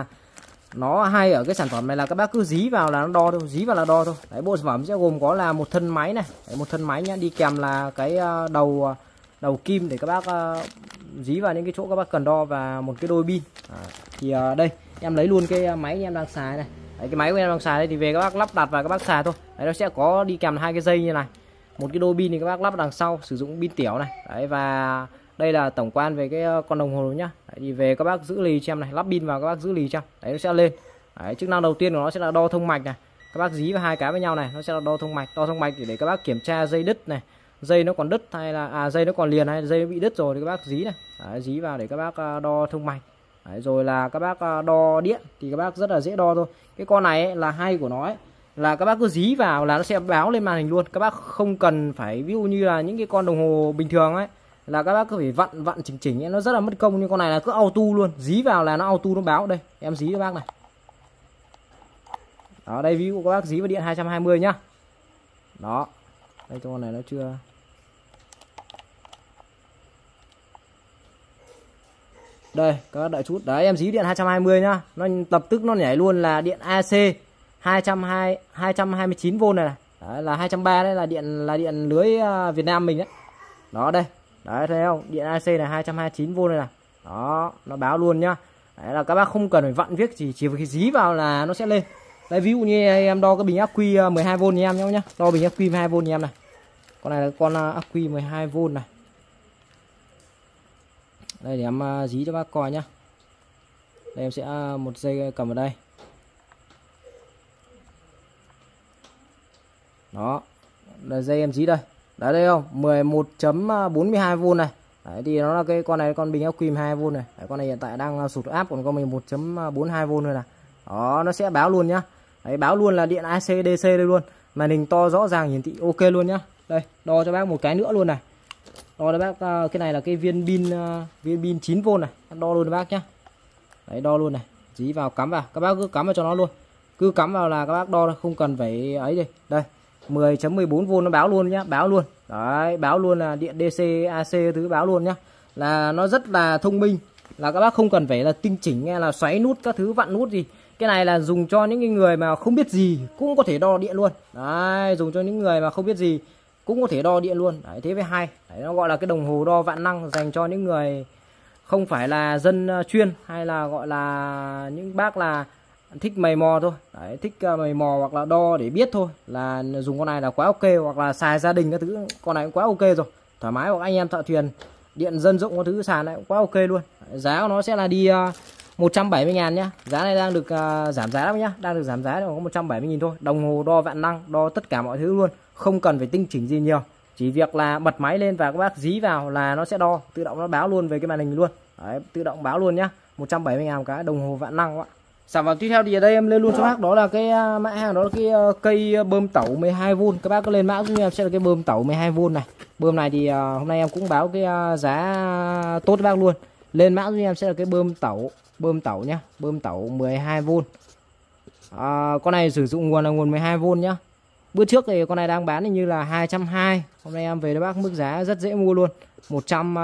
nó hay ở cái sản phẩm này là các bác cứ dí vào là nó đo thôi, dí vào là đo thôi. Đấy, bộ sản phẩm sẽ gồm có là một thân máy này. Đấy, một thân máy nhá, đi kèm là cái uh, đầu đầu kim để các bác uh, dí vào những cái chỗ các bác cần đo, và một cái đôi pin. À, thì uh, đây em lấy luôn cái máy em đang xài này. Đấy, cái máy của em đang xài đây thì về các bác lắp đặt và các bác xài thôi. Đấy, nó sẽ có đi kèm hai cái dây như này, một cái đôi pin thì các bác lắp đằng sau, sử dụng pin tiểu này. Đấy, và đây là tổng quan về cái con đồng hồ nhá. Đấy, thì về các bác giữ lì cho em này, lắp pin vào các bác giữ lì cho. Đấy, nó sẽ lên. Đấy, chức năng đầu tiên của nó sẽ là đo thông mạch này. Các bác dí vào hai cái với nhau này, nó sẽ là đo thông mạch, đo thông mạch để các bác kiểm tra dây đứt này, dây nó còn đứt hay là à dây nó còn liền hay dây nó bị đứt rồi thì các bác dí này. Đấy, dí vào để các bác đo thông mạch. Đấy, rồi là các bác đo điện thì các bác rất là dễ đo thôi. Cái con này ấy, là hay của nó ấy, là các bác cứ dí vào là nó sẽ báo lên màn hình luôn. Các bác không cần phải ví dụ như là những cái con đồng hồ bình thường ấy là các bác cứ phải vặn vặn chỉnh chỉnh ấy, nó rất là mất công. Nhưng con này là cứ auto luôn, dí vào là nó auto nó báo. Đây em dí cho bác này. Đó, đây ví dụ các bác dí vào điện hai trăm hai mươi nhá. Đó, đây con này nó chưa. Đây các bác đợi chút. Đấy, em dí điện hai trăm hai mươi nhá, nó lập tức nó nhảy luôn là điện a xê hai trăm hai mươi chín vôn này, này. Đấy, là hai trăm ba mươi đấy, là điện là điện lưới Việt Nam mình đấy. Đó đây. Đấy, thấy không? Điện a xê là hai trăm hai mươi chín vôn này này. Đó, nó báo luôn nhá. Đấy, là các bác không cần phải vặn viết gì, chỉ phải dí vào là nó sẽ lên. Đây ví dụ như em đo cái bình ắc quy mười hai vôn nha em nhá. Đo bình ắc quy mười hai vôn nha em này. Con này là con ắc quy mười hai vôn này. Đây để em dí cho bác coi nhá. Đây em sẽ một dây cầm vào đây. Đó, là dây em dí đây. Đấy đây không? mười một chấm bốn mươi hai vôn này. Đấy thì nó là cái con này con bình ắc quy mười hai vôn này. Đấy, con này hiện tại đang sụt áp, còn con mười một chấm bốn mươi hai vôn thôi này. Đó, nó sẽ báo luôn nhá. Đấy, báo luôn là điện a xê đê xê đây luôn. Màn hình to rõ ràng hiển thị ok luôn nhá. Đây, đo cho bác một cái nữa luôn này. Đo cho bác uh, cái này là cái viên pin uh, viên pin chín vôn này, đo luôn cho bác nhá. Đấy, đo luôn này, dí vào cắm vào, các bác cứ cắm vào cho nó luôn. Cứ cắm vào là các bác đo, không cần phải ấy đi. Đây, mười chấm mười bốn vôn nó báo luôn nhá, báo luôn. Đấy, báo luôn là điện đê xê, a xê thứ báo luôn nhá. Là nó rất là thông minh, là các bác không cần phải là tinh chỉnh nghe là xoáy nút các thứ, vặn nút gì. Cái này là dùng cho những người mà không biết gì cũng có thể đo điện luôn. Đấy, dùng cho những người mà không biết gì cũng có thể đo điện luôn. Đấy, thế mới hay. Đấy, nó gọi là cái đồng hồ đo vạn năng, dành cho những người không phải là dân chuyên, hay là gọi là những bác là thích mày mò thôi. Đấy, thích mày mò hoặc là đo để biết thôi, là dùng con này là quá ok. Hoặc là xài gia đình các thứ, con này cũng quá ok rồi, thoải mái. Hoặc anh em thợ thuyền điện dân dụng các thứ xài này cũng quá ok luôn. Đấy, giá của nó sẽ là đi uh, một trăm bảy mươi ngàn nhá. Giá này đang được uh, giảm giá lắm nhá, đang được giảm giá, có một trăm bảy mươi nghìn thôi. Đồng hồ đo vạn năng, đo tất cả mọi thứ luôn, không cần phải tinh chỉnh gì nhiều. Chỉ việc là bật máy lên và các bác dí vào là nó sẽ đo, tự động nó báo luôn về cái màn hình luôn. Đấy, tự động báo luôn nhá. một trăm bảy mươi ngàn cái đồng hồ vạn năng các bạn. Sản phẩm tiếp theo thì ở đây em lên luôn cho bác, đó là cái uh, mã hàng, đó là cái uh, cây bơm tẩu mười hai vôn. Các bác có lên mã giúp em sẽ là cái bơm tẩu mười hai vôn này. Bơm này thì uh, hôm nay em cũng báo cái uh, giá tốt cho bác luôn. Lên mã giúp em sẽ là cái bơm tẩu, bơm tẩu nhá, bơm tẩu mười hai vôn. À, con này sử dụng nguồn là nguồn mười hai vôn nhá. Bữa trước thì con này đang bán thì như là hai trăm hai mươi. Hôm nay em về cho bác mức giá rất dễ mua luôn, một trăm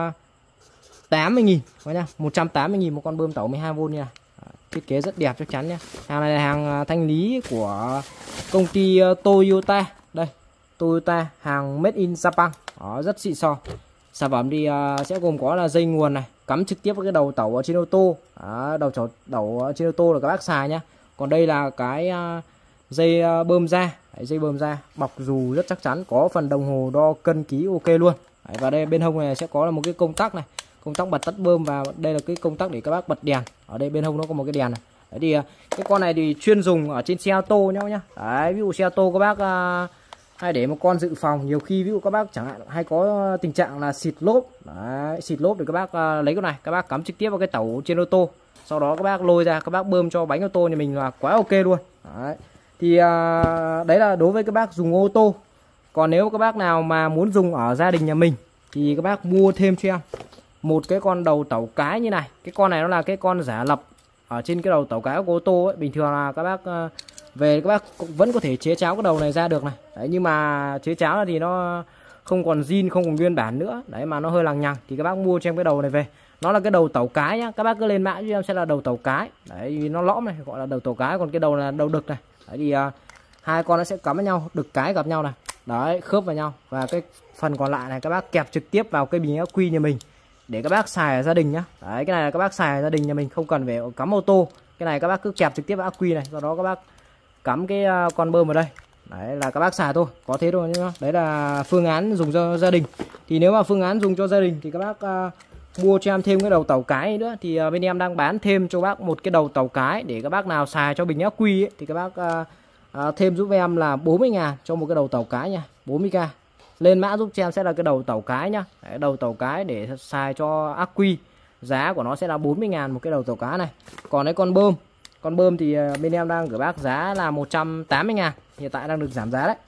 tám mươi nghìn nhá, một trăm tám mươi nghìn một con bơm tẩu mười hai vôn nha. Thiết kế rất đẹp chắc chắn nhé. Hàng này là hàng thanh lý của công ty Toyota. Đây, Toyota, hàng made in Japan. Đó, rất xịn sò. Sản phẩm thì uh, sẽ gồm có là dây nguồn này, cắm trực tiếp với cái đầu tẩu ở trên ô tô. Đó, đầu tẩu tẩu ở trên ô tô là các bác xài nhá. Còn đây là cái uh, dây uh, bơm da. Đấy, dây bơm da bọc dù rất chắc chắn, có phần đồng hồ đo cân ký ok luôn. Đấy, và đây bên hông này sẽ có là một cái công tắc này, công tắc bật tắt bơm, và đây là cái công tắc để các bác bật đèn. Ở đây bên hông nó có một cái đèn này. Đấy thì cái con này thì chuyên dùng ở trên xe ô tô nhau nhá. Đấy, ví dụ xe ô tô các bác uh, hay để một con dự phòng, nhiều khi ví dụ các bác chẳng hạn hay có tình trạng là xịt lốp. Đấy, xịt lốp thì các bác uh, lấy con này, các bác cắm trực tiếp vào cái tẩu trên ô tô, sau đó các bác lôi ra, các bác bơm cho bánh ô tô nhà mình là quá ok luôn. Đấy. Thì uh, đấy là đối với các bác dùng ô tô. Còn nếu các bác nào mà muốn dùng ở gia đình nhà mình thì các bác mua thêm cho em một cái con đầu tẩu cái như này. Cái con này nó là cái con giả lập ở trên cái đầu tẩu cái của ô tô ấy. Bình thường là các bác uh, về các bác vẫn có thể chế cháo cái đầu này ra được này. Đấy, nhưng mà chế cháo thì nó không còn zin, không còn nguyên bản nữa. Đấy, mà nó hơi lằng nhằng thì các bác mua cho em cái đầu này về. Nó là cái đầu tẩu cái nhá. Các bác cứ lên mã cho em sẽ là đầu tẩu cái. Đấy, nó lõm này gọi là đầu tẩu cái, còn cái đầu là đầu đực này. Đấy thì uh, hai con nó sẽ cắm với nhau, đực cái gặp nhau này. Đấy, khớp vào nhau, và cái phần còn lại này các bác kẹp trực tiếp vào cây bình ắc quy nhà mình để các bác xài ở gia đình nhá. Đấy, cái này là các bác xài ở gia đình nhà mình, không cần phải cắm ô tô. Cái này các bác cứ kẹp trực tiếp vào ắc quy này, sau đó các bác cắm cái uh, con bơm vào đây. Đấy là các bác xài thôi, có thế thôi nhá. Đấy là phương án dùng cho gia đình. Thì nếu mà phương án dùng cho gia đình thì các bác uh, mua cho em thêm cái đầu tàu cái nữa. Thì uh, bên em đang bán thêm cho bác một cái đầu tàu cái, để các bác nào xài cho bình ắc quy ấy, thì các bác uh, uh, thêm giúp em là bốn mươi ngàn cho một cái đầu tàu cái nha, bốn mươi k. Lên mã giúp cho em sẽ là cái đầu tàu cái nhá. Đấy, đầu tàu cái để xài cho ắc quy, giá của nó sẽ là bốn mươi ngàn một cái đầu tàu cá này. Còn cái con bơm, con bơm thì bên em đang gửi bác giá là một trăm tám mươi ngàn, hiện tại đang được giảm giá đấy.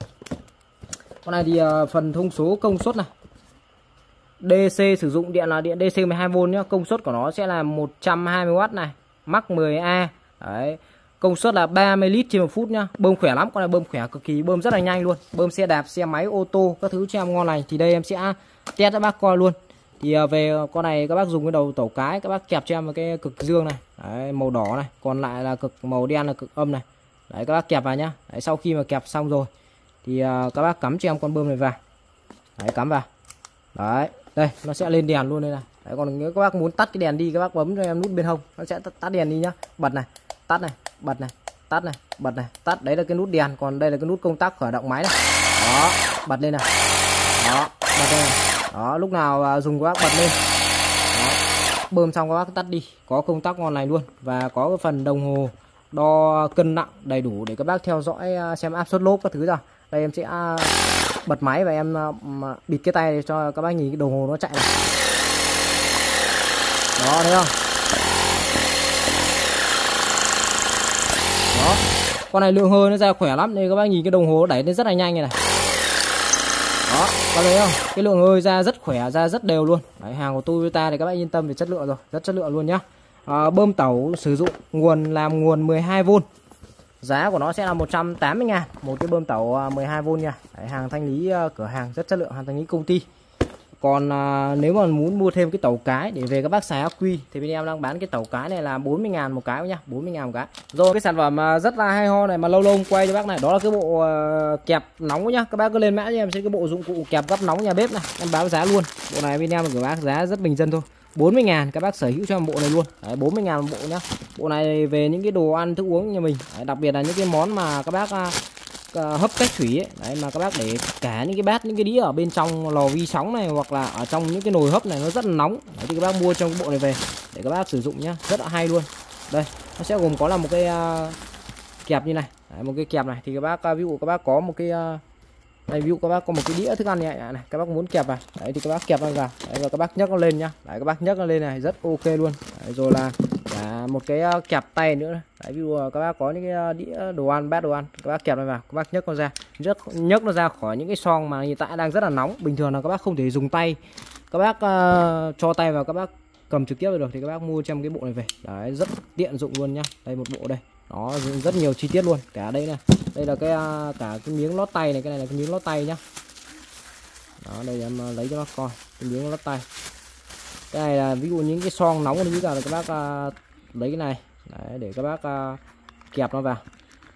Con này thì phần thông số công suất này, đê xê sử dụng điện là điện đê xê mười hai vôn nhá. Công suất của nó sẽ là một trăm hai mươi oát này, mắc mười A. Đấy, công suất là ba mươi lít trên một phút nhá. Bơm khỏe lắm, con này bơm khỏe cực kỳ, bơm rất là nhanh luôn. Bơm xe đạp, xe máy, ô tô các thứ cho em ngon lành. Thì đây em sẽ test cho bác coi luôn. Thì về con này các bác dùng cái đầu tẩu cái, các bác kẹp cho em một cái cực dương này. Đấy, màu đỏ này, còn lại là cực màu đen là cực âm này. Đấy, các bác kẹp vào nhá. Đấy, sau khi mà kẹp xong rồi thì uh, các bác cắm cho em con bơm này vào. Đấy, cắm vào. Đấy, đây nó sẽ lên đèn luôn đây này. Đấy, còn nếu các bác muốn tắt cái đèn đi, các bác bấm cho em nút bên hông, nó sẽ tắt, tắt đèn đi nhá. Bật này, tắt này, bật này, tắt này, bật này, tắt. Đấy là cái nút đèn, còn đây là cái nút công tắc khởi động máy này. Đó, bật lên này. Đó, bật lên này. Đó, lúc nào dùng các bác bật lên. Đó, bơm xong các bác tắt đi, có công tắc ngon lành luôn, và có cái phần đồng hồ đo cân nặng đầy đủ để các bác theo dõi xem áp suất lốp các thứ ra. Đây Đây em sẽ bật máy và em bịt cái tay để cho các bác nhìn cái đồng hồ nó chạy này. Đó, thấy không? Đó. Con này lượng hơi nó ra khỏe lắm nên các bác nhìn cái đồng hồ đẩy lên rất là nhanh như này. Đó, có thấy không? Cái lượng hơi ra rất khỏe, ra rất đều luôn. Đấy, hàng của Toyota thì các bác yên tâm về chất lượng rồi, rất chất lượng luôn nhá. À, bơm tẩu sử dụng nguồn làm nguồn mười hai vôn. Giá của nó sẽ là một trăm tám mươi ngàn một cái bơm tẩu mười hai vôn nha. Đấy, hàng thanh lý cửa hàng rất chất lượng, hàng thanh lý công ty. Còn à, nếu mà muốn mua thêm cái tẩu cái để về các bác xài ắc quy thì bên em đang bán cái tẩu cái này là bốn mươi ngàn một cái nhá, bốn mươi ngàn một cái. Rồi cái sản phẩm rất là hay ho này mà lâu lâu quay cho bác này, đó là cái bộ uh, kẹp nóng nhá. Các bác cứ lên mã cho em sẽ cái bộ dụng cụ kẹp gấp nóng nhà bếp này, em báo giá luôn. Bộ này bên em của bác giá rất bình dân thôi, bốn mươi ngàn các bác sở hữu cho một bộ này luôn. Đấy, bốn mươi ngàn một bộ nhá. Bộ này về những cái đồ ăn thức uống nhà mình. Đấy, đặc biệt là những cái món mà các bác uh, hấp cách thủy ấy. Đấy, mà các bác để cả những cái bát, những cái đĩa ở bên trong lò vi sóng này hoặc là ở trong những cái nồi hấp này nó rất là nóng. Đấy, thì các bác mua trong cái bộ này về để các bác sử dụng nhá, rất là hay luôn. Đây nó sẽ gồm có là một cái uh, kẹp như này. Đấy, một cái kẹp này thì các bác ví dụ các bác có một cái uh, đây, ví dụ các bác có một cái đĩa thức ăn này, này các bác muốn kẹp vào. Đấy thì các bác kẹp nó vào. Đấy, và các bác nhấc nó lên nhá. Đấy, các bác nhấc nó lên này rất ok luôn. Đấy, rồi là cả một cái kẹp tay nữa. Đấy, ví dụ các bác có những cái đĩa đồ ăn, bát đồ ăn, các bác kẹp nó vào, các bác nhấc nó ra, nhấc nhấc nó ra khỏi những cái xoong mà hiện tại đang rất là nóng. Bình thường là các bác không thể dùng tay, các bác uh, cho tay vào các bác cầm trực tiếp được thì các bác mua trong cái bộ này về. Đấy, rất tiện dụng luôn nhá. Đây một bộ đây. Đó, rất nhiều chi tiết luôn. Cả đây này. Đây là cái cả cái miếng lót tay này, cái này là cái miếng lót tay nhá. Đó, đây em lấy cho bác coi, cái miếng lót tay. Cái này là ví dụ những cái xoong nóng như là các bác uh, lấy cái này. Đấy, để các bác uh, kẹp nó vào.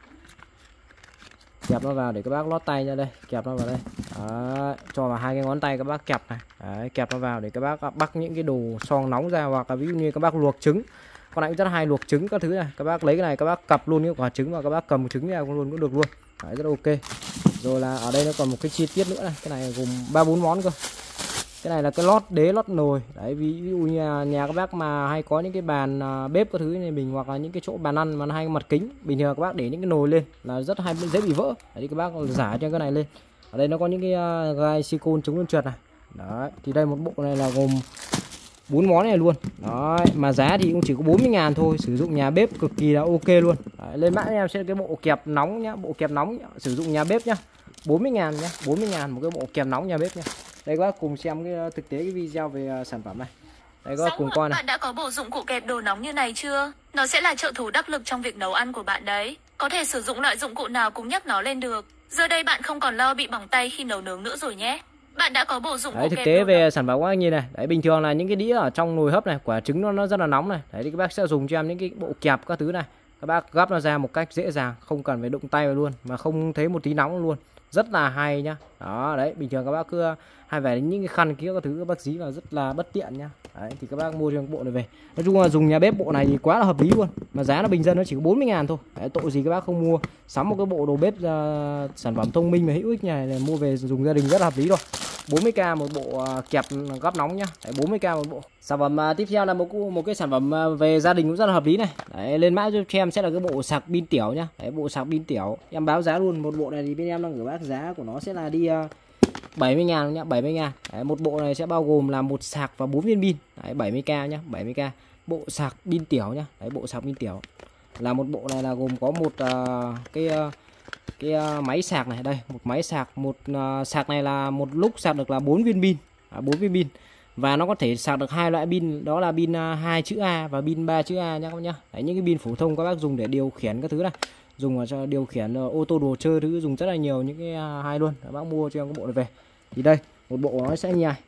Kẹp nó vào để các bác lót tay ra đây, kẹp nó vào đây. Đấy, cho vào hai cái ngón tay các bác kẹp này. Đấy, kẹp nó vào để các bác bắt những cái đồ xoong nóng ra, hoặc là ví dụ như các bác luộc trứng. Con này cũng rất hay, luộc trứng các thứ này, các bác lấy cái này các bác cặp luôn cái quả trứng và các bác cầm trứng ra luôn cũng được luôn. Đấy, rất ok. Rồi là ở đây nó còn một cái chi tiết nữa này, cái này gồm ba bốn món cơ. Cái này là cái lót đế, lót nồi. Đấy, ví, ví dụ như nhà, nhà các bác mà hay có những cái bàn uh, bếp các thứ này mình, hoặc là những cái chỗ bàn ăn mà hay mặt kính, bình thường các bác để những cái nồi lên là rất hay dễ bị vỡ. Đấy, thì các bác giả cho cái này lên. Ở đây nó có những cái uh, gai silicone chống trượt này. Đấy, thì đây một bộ này là gồm bốn món này luôn. Đấy, mà giá thì cũng chỉ có bốn mươi ngàn thôi, sử dụng nhà bếp cực kỳ là ok luôn. Đấy, lên mã em sẽ cái bộ kẹp nóng nhá, bộ kẹp nóng nhá, sử dụng nhà bếp nhá, bốn mươi ngàn nhá, bốn mươi ngàn một cái bộ kẹp nóng nhà bếp nhá. Đây các bác cùng xem cái thực tế cái video về sản phẩm này. Đây các bác cùng coi này. Bạn đã có bộ dụng cụ kẹp đồ nóng như này chưa? Nó sẽ là trợ thủ đắc lực trong việc nấu ăn của bạn đấy. Có thể sử dụng loại dụng cụ nào cũng nhấc nó lên được. Giờ đây bạn không còn lo bị bỏng tay khi nấu nướng nữa rồi nhé. Bạn đã có bộ dụng cụ đấy, thực tế về sản phẩm các bác nhìn này. Đấy, bình thường là những cái đĩa ở trong nồi hấp này, quả trứng nó nó rất là nóng này. Đấy thì các bác sẽ dùng cho em những cái bộ kẹp các thứ này. Các bác gắp nó ra một cách dễ dàng, không cần phải đụng tay vào luôn, mà không thấy một tí nóng luôn. Rất là hay nhá. Đó, đấy, bình thường các bác cứ hay về những cái khăn kia các thứ các bác dí vào rất là bất tiện nhá. Đấy thì các bác mua cho bộ này về. Nói chung là dùng nhà bếp bộ này thì quá là hợp lý luôn. Mà giá nó bình dân nó chỉ có bốn mươi ngàn thôi. Đấy, tội gì các bác không mua sắm một cái bộ đồ bếp uh, sản phẩm thông minh và hữu ích này để mua về dùng gia đình rất là hợp lý rồi. bốn mươi k một bộ uh, kẹp gắp nóng nhá. Đấy, bốn mươi k một bộ. Sản phẩm uh, tiếp theo là một một cái sản phẩm uh, về gia đình cũng rất là hợp lý này. Đấy, lên mã cho em sẽ là cái bộ sạc pin tiểu nhá. Đấy, bộ sạc pin tiểu. Em báo giá luôn, một bộ này thì bên em đang gửi bác giá của nó sẽ là đi uh, bảy mươi ngàn nhá, bảy mươi ngàn. Đấy, một bộ này sẽ bao gồm là một sạc và bốn viên pin. Đấy, bảy mươi k nhá, bảy mươi k. Bộ sạc pin tiểu nhá. Đấy, bộ sạc pin tiểu. Là một bộ này là gồm có một uh, cái uh, cái uh, máy sạc này, đây, một máy sạc, một uh, sạc này là một lúc sạc được là bốn viên pin, à, bốn viên pin. Và nó có thể sạc được hai loại pin, đó là pin uh, hai chữ A và pin ba chữ A nhá các bác nhá. Đấy, những cái pin phổ thông các bác dùng để điều khiển các thứ này, dùng cho điều khiển uh, ô tô đồ chơi thứ, dùng rất là nhiều những cái uh, hay luôn. Các bác mua cho em cái bộ này về. Thì đây, một bộ nó sẽ như này,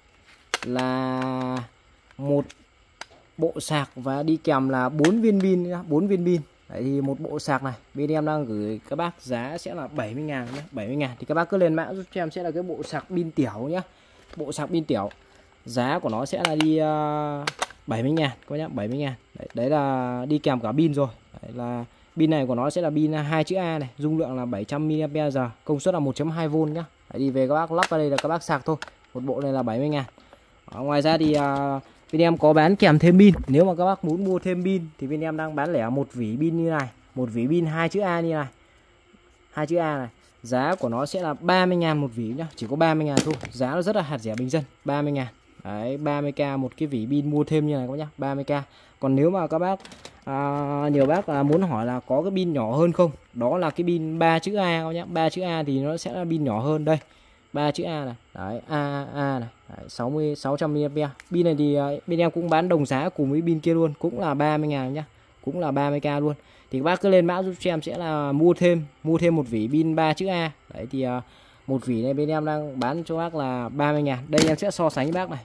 là một bộ sạc và đi kèm là bốn viên pin nhá, bốn viên pin. Đấy thì một bộ sạc này bên em đang gửi các bác giá sẽ là bảy mươi ngàn nhé, bảy mươi ngàn. Thì các bác cứ lên mã giúp cho em sẽ là cái bộ sạc pin tiểu nhá. Bộ sạc pin tiểu. Giá của nó sẽ là đi uh, bảy mươi ngàn các nhá, bảy mươi ngàn. Đấy, đấy là đi kèm cả pin rồi. Đấy là pin này của nó sẽ là pin hai chữ A này, dung lượng là bảy trăm mi li am pe giờ, công suất là một phẩy hai vôn nhá. Đấy thì về các bác lắp vào đây là các bác sạc thôi. Một bộ này là bảy mươi ngàn. Ở ngoài ra thì uh, bên em có bán kèm thêm pin. Nếu mà các bác muốn mua thêm pin thì bên em đang bán lẻ một vỉ pin như này, một vỉ pin hai chữ A như này. hai chữ A này. Giá của nó sẽ là ba mươi ngàn một vỉ nhá, chỉ có ba mươi ngàn thôi. Giá nó rất là hạt rẻ bình dân, ba mươi ngàn. Đấy, ba mươi k một cái vỉ pin mua thêm như này các bác nhá, ba mươi k. Còn nếu mà các bác à, nhiều bác là muốn hỏi là có cái pin nhỏ hơn không? Đó là cái pin ba chữ A các bác nhá. ba chữ A thì nó sẽ là pin nhỏ hơn đây. ba chữ A này. Đấy, A A này. Đấy, sáu mươi sáu trăm mi li am pe. Pin này thì bên em cũng bán đồng giá cùng với pin kia luôn, cũng là ba mươi ngàn nhá. Cũng là ba mươi k luôn. Thì các bác cứ lên mã giúp cho em sẽ là mua thêm, mua thêm một vỉ pin ba chữ A. Đấy thì uh, một vỉ này bên em đang bán cho bác là ba mươi ngàn. Đây em sẽ so sánh với bác này.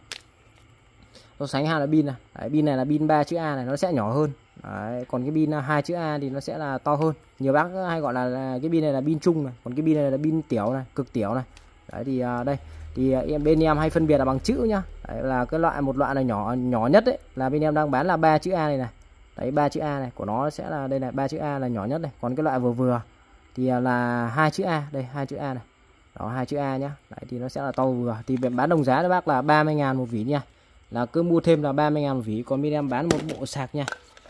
So sánh hai là pin này. Đấy, pin này là pin ba chữ A này nó sẽ nhỏ hơn. Đấy, còn cái pin hai chữ A thì nó sẽ là to hơn. Nhiều bác hay gọi là, là cái pin này là pin chung này, còn cái pin này là pin tiểu này, cực tiểu này. Đấy thì uh, đây thì uh, em bên em hay phân biệt là bằng chữ nhá. Đấy, là cái loại một loại là nhỏ nhỏ nhất đấy là bên em đang bán là ba chữ A này này. Đấy, ba chữ A này của nó sẽ là đây này, ba chữ A là nhỏ nhất này, còn cái loại vừa vừa thì là hai chữ A, đây hai chữ A này. Đó, hai chữ A nhá. Đấy thì nó sẽ là to vừa. Thì bán đồng giá cho bác là ba mươi ngàn một vỉ nha. Là cứ mua thêm là ba mươi ngàn một vỉ, còn bên em bán một bộ sạc nha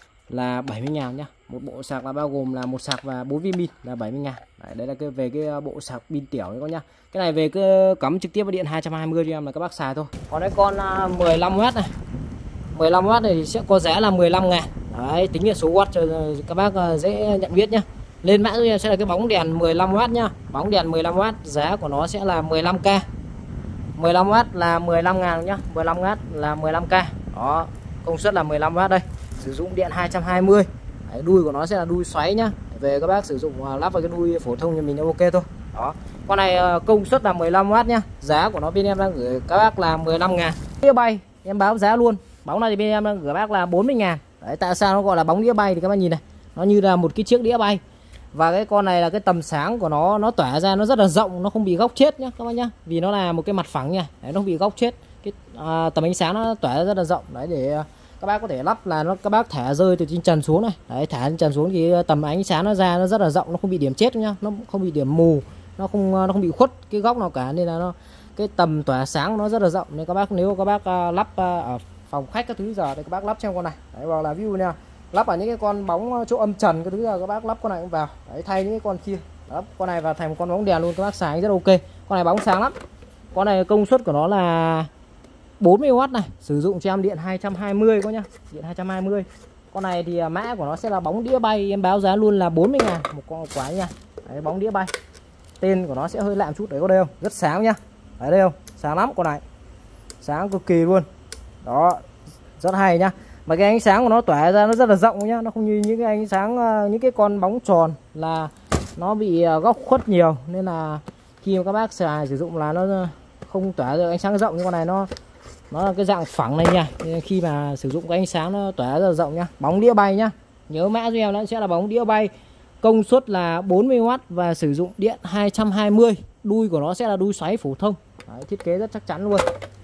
là bảy mươi ngàn nhá. Một bộ sạc là bao gồm là một sạc và bốn viên pin là bảy mươi ngàn. Đấy, đấy là cái về cái bộ sạc pin tiểu đấy con nhá. Cái này về cứ cắm trực tiếp vào điện hai trăm hai mươi cho em là các bác xài thôi. Còn cái con mười lăm oát này. mười lăm oát này thì sẽ có giá là mười lăm ngàn. Đấy, tính là số watt cho các bác dễ nhận biết nhá. Lên mã cho em sẽ là cái bóng đèn mười lăm oát nhá. Bóng đèn mười lăm oát, giá của nó sẽ là mười lăm k. mười lăm oát là mười lăm ngàn nhá, mười lăm oát là mười lăm k. Đó, công suất là mười lăm oát đây. Sử dụng điện hai trăm hai mươi. Đấy, đuôi của nó sẽ là đuôi xoáy nhá. Về các bác sử dụng lắp vào cái đuôi phổ thông như mình ok thôi. Đó. Con này công suất là mười lăm oát nhá. Giá của nó bên em đang gửi các bác là mười lăm ngàn. Đĩa bay em báo giá luôn. Bóng này thì bên em đang gửi bác là bốn mươi ngàn. Đấy, tại sao nó gọi là bóng đĩa bay thì các bác nhìn này, nó như là một cái chiếc đĩa bay. Và cái con này là cái tầm sáng của nó nó tỏa ra nó rất là rộng, nó không bị góc chết nhá các bác nhá, vì nó là một cái mặt phẳng nha. Đấy, nó không bị góc chết. Cái à, tầm ánh sáng nó tỏa ra rất là rộng. Đấy, để các bác có thể lắp là nó các bác thả rơi từ trên trần xuống này. Đấy, thả trên trần xuống thì tầm ánh sáng nó ra nó rất là rộng, nó không bị điểm chết nhá, nó không bị điểm mù, nó không nó không bị khuất cái góc nào cả, nên là nó cái tầm tỏa sáng nó rất là rộng. Nên các bác nếu các bác uh, lắp uh, ở phòng khách các thứ giờ thì các bác lắp trong con này. Đấy, hoặc là view nha, lắp ở những cái con bóng chỗ âm trần cái thứ giờ các bác lắp con này cũng vào. Đấy, thay những cái con kia. Đó, con này vào thành một con bóng đèn luôn, các bác xài rất ok. Con này bóng sáng lắm. Con này công suất của nó là bốn mươi oát này, sử dụng cho em điện hai trăm hai mươi có nhá, điện hai trăm hai mươi. Con này thì mã của nó sẽ là bóng đĩa bay, em báo giá luôn là bốn mươi ngàn một con quả nha. Đấy, bóng đĩa bay. Tên của nó sẽ hơi lạm chút đấy, có đây không? Rất sáng nhá. Đấy, đây không? Sáng lắm con này. Sáng cực kỳ luôn. Đó, rất hay nhá. Mà cái ánh sáng của nó tỏa ra nó rất là rộng nhá, nó không như những cái ánh sáng những cái con bóng tròn là nó bị góc khuất nhiều, nên là khi mà các bác xài sử dụng là nó không tỏa ra ánh sáng rộng. Như con này nó nó là cái dạng phẳng này nha, nên khi mà sử dụng cái ánh sáng nó tỏa rất là rộng nhá. Bóng đĩa bay nhá, nhớ mã cho em nó sẽ là bóng đĩa bay, công suất là bốn mươi oát và sử dụng điện hai trăm hai mươi. Đuôi của nó sẽ là đuôi xoáy phổ thông. Đấy, thiết kế rất chắc chắn luôn,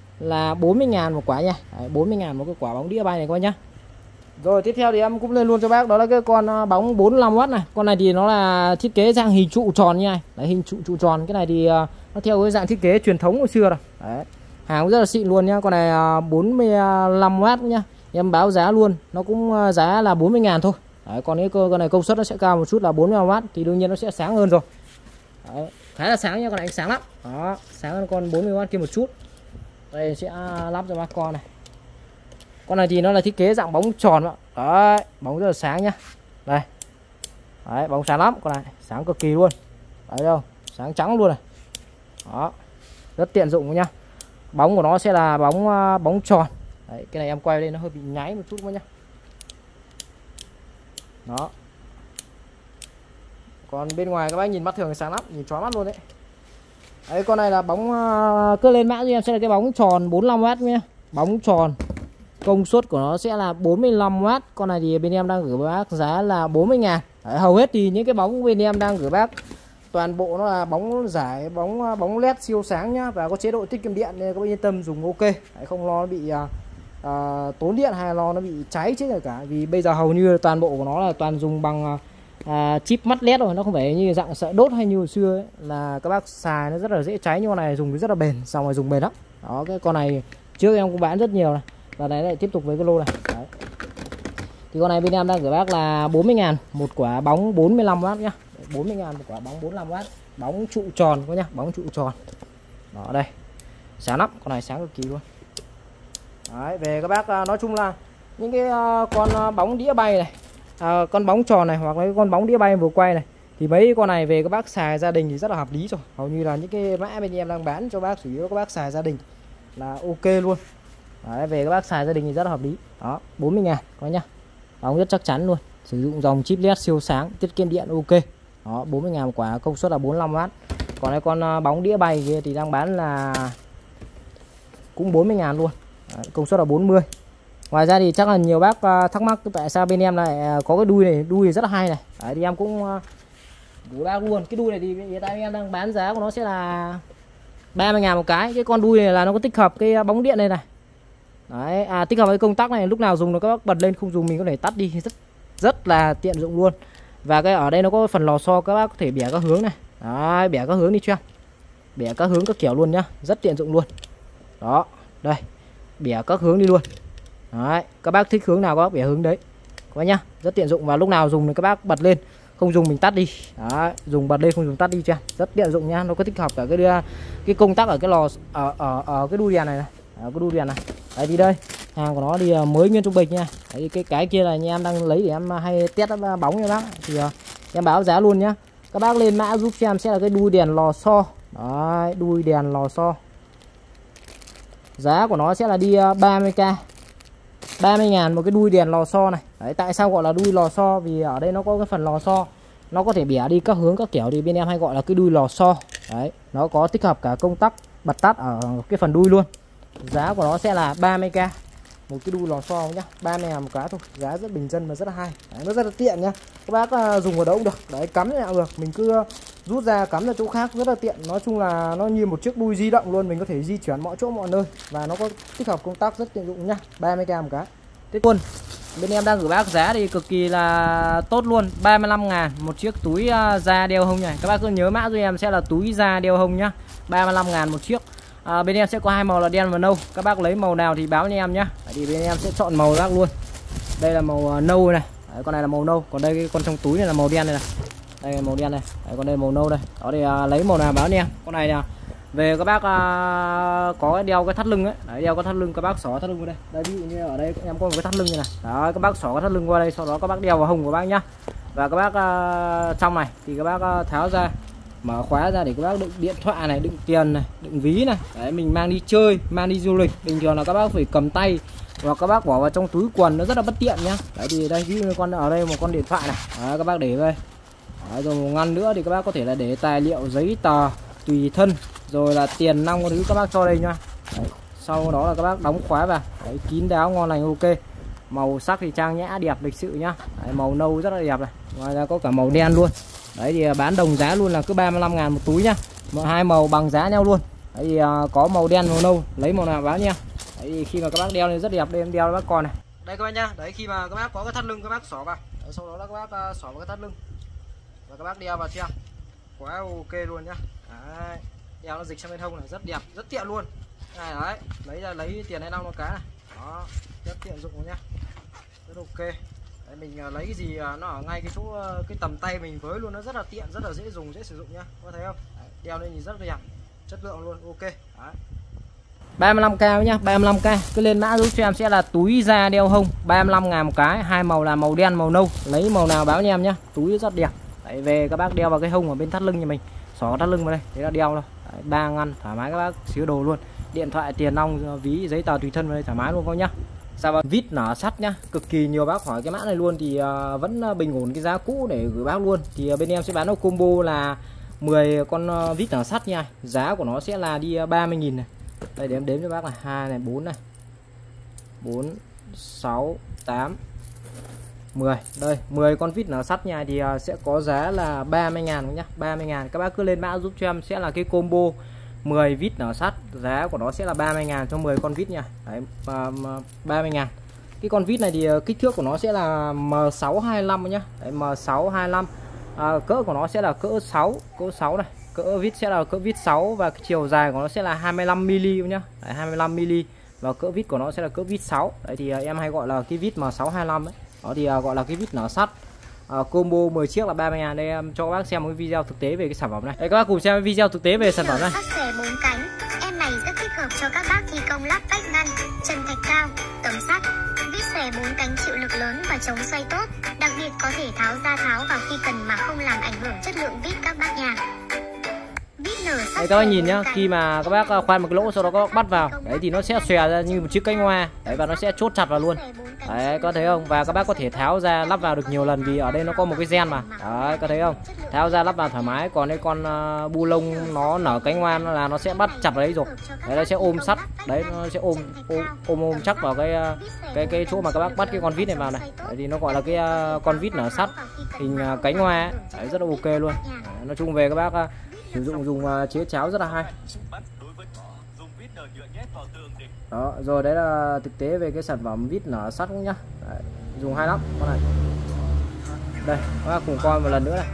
là bốn mươi ngàn một quả nha. Đấy, bốn mươi ngàn một cái quả bóng đĩa bay này các bác nhá. Rồi tiếp theo thì em cũng lên luôn cho bác đó là cái con bóng bốn mươi lăm oát này. Con này thì nó là thiết kế dạng hình trụ tròn như này. Đấy, hình trụ trụ tròn. Cái này thì nó theo cái dạng thiết kế truyền thống hồi xưa rồi. Đấy, hàng rất là xịn luôn nhá. Con này bốn mươi lăm oát nhá. Em báo giá luôn, nó cũng giá là bốn mươi ngàn thôi. Đấy, còn cái con này công suất nó sẽ cao một chút là bốn mươi lăm oát thì đương nhiên nó sẽ sáng hơn rồi. Đấy, khá là sáng nha, con này sáng lắm. Đó, sáng hơn con bốn mươi oát kia một chút. Đây sẽ lắp cho bác con này. Con này thì nó là thiết kế dạng bóng tròn ạ. Đấy, bóng rất là sáng nhá. Đây. Đấy, bóng sáng lắm con này, sáng cực kỳ luôn. Đấy đâu, sáng trắng luôn này. Đó. Rất tiện dụng nhá. Bóng của nó sẽ là bóng bóng tròn. Đấy, cái này em quay lên nó hơi bị nháy một chút thôi nhá. Đó. Còn bên ngoài các bác nhìn mắt thường sáng lắm, nhìn chói mắt luôn đấy. Đấy, con này là bóng cứ lên mã cho em sẽ là cái bóng tròn bốn mươi lăm oát nhá. Bóng tròn. Công suất của nó sẽ là bốn mươi lăm oát. Con này thì bên em đang gửi bác giá là bốn mươi ngàn. Đấy, hầu hết thì những cái bóng bên em đang gửi bác toàn bộ nó là bóng giải, bóng bóng led siêu sáng nhá, và có chế độ tiết kiệm điện nên các bác yên tâm dùng ok. Đấy, không lo nó bị à, à, tốn điện hay lo nó bị cháy chứ cả, vì bây giờ hầu như toàn bộ của nó là toàn dùng bằng à, chip mắt led rồi, nó không phải như dạng sợi đốt hay như hồi xưa ấy, là các bác xài nó rất là dễ cháy. Nhưng con này dùng rất là bền, xong rồi dùng bền lắm. Đó, cái con này trước em cũng bán rất nhiều này. Và đấy lại tiếp tục với cái lô này. Đấy. Thì con này bên em đang gửi bác là bốn mươi ngàn một quả bóng bốn mươi lăm oát nhá. bốn mươi ngàn một quả bóng bốn mươi lăm oát, bóng trụ tròn quá nhá, bóng trụ tròn. Đó đây. Sáng lắm, con này sáng cực kỳ luôn. Đấy, về các bác nói chung là những cái con bóng đĩa bay này, à, con bóng tròn này hoặc là cái con bóng đĩa bay vừa quay này thì mấy con này về các bác xài gia đình thì rất là hợp lý rồi. Hầu như là những cái mã bên em đang bán cho bác chủ yếu các bác xài gia đình là ok luôn. Đấy, về các bác xài gia đình thì rất là hợp lý. Đó, bốn mươi ngàn có nhá. Bóng rất chắc chắn luôn. Sử dụng dòng chip led siêu sáng, tiết kiệm điện ok. Đó, bốn mươi ngàn một quả, công suất là bốn mươi lăm oát. Còn đây con bóng đĩa bay kia thì đang bán là cũng bốn mươi ngàn luôn. Đấy, công suất là bốn mươi. Ngoài ra thì chắc là nhiều bác thắc mắc tại sao bên em lại có cái đuôi này, đuôi này rất là hay này. Đấy, thì em cũng của bác luôn. Cái đuôi này thì hiện tại em đang bán giá của nó sẽ là ba mươi ngàn một cái. Cái con đuôi này là nó có tích hợp cái bóng điện này này. Đấy, à, tích hợp với công tắc này, lúc nào dùng nó các bác bật lên, không dùng mình có thể tắt đi, rất rất là tiện dụng luôn. Và cái ở đây nó có phần lò xo, các bác có thể bẻ các hướng này. Đấy, bẻ các hướng đi cho em. Bẻ các hướng các kiểu luôn nhá, rất tiện dụng luôn. Đó, đây. Bẻ các hướng đi luôn. Đấy, các bác thích hướng nào các bác bẻ hướng đấy. Các bác nhá, rất tiện dụng và lúc nào dùng thì các bác bật lên, không dùng mình tắt đi. Đấy, dùng bật lên không dùng tắt đi cho em. Rất tiện dụng nhá, nó có tích hợp cả cái cái công tắc ở cái lò ở ở, ở cái đuôi đèn này này. Ở cái đuôi đèn này. Đấy thì đây, hàng của nó thì mới nguyên trong bịch nha. Đấy, cái cái kia là nhà em đang lấy để em hay test bóng nha bác. Thì uh, em báo giá luôn nhá. Các bác lên mã giúp cho em sẽ là cái đuôi đèn lò xo. Đấy, đuôi đèn lò xo. Giá của nó sẽ là đi uh, ba mươi k. ba mươi ngàn một cái đuôi đèn lò xo này. Đấy, tại sao gọi là đuôi lò xo? Vì ở đây nó có cái phần lò xo. Nó có thể bẻ đi các hướng các kiểu thì bên em hay gọi là cái đuôi lò xo. Đấy, nó có tích hợp cả công tắc bật tắt ở cái phần đuôi luôn. Giá của nó sẽ là ba mươi k. Một cái đuôi lò xo nhá, ba mươi ngàn một cái thôi. Giá rất bình dân và rất là hay. Đấy, nó rất là tiện nhá. Các bác uh, dùng ở đâu cũng được. Đấy, cắm nào được, mình cứ uh, rút ra cắm ra chỗ khác rất là tiện. Nói chung là nó như một chiếc đuôi di động luôn, mình có thể di chuyển mọi chỗ mọi nơi và nó có tích hợp công tắc rất tiện dụng nhá. ba mươi k một cái. Thế luôn. Bên em đang gửi bác giá thì cực kỳ là tốt luôn, ba mươi lăm ngàn một chiếc túi uh, da đeo hông này. Các bác cứ nhớ mã cho em sẽ là túi da đeo hông nhá. ba mươi lăm ngàn một chiếc. À, bên em sẽ có hai màu là đen và nâu. Các bác lấy màu nào thì báo cho em nhá. Đấy, thì bên em sẽ chọn màu bác luôn. Đây là màu uh, nâu này. Đấy, con này là màu nâu. Còn đây cái con trong túi này là màu đen này này. Đây là màu đen này. Đấy, còn đây là màu nâu đây. Đó thì uh, lấy màu nào báo cho em. Con này là về các bác uh, có cái đeo cái thắt lưng ấy. Đấy, đeo cái thắt lưng các bác xỏ thắt lưng vào đây. Đây ví dụ như ở đây em có một cái thắt lưng như này. Đó, các bác xỏ cái thắt lưng qua đây, sau đó các bác đeo vào hông của bác nhá. Và các bác uh, trong này thì các bác uh, tháo ra, mở khóa ra để các bác đựng điện thoại này, đựng tiền này, đựng ví này. Đấy, mình mang đi chơi, mang đi du lịch, bình thường là các bác phải cầm tay hoặc các bác bỏ vào trong túi quần, nó rất là bất tiện nhá. Đấy thì đây ví dụ như con ở đây một con điện thoại này. Đấy, các bác để đây. Đấy, rồi một ngăn nữa thì các bác có thể là để tài liệu, giấy tờ tùy thân, rồi là tiền nong thứ các bác cho đây nhá. Đấy, sau đó là các bác đóng khóa vào. Đấy, kín đáo ngon lành ok. Màu sắc thì trang nhã đẹp lịch sự nhá. Đấy, màu nâu rất là đẹp này. Ngoài ra có cả màu đen luôn. Đấy thì bán đồng giá luôn là cứ ba mươi lăm ngàn một túi nhá. Hai màu bằng giá nhau luôn. Đấy thì có màu đen màu nâu, lấy màu nào báo nha. Đấy thì khi mà các bác đeo lên rất đẹp, đây em đeo cho bác con này. Đây các bác nhá. Đấy khi mà các bác có cái thắt lưng các bác xỏ vào. Đấy, sau đó là các bác xỏ vào cái thắt lưng. Và các bác đeo vào chưa? Quá ok luôn nhá. Đấy, đeo nó dịch sang bên hông này rất đẹp, rất tiện luôn. Này đấy, lấy ra lấy tiền hay năm một cái này. Đó, rất tiện dụng nhá. Rất ok. Đấy, mình lấy cái gì nó ở ngay cái chỗ cái tầm tay mình với luôn, nó rất là tiện, rất là dễ dùng, dễ sử dụng nhá. Có thấy không? Đấy, đeo lên nhìn rất là đẹp, chất lượng luôn, ok. Đấy. ba mươi lăm k nhá, ba mươi lăm k. Cứ lên mã giúp cho em sẽ là túi da đeo hông, ba mươi lăm ngàn một cái, hai màu là màu đen màu nâu. Lấy màu nào báo nha em nhá. Túi rất đẹp. Đấy, về các bác đeo vào cái hông ở bên thắt lưng nhà mình, xỏ thắt lưng vào đây, thế là đeo thôi. Đấy, ba ngăn thoải mái các bác xíu đồ luôn. Điện thoại, tiền nong, ví, giấy tờ tùy thân vào đây thoải mái luôn các nhá. Sao mà vít nở sắt nhá, cực kỳ nhiều bác hỏi cái mã này luôn thì uh, vẫn uh, bình ổn cái giá cũ để gửi bác luôn. Thì uh, bên em sẽ bán nó combo là mười con uh, vít nở sắt nha. Giá của nó sẽ là đi uh, ba mươi nghìn này. Đây để em đếm cho bác này, hai này, bốn này. bốn, sáu, tám, mười. Đây, mười con vít nở sắt nha thì uh, sẽ có giá là ba mươi ngàn nhá, ba mươi ngàn. Các bác cứ lên mã giúp cho em sẽ là cái combo mười vít nở sắt, giá của nó sẽ là ba mươi ngàn cho mười con vít nha. Đấy, ba mươi ngàn. Cái con vít này thì kích thước của nó sẽ là M sáu hai lăm nhá. Đấy, M sáu hai lăm. À, cỡ của nó sẽ là cỡ sáu, cỡ sáu này. Cỡ vít sẽ là cỡ vít sáu và cái chiều dài của nó sẽ là hai mươi lăm mi-li-mét nhá. Đấy, hai mươi lăm mi-li-mét và cỡ vít của nó sẽ là cỡ vít sáu. Đấy thì em hay gọi là cái vít M sáu hai lăm ấy. Đó thì gọi là cái vít nở sắt. uh, combo mười chiếc là ba mươi ngàn. Đây em cho các bác xem một cái video thực tế về cái sản phẩm này. Đây các bác cùng xem video thực tế về sản phẩm này. Sắt xòe bốn cánh, em này rất thích hợp cho các bác thi công lắp vách ngăn, trần thạch cao, tấm sắt. Vít xòe bốn cánh chịu lực lớn và chống xoay tốt, đặc biệt có thể tháo ra tháo vào khi cần mà không làm ảnh hưởng chất lượng vít các bác nha. Đấy các bác nhìn nhá, khi mà các bác khoan một cái lỗ sau đó các bác bắt vào, đấy thì nó sẽ xòe ra như một chiếc cánh hoa, đấy và nó sẽ chốt chặt vào luôn. Đấy có thấy không? Và các bác có thể tháo ra lắp vào được nhiều lần vì ở đây nó có một cái gen mà. Đấy có thấy không? Tháo ra lắp vào thoải mái. Còn đây con uh, bu lông nó nở cánh hoa là nó sẽ bắt chặt vào đấy rồi. Đấy nó sẽ ôm sắt, đấy nó sẽ ôm ôm ôm, ôm chắc vào cái uh, cái cái chỗ mà các bác bắt cái con vít này vào này. Đấy thì nó gọi là cái uh, con vít nở sắt hình uh, cánh hoa ấy. Đấy rất là ok luôn. Đấy, nói chung về các bác uh, sử dụng dùng uh, chế cháo rất là hay. Đó, rồi đấy là thực tế về cái sản phẩm vít nở sắt cũng nhá. Đấy, dùng hay lắm con này. Đây, các bác cùng coi một lần nữa này.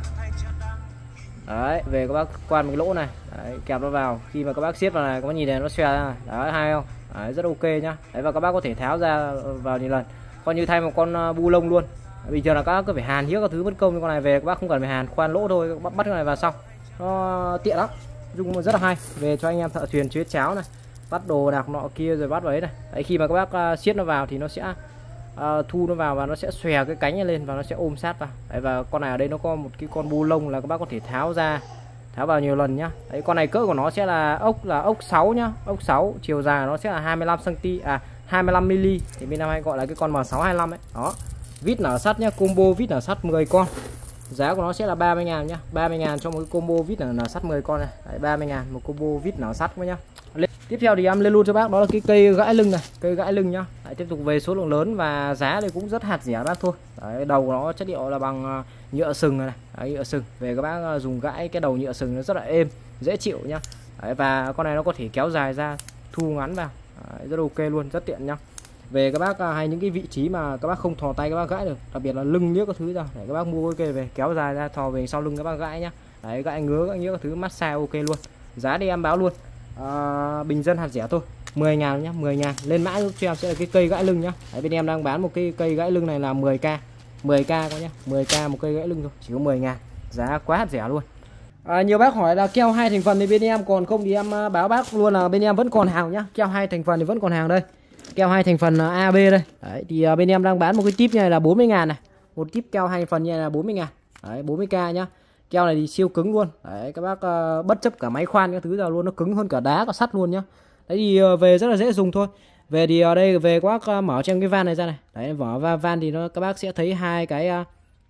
Đấy, về các bác quan một cái lỗ này, đấy, kẹp nó vào. Khi mà các bác siết vào này, các bác nhìn này nó xòe ra. Đấy, hay không? Đấy, rất ok nhá. Đấy và các bác có thể tháo ra vào nhiều lần. Coi như thay một con uh, bu lông luôn. Bình thường là các bác cứ phải hàn hiếc các thứ mất công, con này về các bác không cần phải hàn, khoan lỗ thôi, các bác bắt cái này vào xong. Nó tiện lắm, dùng rất là hay về cho anh em thợ thuyền chế cháo này, bắt đồ đạc nọ kia rồi bắt vào ấy này. Đấy, khi mà các bác uh, siết nó vào thì nó sẽ uh, thu nó vào và nó sẽ xòe cái cánh lên và nó sẽ ôm sát vào. Đấy, và con này ở đây nó có một cái con bu lông là các bác có thể tháo ra, tháo vào nhiều lần nhá. Đấy, con này cỡ của nó sẽ là ốc là ốc sáu nhá, ốc sáu, chiều dài nó sẽ là hai mươi lăm xăng ti mét à hai mươi lăm mi li thì bên Nam hay gọi là cái con M sáu hai lăm ấy. Đó, vít nở sắt nhá, combo vít nở sắt mười con. Giá của nó sẽ là ba mươi ngàn nhá, ba mươi ngàn cho một cái combo vít nở sắt mười con này. Đấy, ba mươi ngàn một combo vít nở sắt quá nhá. Lên. Tiếp theo thì em lên luôn cho bác đó là cái cây gãi lưng này, cây gãi lưng nhá. Đấy, tiếp tục về số lượng lớn và giá thì cũng rất hạt rẻ bác thôi. Đấy, đầu của nó chất liệu là bằng nhựa sừng này, này. Đấy, nhựa sừng. Về các bác dùng gãi cái đầu nhựa sừng nó rất là êm, dễ chịu nhá. Đấy, và con này nó có thể kéo dài ra, thu ngắn vào. Đấy, rất ok luôn, rất tiện nhá. Về các bác hay những cái vị trí mà các bác không thò tay các bác gãi được, đặc biệt là lưng nhớ các thứ ra, để các bác mua cái cây về kéo dài ra thò về sau lưng các bác gãi nhá. Đấy, gãi ngứa gãi nhớ các thứ massage ok luôn. Giá thì em báo luôn, à, bình dân hạt rẻ thôi, mười ngàn nhá, mười ngàn. Lên mã giúp cho em sẽ là cái cây gãi lưng nhá. Đấy, bên em đang bán một cái cây gãi lưng này là mười k, mười k có nhá, mười k một cây gãi lưng thôi, chỉ có mười ngàn, giá quá hạt rẻ luôn. À, nhiều bác hỏi là keo hai thành phần thì bên em còn không thì em báo bác luôn là bên em vẫn còn hàng nhá, keo hai thành phần thì vẫn còn hàng đây. Keo hai thành phần A B đây. Đấy, thì bên em đang bán một cái tip này là bốn mươi ngàn này. Một tip keo hai thành phần như này là bốn mươi ngàn. Đấy, bốn mươi k nhá. Keo này thì siêu cứng luôn. Đấy, các bác uh, bất chấp cả máy khoan các thứ ra luôn, nó cứng hơn cả đá cả sắt luôn nhá. Đấy thì uh, về rất là dễ dùng thôi. Về thì ở đây về các bác uh, mở trong cái van này ra này. Đấy, mở van thì nó các bác sẽ thấy hai cái uh,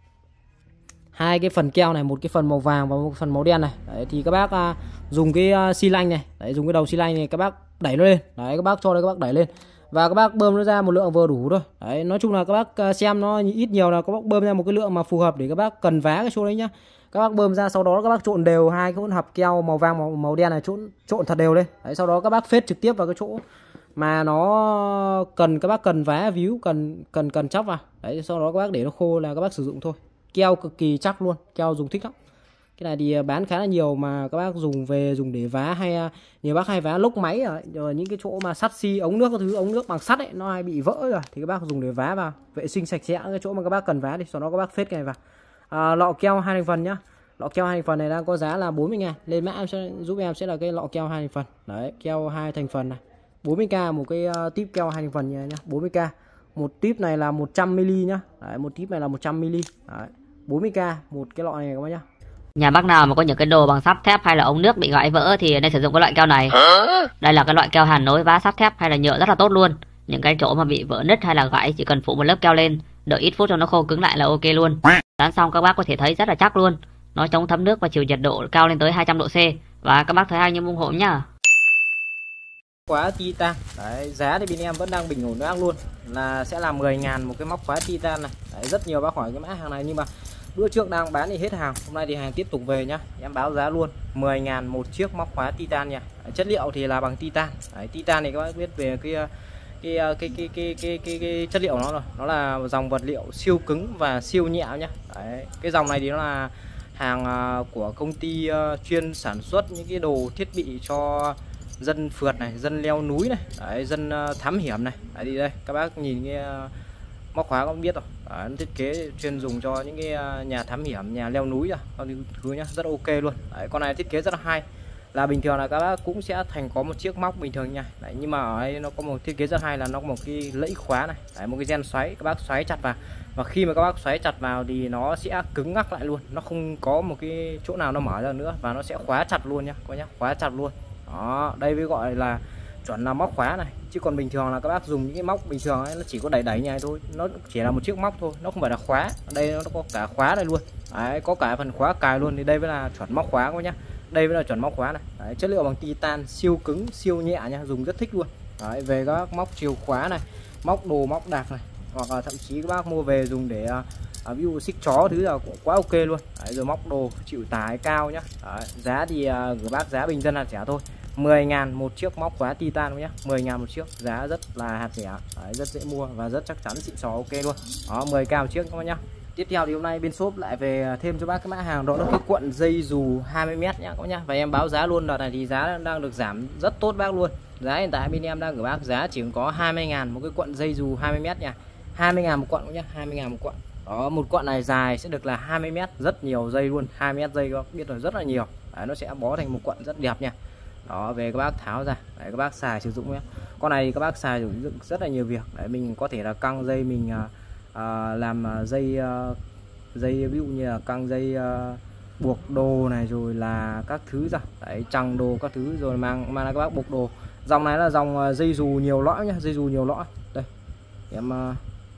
hai cái phần keo này, một cái phần màu vàng và một phần màu đen này. Đấy thì các bác uh, dùng cái uh, xi lanh này, đấy dùng cái đầu xi lanh này các bác đẩy nó lên. Đấy các bác cho đây các bác đẩy lên. Và các bác bơm nó ra một lượng vừa đủ thôi. Đấy, nói chung là các bác xem nó ít nhiều là các bác bơm ra một cái lượng mà phù hợp để các bác cần vá cái chỗ đấy nhá. Các bác bơm ra sau đó các bác trộn đều hai cái hỗn hợp keo màu vàng màu, màu đen này, trộn trộn thật đều lên. Đấy, sau đó các bác phết trực tiếp vào cái chỗ mà nó cần các bác cần vá víu, cần cần cần chóc vào. Đấy, sau đó các bác để nó khô là các bác sử dụng thôi. Keo cực kỳ chắc luôn, keo dùng thích lắm. Cái này thì bán khá là nhiều mà các bác dùng về dùng để vá, hay nhiều bác hay vá lốc máy rồi, rồi những cái chỗ mà sắt xi ống nước các thứ, ống nước bằng sắt ấy nó hay bị vỡ rồi thì các bác dùng để vá vào, vệ sinh sạch sẽ cái chỗ mà các bác cần vá thì sau đó các bác phết cái này vào. À, lọ keo hai thành phần nhá. Lọ keo hai thành phần này đang có giá là bốn mươi ngàn. Lên mã em sẽ giúp em sẽ là cái lọ keo hai thành phần. Đấy, keo hai thành phần này. bốn mươi k một cái uh, tip keo hai thành phần này nhá, bốn mươi k. Một tip này là một trăm mi li nhá. Đấy, một tip này là một trăm mi li. Đấy, bốn mươi k một cái lọ này các bác nhá. Nhà bác nào mà có những cái đồ bằng sắt thép hay là ống nước bị gãy vỡ thì nên sử dụng cái loại keo này. Đây là cái loại keo hàn nối vá sắt thép hay là nhựa rất là tốt luôn. Những cái chỗ mà bị vỡ nứt hay là gãy chỉ cần phủ một lớp keo lên, đợi ít phút cho nó khô cứng lại là ok luôn. Dán xong các bác có thể thấy rất là chắc luôn. Nó chống thấm nước và chịu nhiệt độ cao lên tới hai trăm độ C. Và các bác thấy hay như ủng hộ nhá. Khóa titan. Đấy, giá thì bên em vẫn đang bình ổn bác luôn, là sẽ là mười ngàn một cái móc khóa titan này. Đấy, rất nhiều bác hỏi cái mã hàng này nhưng mà bữa trước đang bán thì hết hàng, hôm nay thì hàng tiếp tục về nhá. Em báo giá luôn mười ngàn một chiếc móc khóa titan nha. Đấy, chất liệu thì là bằng titan. Đấy, titan thì các bác biết về cái cái cái cái cái cái, cái, cái chất liệu nó rồi, nó là dòng vật liệu siêu cứng và siêu nhẹ nhá. Đấy, cái dòng này thì nó là hàng của công ty chuyên sản xuất những cái đồ thiết bị cho dân phượt này, dân leo núi này, đấy, dân thám hiểm này. Đấy, đi đây các bác nhìn cái móc khóa các bạn biết rồi. Đấy, nó thiết kế chuyên dùng cho những cái nhà thám hiểm, nhà leo núi à, các thứ nhá, rất ok luôn. Đấy, con này thiết kế rất là hay. Là bình thường là các bác cũng sẽ thành có một chiếc móc bình thường nha. Đấy, nhưng mà ở đây nó có một thiết kế rất hay là nó có một cái lẫy khóa này. Đấy, một cái gen xoáy, các bác xoáy chặt vào. Và khi mà các bác xoáy chặt vào thì nó sẽ cứng ngắc lại luôn, nó không có một cái chỗ nào nó mở ra nữa và nó sẽ khóa chặt luôn nhá, có nhá, khóa chặt luôn. Đó, đây mới gọi là chuẩn là móc khóa này. Chứ còn bình thường là các bác dùng những cái móc bình thường ấy, nó chỉ có đẩy đẩy như này thôi, nó chỉ là một chiếc móc thôi, nó không phải là khóa. Ở đây nó có cả khóa đây luôn. Đấy, có cả phần khóa cài luôn, thì đây mới là chuẩn móc khóa các nhá. Đây mới là chuẩn móc khóa này. Đấy, chất liệu bằng titan, siêu cứng, siêu nhẹ nha, dùng rất thích luôn. Đấy, về các móc chìa khóa này, móc đồ, móc đạc này, hoặc là thậm chí các bác mua về dùng để à, ví dụ xích chó thứ là cũng quá ok luôn. Đấy, rồi móc đồ chịu tải cao nhá. Đấy, giá thì à, gửi bác giá bình dân hạt rẻ thôi, mười ngàn một chiếc móc khóa titan nhé, mười ngàn một chiếc, giá rất là hạt rẻ. Đấy, rất dễ mua và rất chắc chắn xịn sò ok luôn. Đó, mười k một chiếc các bác nhá. Tiếp theo thì hôm nay bên shop lại về thêm cho bác cái mã hàng đó là cái cuộn dây dù hai mươi mét nhá các bác nhá. Và em báo giá luôn, đợt này thì giá đang được giảm rất tốt bác luôn. Giá hiện tại bên em đang gửi bác giá chỉ có hai mươi ngàn một cái cuộn dây dù hai mươi mét nha. hai mươi ngàn một cuộn nhá, hai mươi ngàn một cuộn. Đó, một cuộn này dài sẽ được là hai mươi mét, rất nhiều dây luôn, hai mươi mét dây các bác biết rồi, rất là nhiều. Đấy, nó sẽ bó thành một cuộn rất đẹp nha. Đó, về các bác tháo ra, đấy, các bác xài sử dụng nhé. Con này các bác xài sử dụng rất là nhiều việc. Đấy, mình có thể là căng dây, mình à, à, làm dây à, dây ví dụ như là căng dây à, buộc đồ này, rồi là các thứ ra, đấy, chằng đồ các thứ, rồi mang mang là các bác buộc đồ. Dòng này là dòng dây dù nhiều lõi nhá, dây dù nhiều lõi. Đây em à,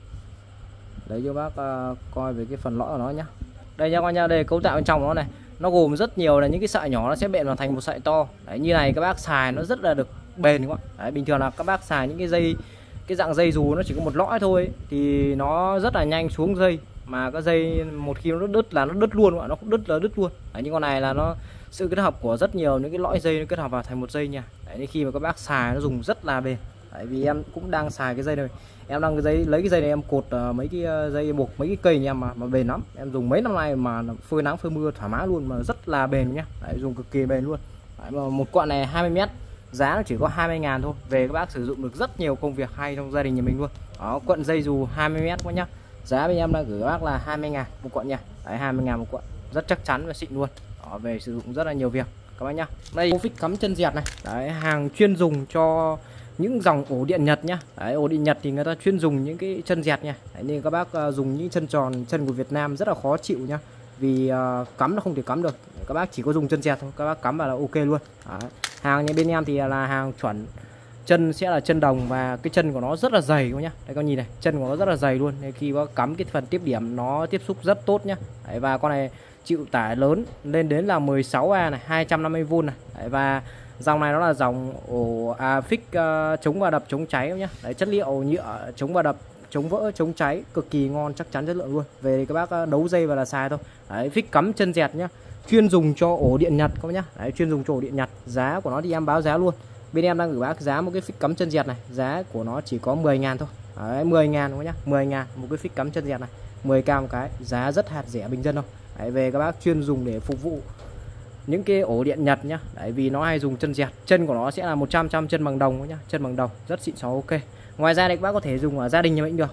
đấy cho bác à, coi về cái phần lõi của nó nhá. Đây nha các nhá, đây cấu tạo bên trong nó này, nó gồm rất nhiều là những cái sợi nhỏ, nó sẽ bện vào thành một sợi to. Đấy, như này các bác xài nó rất là được bền các bạn. Đấy, bình thường là các bác xài những cái dây, cái dạng dây dù nó chỉ có một lõi thôi ấy, thì nó rất là nhanh xuống dây, mà cái dây một khi nó đứt là nó đứt luôn các bạn, nó không đứt là đứt luôn. Đấy, nhưng con này là nó sự kết hợp của rất nhiều những cái lõi dây nó kết hợp vào thành một dây nha. Đấy, nên khi mà các bác xài nó dùng rất là bền. Đấy, vì em cũng đang xài cái dây này, em đang cái dây lấy cái dây này em cột uh, mấy cái uh, dây buộc mấy cái cây nhà em mà mà bền lắm, em dùng mấy năm nay mà phơi nắng phơi mưa thoải mái luôn, mà rất là bền nhá. Đấy, dùng cực kỳ bền luôn. Đấy, mà một cuộn này hai mươi mét, giá nó chỉ có hai mươi ngàn thôi, về các bác sử dụng được rất nhiều công việc hay trong gia đình nhà mình luôn. Đó, cuộn dây dù hai mươi mét quá nhá, giá bên em đang gửi các bác là hai mươi ngàn một cuộn nha. Đấy, hai mươi ngàn một cuộn, rất chắc chắn và xịn luôn. Đó, về sử dụng rất là nhiều việc các bác nhá. Đây phích cắm chân dẹt này, đấy, hàng chuyên dùng cho những dòng ổ điện Nhật nhá. Đấy, ổ điện Nhật thì người ta chuyên dùng những cái chân dẹt nha. Đấy, nên các bác uh, dùng những chân tròn, chân của Việt Nam rất là khó chịu nhá, vì uh, cắm nó không thể cắm được, các bác chỉ có dùng chân dẹt thôi, các bác cắm vào là ok luôn. Đấy, hàng nhà bên em thì là hàng chuẩn, chân sẽ là chân đồng và cái chân của nó rất là dày các nhá. Đây con nhìn này, chân của nó rất là dày luôn, nên khi có cắm cái phần tiếp điểm nó tiếp xúc rất tốt nhá. Đấy, và con này chịu tải lớn lên đến là mười sáu A này, hai trăm năm mươi vôn này. Đấy, và dòng này nó là dòng ổ à, phích uh, chống va đập, chống cháy nhá. Đấy, chất liệu nhựa chống va đập, chống vỡ, chống cháy, cực kỳ ngon, chắc chắn chất lượng luôn. Về các bác đấu dây và là xài thôi. Đấy, phích cắm chân dẹt nhá, chuyên dùng cho ổ điện Nhật các bác nhá. Đấy, chuyên dùng cho ổ điện Nhật. Giá của nó thì em báo giá luôn, bên em đang gửi bác giá một cái phích cắm chân dẹt này, giá của nó chỉ có mười ngàn thôi. Đấy, mười ngàn các bác nhá, mười ngàn một cái phích cắm chân dẹt này, mười k một cái, giá rất hạt rẻ bình dân thôi. Đấy, về các bác chuyên dùng để phục vụ những cái ổ điện Nhật nhá. Đấy, vì nó hay dùng chân dẹt, chân của nó sẽ là một trăm trăm chân bằng đồng nhá, chân bằng đồng rất xịn xó ok. Ngoài ra thì các bác có thể dùng ở gia đình nhà mình được.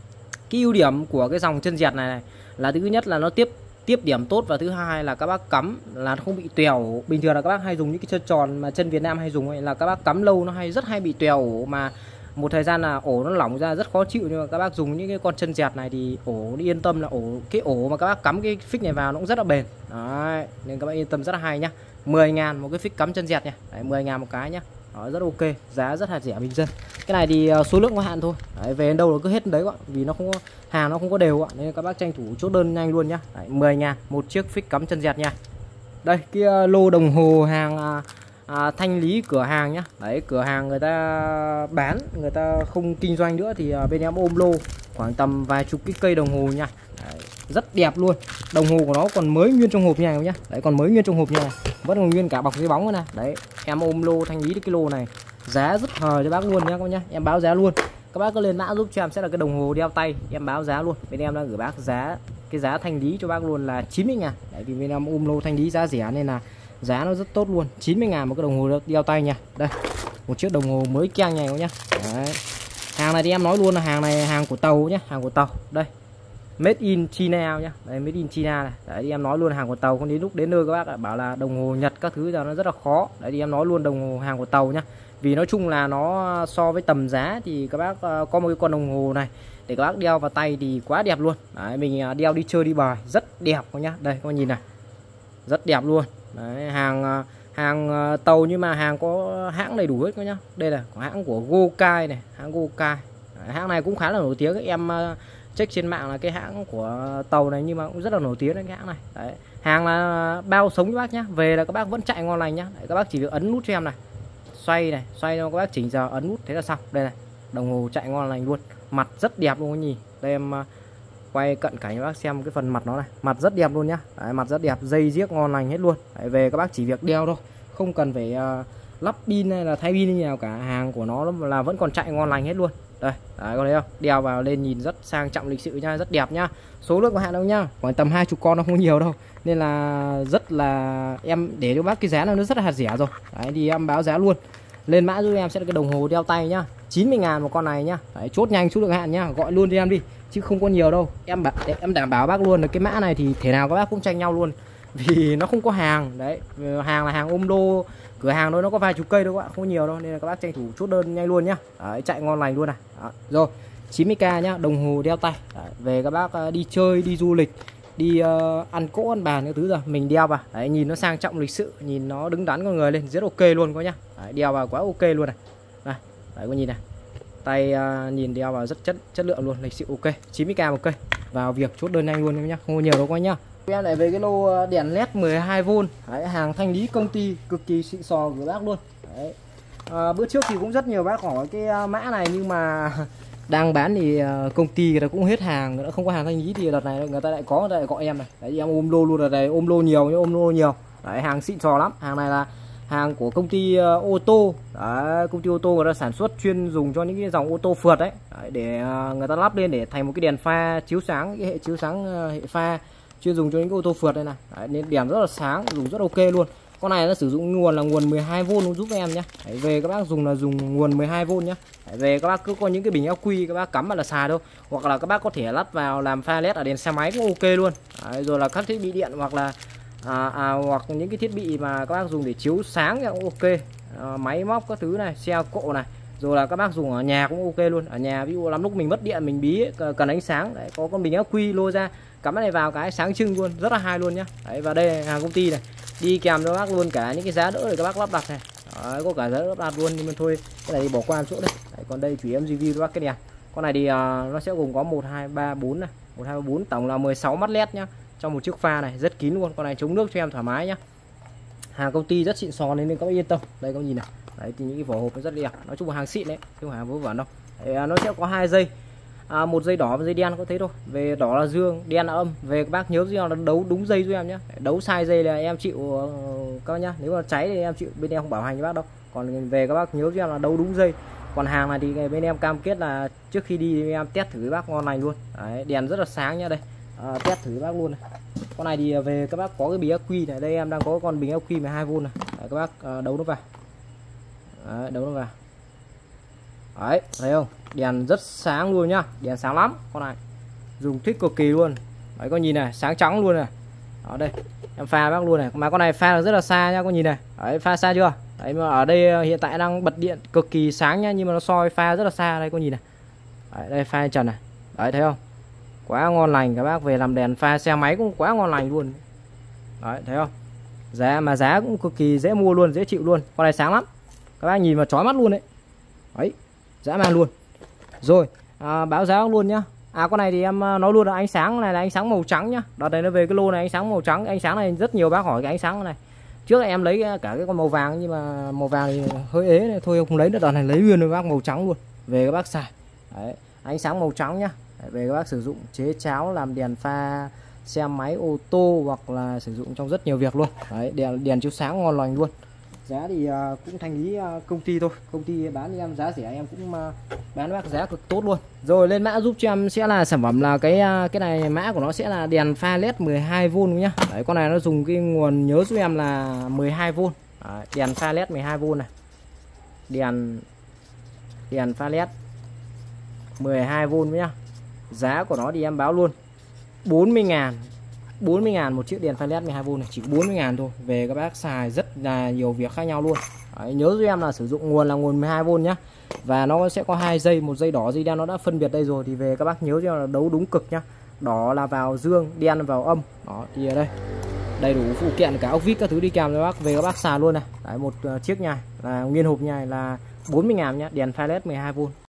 Cái ưu điểm của cái dòng chân dẹt này, này là thứ nhất là nó tiếp tiếp điểm tốt, và thứ hai là các bác cắm là nó không bị tèo. Bình thường là các bác hay dùng những cái chân tròn mà chân Việt Nam hay dùng ấy, là các bác cắm lâu nó hay rất hay bị tèo ổ, mà một thời gian là ổ nó lỏng ra rất khó chịu. Nhưng mà các bác dùng những cái con chân dẹt này thì ổ đi yên tâm là ổ cái ổ mà các bác cắm cái phích này vào nó cũng rất là bền. Đấy, nên các bác yên tâm rất là hay nhá. Mười ngàn một cái phích cắm chân dẹt nha. Đấy, mười ngàn một cái nhá. Đó, rất ok, giá rất hạt rẻ bình dân. Cái này thì số lượng có hạn thôi. Đấy, về đến đâu nó cứ hết đấy các bạn, vì nó không có hàng, nó không có đều các bạn, nên các bác tranh thủ chốt đơn nhanh luôn nhá. Đấy, mười ngàn một chiếc phích cắm chân dẹt nha. Đây, cái lô đồng hồ hàng à, thanh lý cửa hàng nhá. Đấy, cửa hàng người ta bán, người ta không kinh doanh nữa thì à, bên em ôm lô khoảng tầm vài chục cái cây đồng hồ nha. Đấy, rất đẹp luôn. Đồng hồ của nó còn mới nguyên trong hộp như này nhá. Đấy, còn mới nguyên trong hộp như này, vẫn còn nguyên cả bọc giấy bóng này. Đấy, em ôm lô thanh lý cái lô này, giá rất hời cho bác luôn nhá các bác nhá. Em báo giá luôn, các bác cứ lên mã giúp cho em sẽ là cái đồng hồ đeo tay, em báo giá luôn. Bên em đang gửi bác giá, cái giá thanh lý cho bác luôn là chín mươi ngàn. Đấy, vì bên em ôm lô thanh lý giá rẻ nên là giá nó rất tốt luôn. Chín mươi ngàn một cái đồng hồ đeo tay nha. Đây, một chiếc đồng hồ mới keng này nhá. Đấy, Hàng này thì em nói luôn là hàng này hàng của tàu nhé, hàng của tàu. Đây, made in China nhá. Đây, made in China này. Đấy thì em nói luôn hàng của tàu, không đến lúc đến nơi các bác lại bảo là đồng hồ Nhật các thứ giờ nó rất là khó. Đấy thì em nói luôn đồng hồ hàng của tàu nhá. Vì nói chung là nó so với tầm giá thì các bác uh, có một cái con đồng hồ này để các bác đeo vào tay thì quá đẹp luôn. Đấy, mình uh, đeo đi chơi đi bài rất đẹp các nhá. Đây các bác nhìn này, rất đẹp luôn. Đấy, hàng uh, hàng uh, tàu nhưng mà hàng có hãng đầy đủ hết các nhá. Đây là hãng của Gokai này, hãng Gokai. Đấy, hãng này cũng khá là nổi tiếng. Em uh, check trên mạng là cái hãng của tàu này nhưng mà cũng rất là nổi tiếng đấy cái hãng này. Đấy, hàng là bao sống các bác nhá. Về là các bác vẫn chạy ngon lành nhá. Đấy, các bác chỉ việc ấn nút cho em này, xoay này, xoay cho các bác chỉnh giờ, ấn nút thế là xong. Đây này, đồng hồ chạy ngon lành luôn, mặt rất đẹp luôn nhỉ. Đây em uh, quay cận cảnh cho bác xem cái phần mặt nó này, mặt rất đẹp luôn nhá. Đấy, mặt rất đẹp, dây giếc ngon lành hết luôn. Đấy, về các bác chỉ việc đeo thôi, không cần phải uh, lắp pin hay là thay pin như nào cả, hàng của nó là vẫn còn chạy ngon lành hết luôn. Đây, đấy, có thấy không? Đeo vào lên nhìn rất sang trọng lịch sự nha, rất đẹp nhá. Số lượng có hạn đâu nhá, khoảng tầm hai chục con, nó không nhiều đâu. Nên là rất là em để cho bác cái giá nó rất là hạt rẻ rồi. Đấy thì em báo giá luôn. Lên mã giúp em sẽ là cái đồng hồ đeo tay nhá, chín mươi ngàn một con này nhá. Đấy, chốt nhanh số lượng hạn nhá, gọi luôn cho em đi chứ không có nhiều đâu. Em bảo em đảm bảo bác luôn là cái mã này thì thể nào các bác cũng tranh nhau luôn. Vì nó không có hàng. Đấy, hàng là hàng ôm đô, cửa hàng thôi, nó có vài chục cây đâu các bạn, không nhiều đâu, nên là các bác tranh thủ chốt đơn nhanh luôn nhá. Đấy, chạy ngon lành luôn này. Đó. Rồi, chín mươi k nhá, đồng hồ đeo tay. Đấy, về các bác uh, đi chơi, đi du lịch, đi uh, ăn cỗ ăn bàn cái thứ rồi mình đeo vào. Đấy, nhìn nó sang trọng lịch sự, nhìn nó đứng đắn con người lên, rất ok luôn có nhá. Đấy, đeo vào quá ok luôn này. Đây, đấy có nhìn này. Tay uh, nhìn đeo vào rất chất chất lượng luôn, lịch sự ok. chín mươi k một cây. Vào việc chốt đơn nhanh luôn nhá, không có nhiều đâu quá nhá. Em lại về cái lô đèn led mười hai vôn. Đấy, hàng thanh lý công ty cực kỳ xịn sò của bác luôn. Đấy. À, bữa trước thì cũng rất nhiều bác hỏi cái mã này nhưng mà đang bán thì công ty người ta cũng hết hàng, người ta không có hàng thanh lý thì đợt này người ta lại có, người ta lại gọi em này. Đấy, em ôm lô luôn, đợt này ôm lô nhiều, ôm lô nhiều. Đấy, hàng xịn sò lắm. Hàng này là hàng của công ty uh, ô tô. Đấy, công ty ô tô người ta sản xuất chuyên dùng cho những cái dòng ô tô phượt đấy. Đấy, để uh, người ta lắp lên để thành một cái đèn pha chiếu sáng, cái hệ chiếu sáng uh, hệ pha chuyên dùng cho những cái ô tô phượt đây này. Đấy, nên đèn rất là sáng, dùng rất ok luôn. Con này nó sử dụng nguồn là nguồn mười hai vôn giúp em nhé. Đấy, về các bác dùng là dùng nguồn mười hai vôn nhé. Đấy, về các bác cứ có những cái bình ắc quy các bác cắm vào là xài đâu, hoặc là các bác có thể lắp vào làm pha led ở đèn xe máy cũng ok luôn. Đấy, rồi là các thiết bị điện hoặc là à, à, hoặc những cái thiết bị mà các bác dùng để chiếu sáng cũng ok. À, máy móc các thứ này, xe cộ này, rồi là các bác dùng ở nhà cũng ok luôn. Ở nhà ví dụ lắm lúc mình mất điện mình bí ấy, cần ánh sáng, đấy, có con bình ắc quy lôi ra cắm cái này vào cái sáng trưng luôn, rất là hay luôn nhá. Đấy, và đây hàng công ty này đi kèm cho bác luôn cả những cái giá đỡ để các bác lắp đặt này. Đấy, có cả giá lắp đặt luôn, nhưng mà thôi cái này thì bỏ qua một chỗ đây. Đấy, còn đây chủ em review cho bác cái đèn. Con này thì uh, nó sẽ gồm có một hai ba bốn này, một hai ba bốn, tổng là mười sáu mắt led nhá, trong một chiếc pha này rất kín luôn. Con này chống nước cho em thoải mái nhá. Hàng công ty rất xịn sò nên các bác yên tâm. Đây các bác nhìn này. Đấy thì những cái vỏ hộp nó rất đẹp, nói chung là hàng xịn đấy, chứ không hàng vớ vẩn đâu. Đấy, nó sẽ có hai dây. À, một dây đỏ và dây đen có thế thôi. Về đỏ là dương, đen là âm. Về các bác nhớ gì là đấu đúng dây giúp em nhé. Đấu sai dây là em chịu uh, các bác nhá. Nếu mà cháy thì em chịu, bên em không bảo hành cho bác đâu. Còn về các bác nhớ giúp em là đấu đúng dây. Còn hàng này thì bên em cam kết là trước khi đi thì em test thử với bác ngon lành luôn. Đấy, đèn rất là sáng nhá. Đây à, test thử với bác luôn này. Con này thì về các bác có cái bình ắc quy này. Đây em đang có con bình ắc quy mười hai vôn này. Đấy, các bác uh, đấu nó vào. Đấy, đấu nó vào. Đấy, thấy không? Đèn rất sáng luôn nhá, đèn sáng lắm. Con này dùng thích cực kỳ luôn. Đấy, con nhìn này, sáng trắng luôn này. Đó đây, em pha bác luôn này. Mà con này pha được rất là xa nhá, con nhìn này. Đấy, pha xa chưa? Đấy, mà ở đây hiện tại đang bật điện cực kỳ sáng nhá, nhưng mà nó soi pha rất là xa. Đây con nhìn này. Đấy, đây pha trần này. Đấy, thấy không? Quá ngon lành, các bác về làm đèn pha xe máy cũng quá ngon lành luôn. Đấy, thấy không? Giá mà giá cũng cực kỳ dễ mua luôn, dễ chịu luôn. Con này sáng lắm. Các bác nhìn mà chói mắt luôn đấy. Đấy, dã man luôn. Rồi, à, báo giá luôn nhá. À, con này thì em nói luôn là ánh sáng này là ánh sáng màu trắng nhá. Đợt này nó về cái lô này ánh sáng màu trắng. Ánh sáng này rất nhiều bác hỏi cái ánh sáng này. Trước em lấy cả cái con màu vàng nhưng mà màu vàng thì hơi ế này, thôi không lấy nữa. Đợt này lấy nguyên với bác màu trắng luôn. Về các bác xài. Đấy, ánh sáng màu trắng nhá. Đấy, về các bác sử dụng chế cháo làm đèn pha xe máy ô tô hoặc là sử dụng trong rất nhiều việc luôn. Đấy, đèn đèn chiếu sáng ngon lành luôn. Giá thì uh, cũng thanh lý uh, công ty thôi, công ty bán cho em giá rẻ, em cũng uh, bán bác giá cực tốt luôn. Rồi lên mã giúp cho em sẽ là sản phẩm là cái uh, cái này mã của nó sẽ là đèn pha led mười hai vôn nhá. Đấy, con này nó dùng cái nguồn nhớ giúp em là mười hai vôn. Đấy, đèn pha led mười hai vôn này. Đèn đèn pha led mười hai vôn nhá. Giá của nó thì em báo luôn bốn mươi ngàn. bốn mươi ngàn một chiếc đèn pha led mười hai vôn này, chỉ bốn mươi ngàn thôi. Về các bác xài rất là nhiều việc khác nhau luôn. Đấy, nhớ giúp em là sử dụng nguồn là nguồn mười hai vôn nhá. Và nó sẽ có hai dây, một dây đỏ dây đen nó đã phân biệt đây rồi, thì về các bác nhớ cho là đấu đúng cực nhá. Đỏ là vào dương, đen vào âm. Đó thì ở đây đầy đủ phụ kiện cả ốc vít các thứ đi kèm cho bác, về các bác xài luôn này. Đấy, một uh, chiếc nhài là nguyên hộp nhài là bốn mươi ngàn nhá, đèn pha led mười hai vôn.